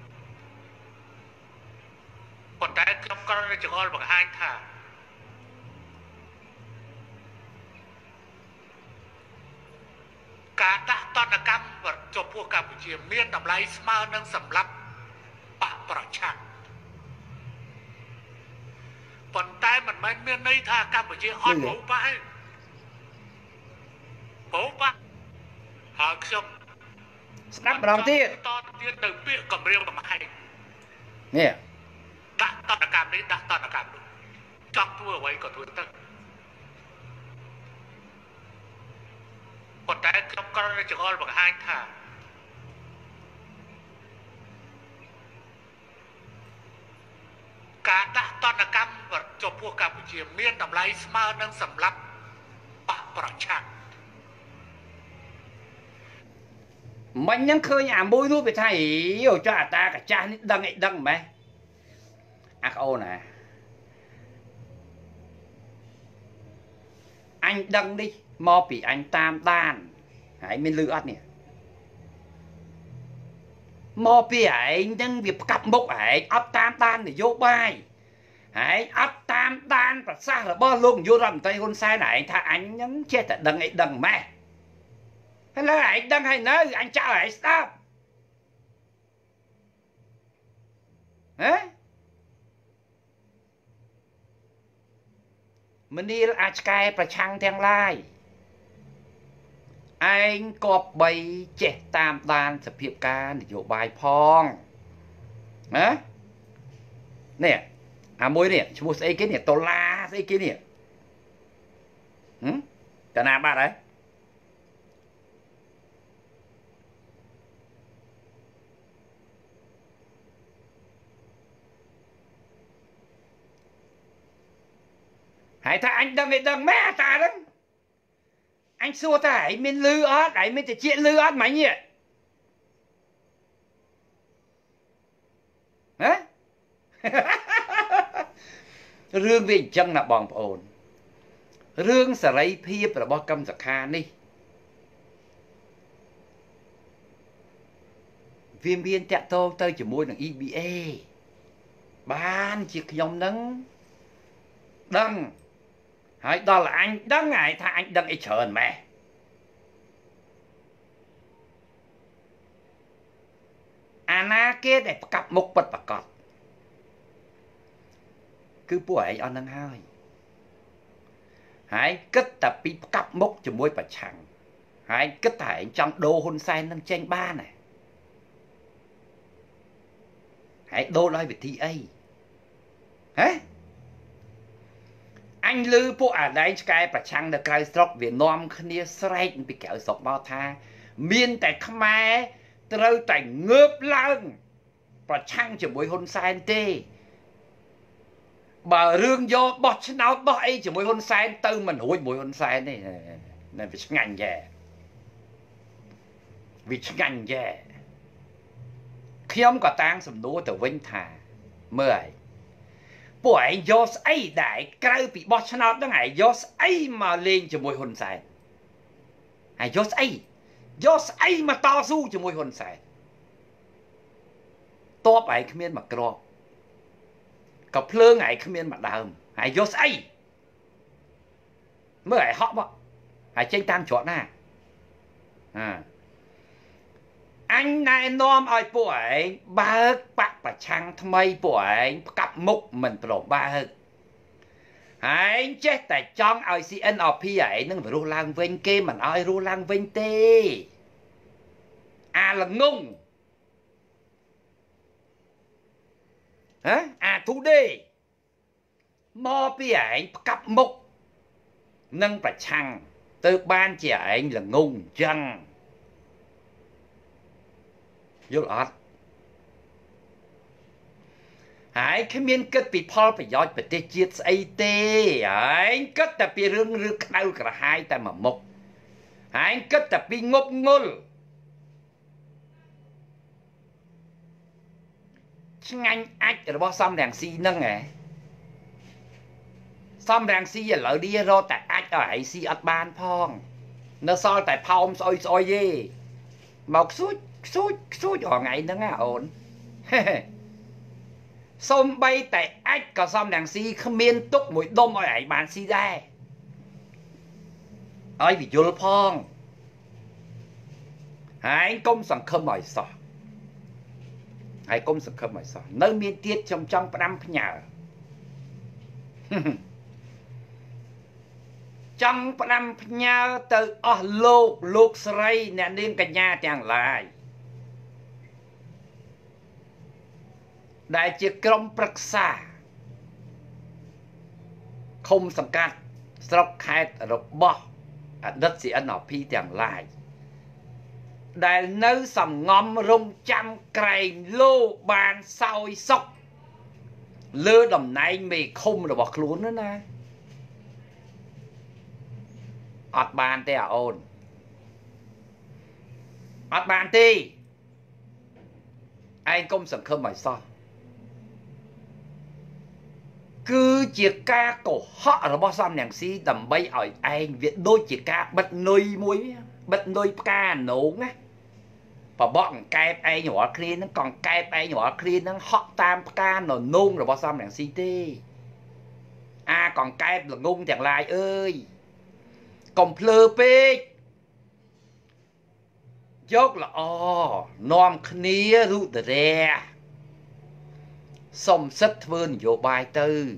ប៉ុន្តែខ្ញុំក៏ចង្អុលបង្ហាញថាការដាក់តនកម្មចំពោះកម្ពុជាមានតម្លៃស្មើនឹងសម្រាប់បកប្រឆាំងប៉ុន្តែមិនមែនមានន័យថាកម្ពុជាអត់ប្រោបាក់ប្រោបាក់ហើយខ្ញុំស្ដាប់ម្ដងទៀតតទៅទៀតទៅពាក្យគម្រាមកំហែងនេះដាក់តនកម្មនេះដាក់តនកម្មនោះចង់ធ្វើអ្វីក៏ធ្វើទៅប៉ុន្តែខ្ញុំក៏ចង្អុលបង្ហាញថាការដាក់តនកម្មចំពោះកម្ពុជាមានតម្លៃស្មើនឹងសម្រាប់បកប្រឆាំងមិញហ្នឹងឃើញអាមួយនោះវាថាយោចុះអាតាកាចាស់នេះដឹងអីដឹងម៉េះអាក្អូនណាអញដឹងនេះមកពីអញតាមដានហើយមានលឺអត់នេះមកពីឯងហ្នឹងវាផ្កាប់មុខឯងអត់តាមដាននយោបាយឯងអត់តាមដានប្រសាសន៍របស់លោកនាយករដ្ឋមន្ត្រីហ៊ុនសែនឯងថាអញហ្នឹងចេះតែដឹងអីដឹងម៉េះឥឡូវឯងដឹងហើយនៅអញចាក់ឲ្យឯងស្ដាប់ហ៎មនាលអាចកែប្រឆាំងទាំងឡាយឯងគប្បីចេះតាមដានសភាពការនយោបាយផងណានេះអាមួយនេះឈ្មោះស្អីគេនេះដុល្លារស្អីគេនេះហឹមតាណាបាត់ហើយហើយថាអញដឹងឯដឹងម៉ែតាហ្នឹងអញ anh xua ta ấy mình lư ớt ấy mình chỉ chuyện lư ớt mấy nhỉ hả rương vì chân là bỏng ổn rương sẽ lấy phiếp là bó căm giặc kha đi viêm viên tẹt tô tơi chỉ môi là i bê a ban chiếc nhóm nâng đăng hỏi đó là anh đăng ngài tha anh đăng ấy trơn mẹ Anna kia để cặp mục bật bạc cọt cứ bố ấy ở nâng hơi hãy kết tập bị cặp mục cho môi bà chẳng hãy kết thải trong đô hôn sai nâng tranh ba này hãy đô nói về thi ấy hả anh lư bố à đây cái bà chẳng được cái sọc Việt Nam khnia srek bị kéo sọc bao tha miên tại Khmer trâu tại ngớp lăng bà chẳng cho môi hôn sai tê bà rương vô bọt chân áo bọt ấy cho môi hôn sai tư mình hối môi hôn sai này nên vì ngành về vì ngành về khi ông có tăng xâm đua từ Vinh Thà mười bộ ấy vô ấy đại cây bị bọt chân áo đó ngày vô ấy mà lên cho môi hôn sai hay vô ấy vô ấy mà to su cho môi hôn sai tốt ấy không biết mà cơ có plơ ngày không biết mặt đàm hãy vô say mới hãy họ bọ hãy tranh tam chọn nè à anh này nom ơi bộ ấy ba bạc bà chăng thâm mây bộ ấy cặp mục mình tổ ba hơn hãy chết tại trong ơi xê en rờ pê ấy nâng phải ru lang vinh kê mình ơi ru lang vinh tê à là ngung hả à thu đi mò bị ảnh cặp mục nâng bà chăng từ ban chỉ ảnh là ngung chăng vô lọt hãy cái miên kết bị Paul phải dõi bà tê chiết ấy tê hãy kết tập bị rương rương đau cả hai tay mà mục hãy kết tập bị ngốc ngôn anh ách rồi bó xăm đèn xì nâng à xăm đèn xì lỡ đi rồi tại ách ở ấy xì ắt ban phong nó soi tại phong soi soi gì một suốt suốt suốt ở ngày nâng à ổn xông bay tại ách có xăm đèn xì không miên túc mũi đông ở ấy bàn xì ra ơi vì vô phong hãy công sản khâm mỏi sọ hãy công sự khâm mỏi sọ nơi miên tiết trong trong năm nhà trong năm nhà từ ở lục lục sray nè nên cả nhà chẳng lại đại chiếc công prắc xa không sẵn cát sọc khai rồi bỏ đất sĩ ấn ở phi chẳng lại đại nơi sầm ngom rung trăm cây lô bàn soi sọc lơ đầm này mì không rồi bọc luôn nữa nè ọt bàn tê à ồn ọt bàn tê anh công sẵn khâm mày sao cứ chiếc ca cổ họ rồi bó xăm nhàng xí tầm bay ở anh viện đôi chiếc ca bật nôi muối bật nôi ca nấu á và bọn kẹp ai nhỏ kia nó còn kẹp ai nhỏ kia nó họ tam ca nó nung rồi bao xăm đèn xê tê à còn kẹp là ngung chẳng lại ơi còn plơ pê dốc là o nom khnia ru tờ re xong sất vươn vô bài tư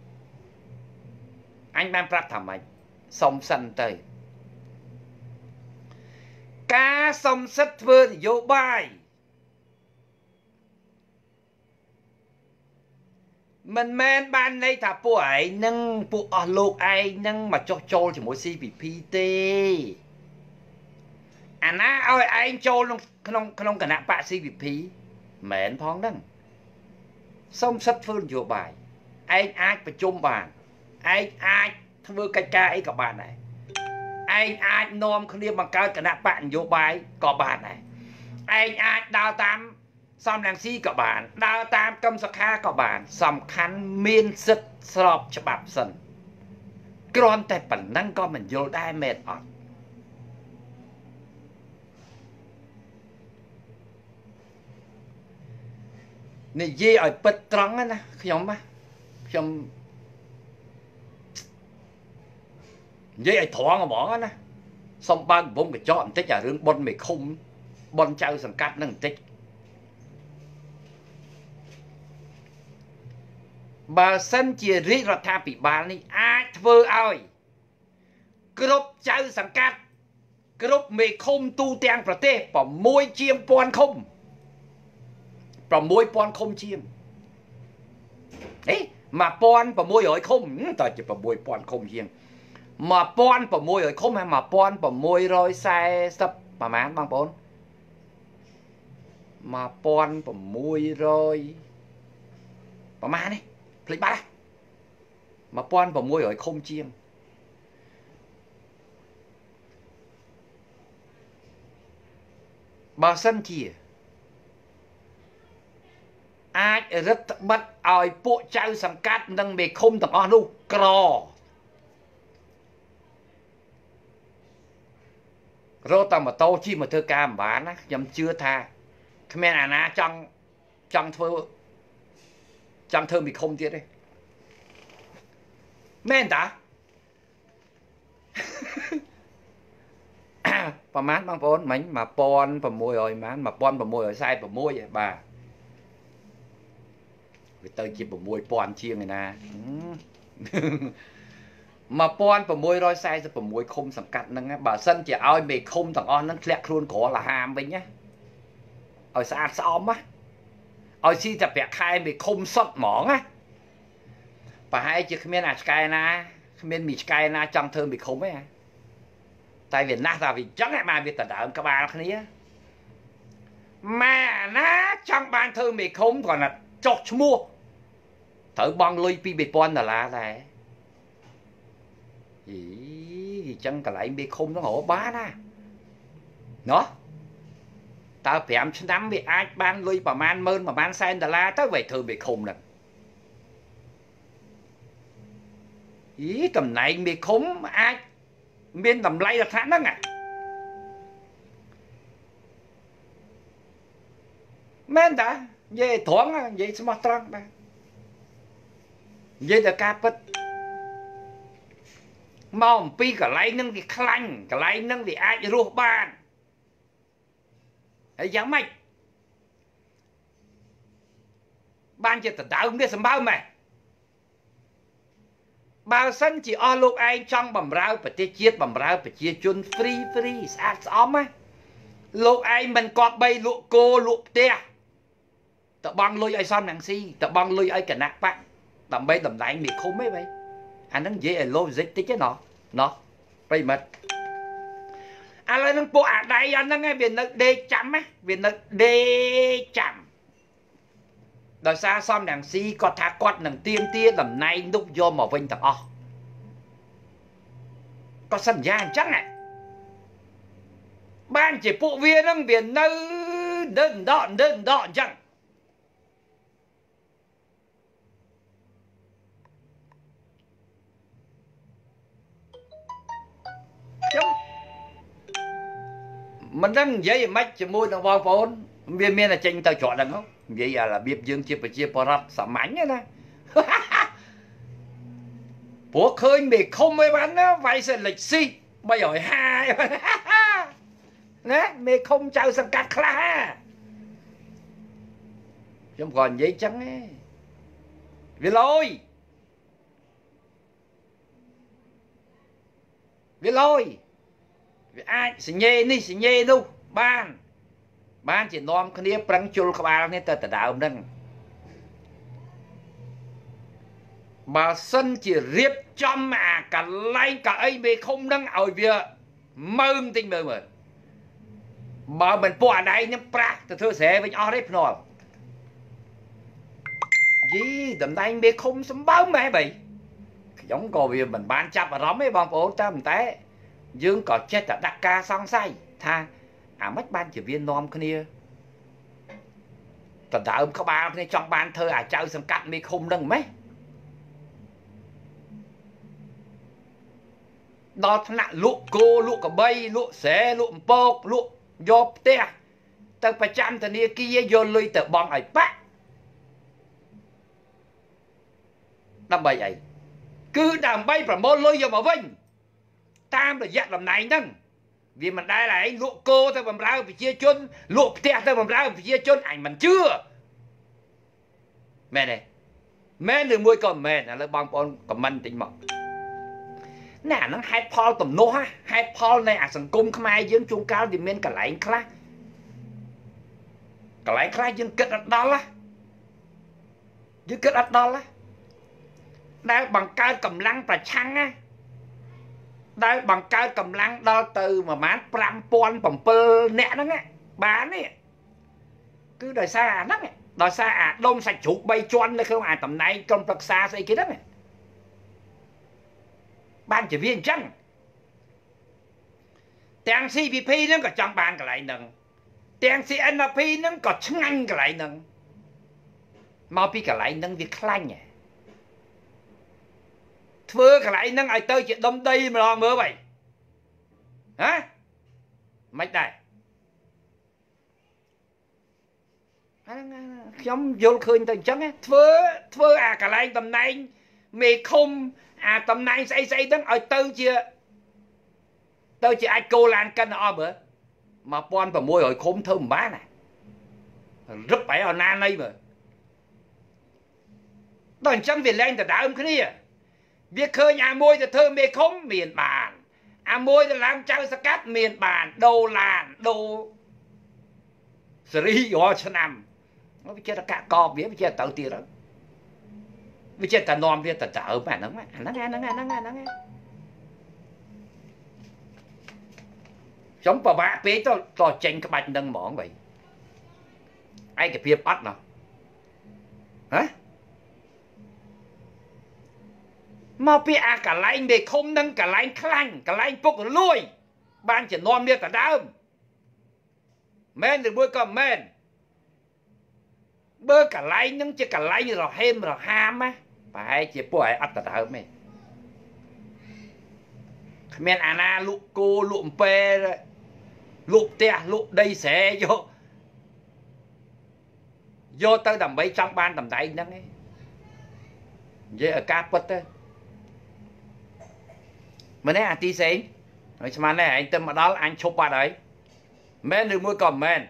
anh ban phát thầm anh xong sân tơi cá xong sất vươn vô bài mình men ban đây thả bộ ấy nâng bộ ở lục ấy nâng mà cho cho chỉ mỗi xê pê pê tê à ná ơi anh cho không không không cần nạp bạ xê pê pê mến phong đăng xong sất vươn vô bài anh ai phải chung bàn anh ai thưa cái ca ấy các bạn này anh ai nom khnia bằng cao cả nạp bạn vô bài có bạn này anh ai đào tam xong nàng si có bạn đào tam cầm sắc kha có bạn xong khăn miên sức sọp cho bạp sân còn tại bản năng con mình vô đai mệt ọt này dê ở bật trắng á nè không á không dê ở thoáng ở bỏ á nè xong ba bông cái chọn tích à rương bon mày không bon trao sẵn cắt nâng tích bà sân chia rít ra tha bị bà này ai thơ ơi group trao sẵn cắt group mày không tu tiềnប្រទេស môi chiêm pon không 6,000 không chiêm เอ๊ะ mà pon 600 không តែជា 6,000 khôngជាង 1,600 không hay 1,640 ប្រហែលបងប្អូន 1,600 ប្រហែលនេះភ្លេចបាត់ 1,600 khôngជាង បើសិនជា អាចរឹតបន្តឹងឲ្យពួកចៅសង្កាត់និងមេឃុំទាំងអស់នោះក្ររត់តាមម៉ូតូជិះមកធ្វើការមិនបានណាខ្ញុំជឿថាគ្មានអាណាចង់ចង់ធ្វើចង់ធ្វើមេឃុំទៀតទេមែនតា ប្រហែលបងប្អូនមិញ 1,600 ម៉ាន 1,646 បាទ វាទៅជា 6,000 ជាងឯណា 1,646 ឃុំសង្កាត់ហ្នឹងបើសិនជាឲ្យមេឃុំទាំងអស់ហ្នឹងធ្លាក់ខ្លួនក្រលហាមវិញណាឲ្យស្អាតស្អំណាឲ្យស៊ីតែប្រាក់ខែមេឃុំសុទ្ធហ្មងណាប្រហែលជាគ្មានអាឆ្កែណាគ្មានមីឆ្កែណាចង់ធ្វើមេឃុំទេតែវាណាស់ថាវាចឹងបានវាដណ្ដើមក្បាលគ្នាម៉ែណាចង់បានធ្វើមេឃុំគ្រាន់តែចុះឈ្មោះត្រូវបង់លុយ 2,000 ដុល្លារដែរអីចឹងកន្លែងមេឃុំហ្នឹងរកបានណាណោះតើ 5 ឆ្នាំវាអាចបានលុយប្រហែលម៉ឺនប្រហែលសែនដុល្លារទៅវាធ្វើមេឃុំហ្នឹងអីតំណែងមេឃុំអាចមានតម្លៃដល់ថ្នាក់ហ្នឹងអាមែនតានិយាយត្រង់និយាយស្មោះត្រង់បាទនិយាយតែការពិតមកអំពីកន្លែងហ្នឹងវាខ្លាញ់កន្លែងហ្នឹងវាអាចរស់បានហើយយ៉ាងម៉េចបានជាដណ្ដើមនេះសម្បើមហ៎បើសិនជាអស់លោកឯងចង់បំរើប្រទេសជាតិបំរើប្រជាជន free free ស្អាតស្អំណាលោកឯងមិនគប្បីលក់គោលក់ផ្ទះតបង់លុយឲ្យសំណាងស៊ីតបង់លុយឲ្យគណៈបកដើម្បីតំណែងមេឃុំទេបែអាហ្នឹងនិយាយឲ្យ logic តិចទេណោះណោះប្រិមិត្តឥឡូវហ្នឹងពួកអាដៃអាហ្នឹងវានៅដេកចាំណាវានៅដេកចាំដោយសារសំណាងស៊ីគាត់ថាគាត់នឹងទៀមទាតំណែងនោះយកមកវិញទាំងអស់គាត់សន្យាអញ្ចឹងហ៎បានជាពួកវាហ្នឹងវានៅដើរដកដើរដកអញ្ចឹងខ្ញុំមិនដឹងនិយាយមិនជាមួយនឹងបងប្អូនវាមានតែចេញទៅច្រកហ្នឹងនិយាយអារបៀបយើងជាប្រជាពលរដ្ឋសាមញ្ញណាព្រោះឃើញមេឃុំឯបានណាវាយសិលិចស៊ីបីរយហាយណាមេឃុំចៅសង្កាត់ខ្លះខ្ញុំក៏និយាយចឹងឯងវាលយវាលយវាអាចសញ្ញេនេះសញ្ញេនោះបានបានជានាំគ្នាប្រឹងជុលក្បាលគ្នាទៅដដើមហ្នឹងបើសិនជារៀបចំអាកន្លែងកៅអីមេឃុំហ្នឹងឲ្យវាមើមតិចមើលមើលបើមិនពួកអាដៃនេះប្រាស់ទៅធ្វើស្រែវិញអស់ទេភ្នាល់យីតំណែងមេឃុំសម្បើមម៉ែបីខ្ញុំក៏វាមិនបានចាប់អារម្មណ៍ទេបងប្អូនតែប៉ុន្តែ dương có chết là đặc ca song say tha à mất ban chỉ viên nom kia tận đã ông các bạn này trong ban thơ à trao sang cắt mi không đừng mấy đó thằng lụa cô lụa cả bay lụa xé lụa bọc lụa dọc te tao phải chăm tao nia kia vô lui tao bom ấy bác đâm bay ấy cứ đàm bay và mô lui vô mà vinh tam là dắt làm này nâng vì mình đây là anh lụa cô tao bằng rau phải chia chôn lụa te tao bằng rau phải chia chôn ảnh mình chưa mẹ này mẹ đừng mua con mẹ là bằng con comment tính mộng nè nó hai Paul tầm nô ha hai Paul này à sẵn cung không ai dưỡng chung cao thì mình cả lại khá cả lại khá dưỡng kết ở đó lá dưỡng kết ở đó lá đây bằng cao cầm lăng và chăng á đây bằng cao cầm lăng đó từ mà mát pram pon bằng pơ nẹ đó nghe bán ấy cứ đời xa à đó nghe đời xa à đông sạch chuột bay choan đây không à tầm này trong thật xa xây kia đó nghe ban chỉ viên chăng tiếng xê pê pê nó có trong ban cái lại nâng tiếng xê en pê nó có chứng anh cái lại nâng mau bị cái lại nâng việc khăn nhỉ thưa cái lại nâng ai tới chuyện đâm đây mà lo mơ vậy hả mấy đây giống vô khơi tình chấn á thưa thưa à cái lại tầm này mày không à tầm này xây xây đứng ở tư chưa tư chưa ai cô lan cân ở bữa mà pon và môi rồi khôm thơm bá này rất phải ở nan đây mà đoàn chân việt lên từ đảo cái này việc khơi nhà môi từ thơm mê không miền bản à môi từ làm trao sa cát miền bản đồ làn đồ sri ho cho nằm nó bị chết là cả co biết bị chết tự tiền đó vì chết ta non biết ta chở mà nó nghe nó nghe nó nghe nó nghe nó nghe sống bà bạ bế to to tranh cái bạch nâng mỏng vậy ai cái phim bắt nào hả mà bị à cả lại để không nâng cả lại khăn cả lại bốc lùi ban chỉ non biết ta đau men được bôi cầm men bơ cả lại nâng chỉ cả lại rồi hem rồi ham á phải chỉ bôi ắt ta đau mày men ana lụ cô lụ pe lụ te lụ đây sẽ vô vô tới tầm bảy trong ban tầm đại nâng ấy vậy ở ca put á mà nè anh tí xí rồi mà nè anh tâm ở đó anh chụp vào đấy men được mua còn men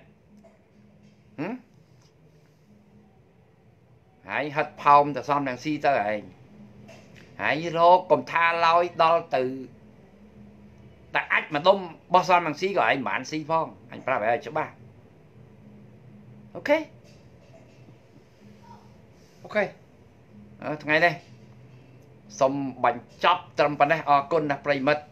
hãy hết phong từ xong đằng si tới rồi hãy như rô còn tha lôi đó từ tại ách mà đông bao xong đằng si gọi anh mà anh si phong anh phải về chỗ ba ok ok ờ, ngày đây xong bánh chop trầm bánh này ở con là prey mất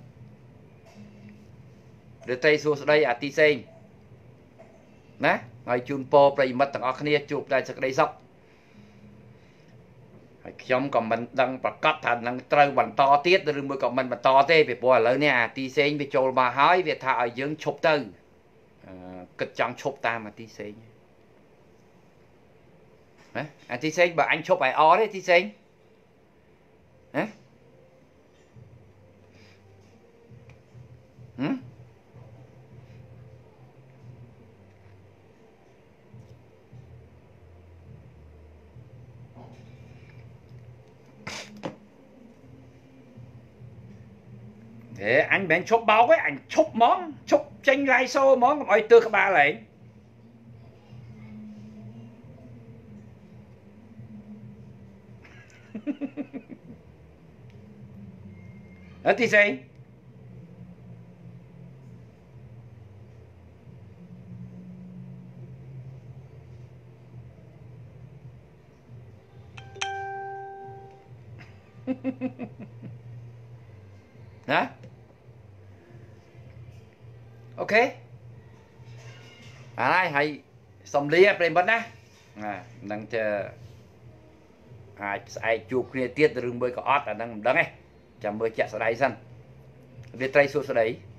để tay xuống đây à tí xên nè ngày chun po prey mất tầng ở khnia chụp đây sẽ đây sóc trong còn mình đang bật cắt thành đang trâu bánh to tiết rồi mới còn mình bánh to tê về bùa lớn nè tí xên về trâu bà hói về thả ở dưỡng chụp tư cực trong chụp ta mà tí xên à tí xên bà anh chụp bài ó đấy tí xên hả? Ừ? Thế anh bén chốt báo ấy, anh chốt món, chốt chanh rai xô món ôi tư các ba lại. Ở tí gì? Hả? Ok. À đây hãy xong lý ở bên bên á. À, đang chờ ai ai chụp kia tiết rừng bơi có ót ở đang đắng ấy. Chăm bơi chạy sau đây sân រាត្រីសួស្តី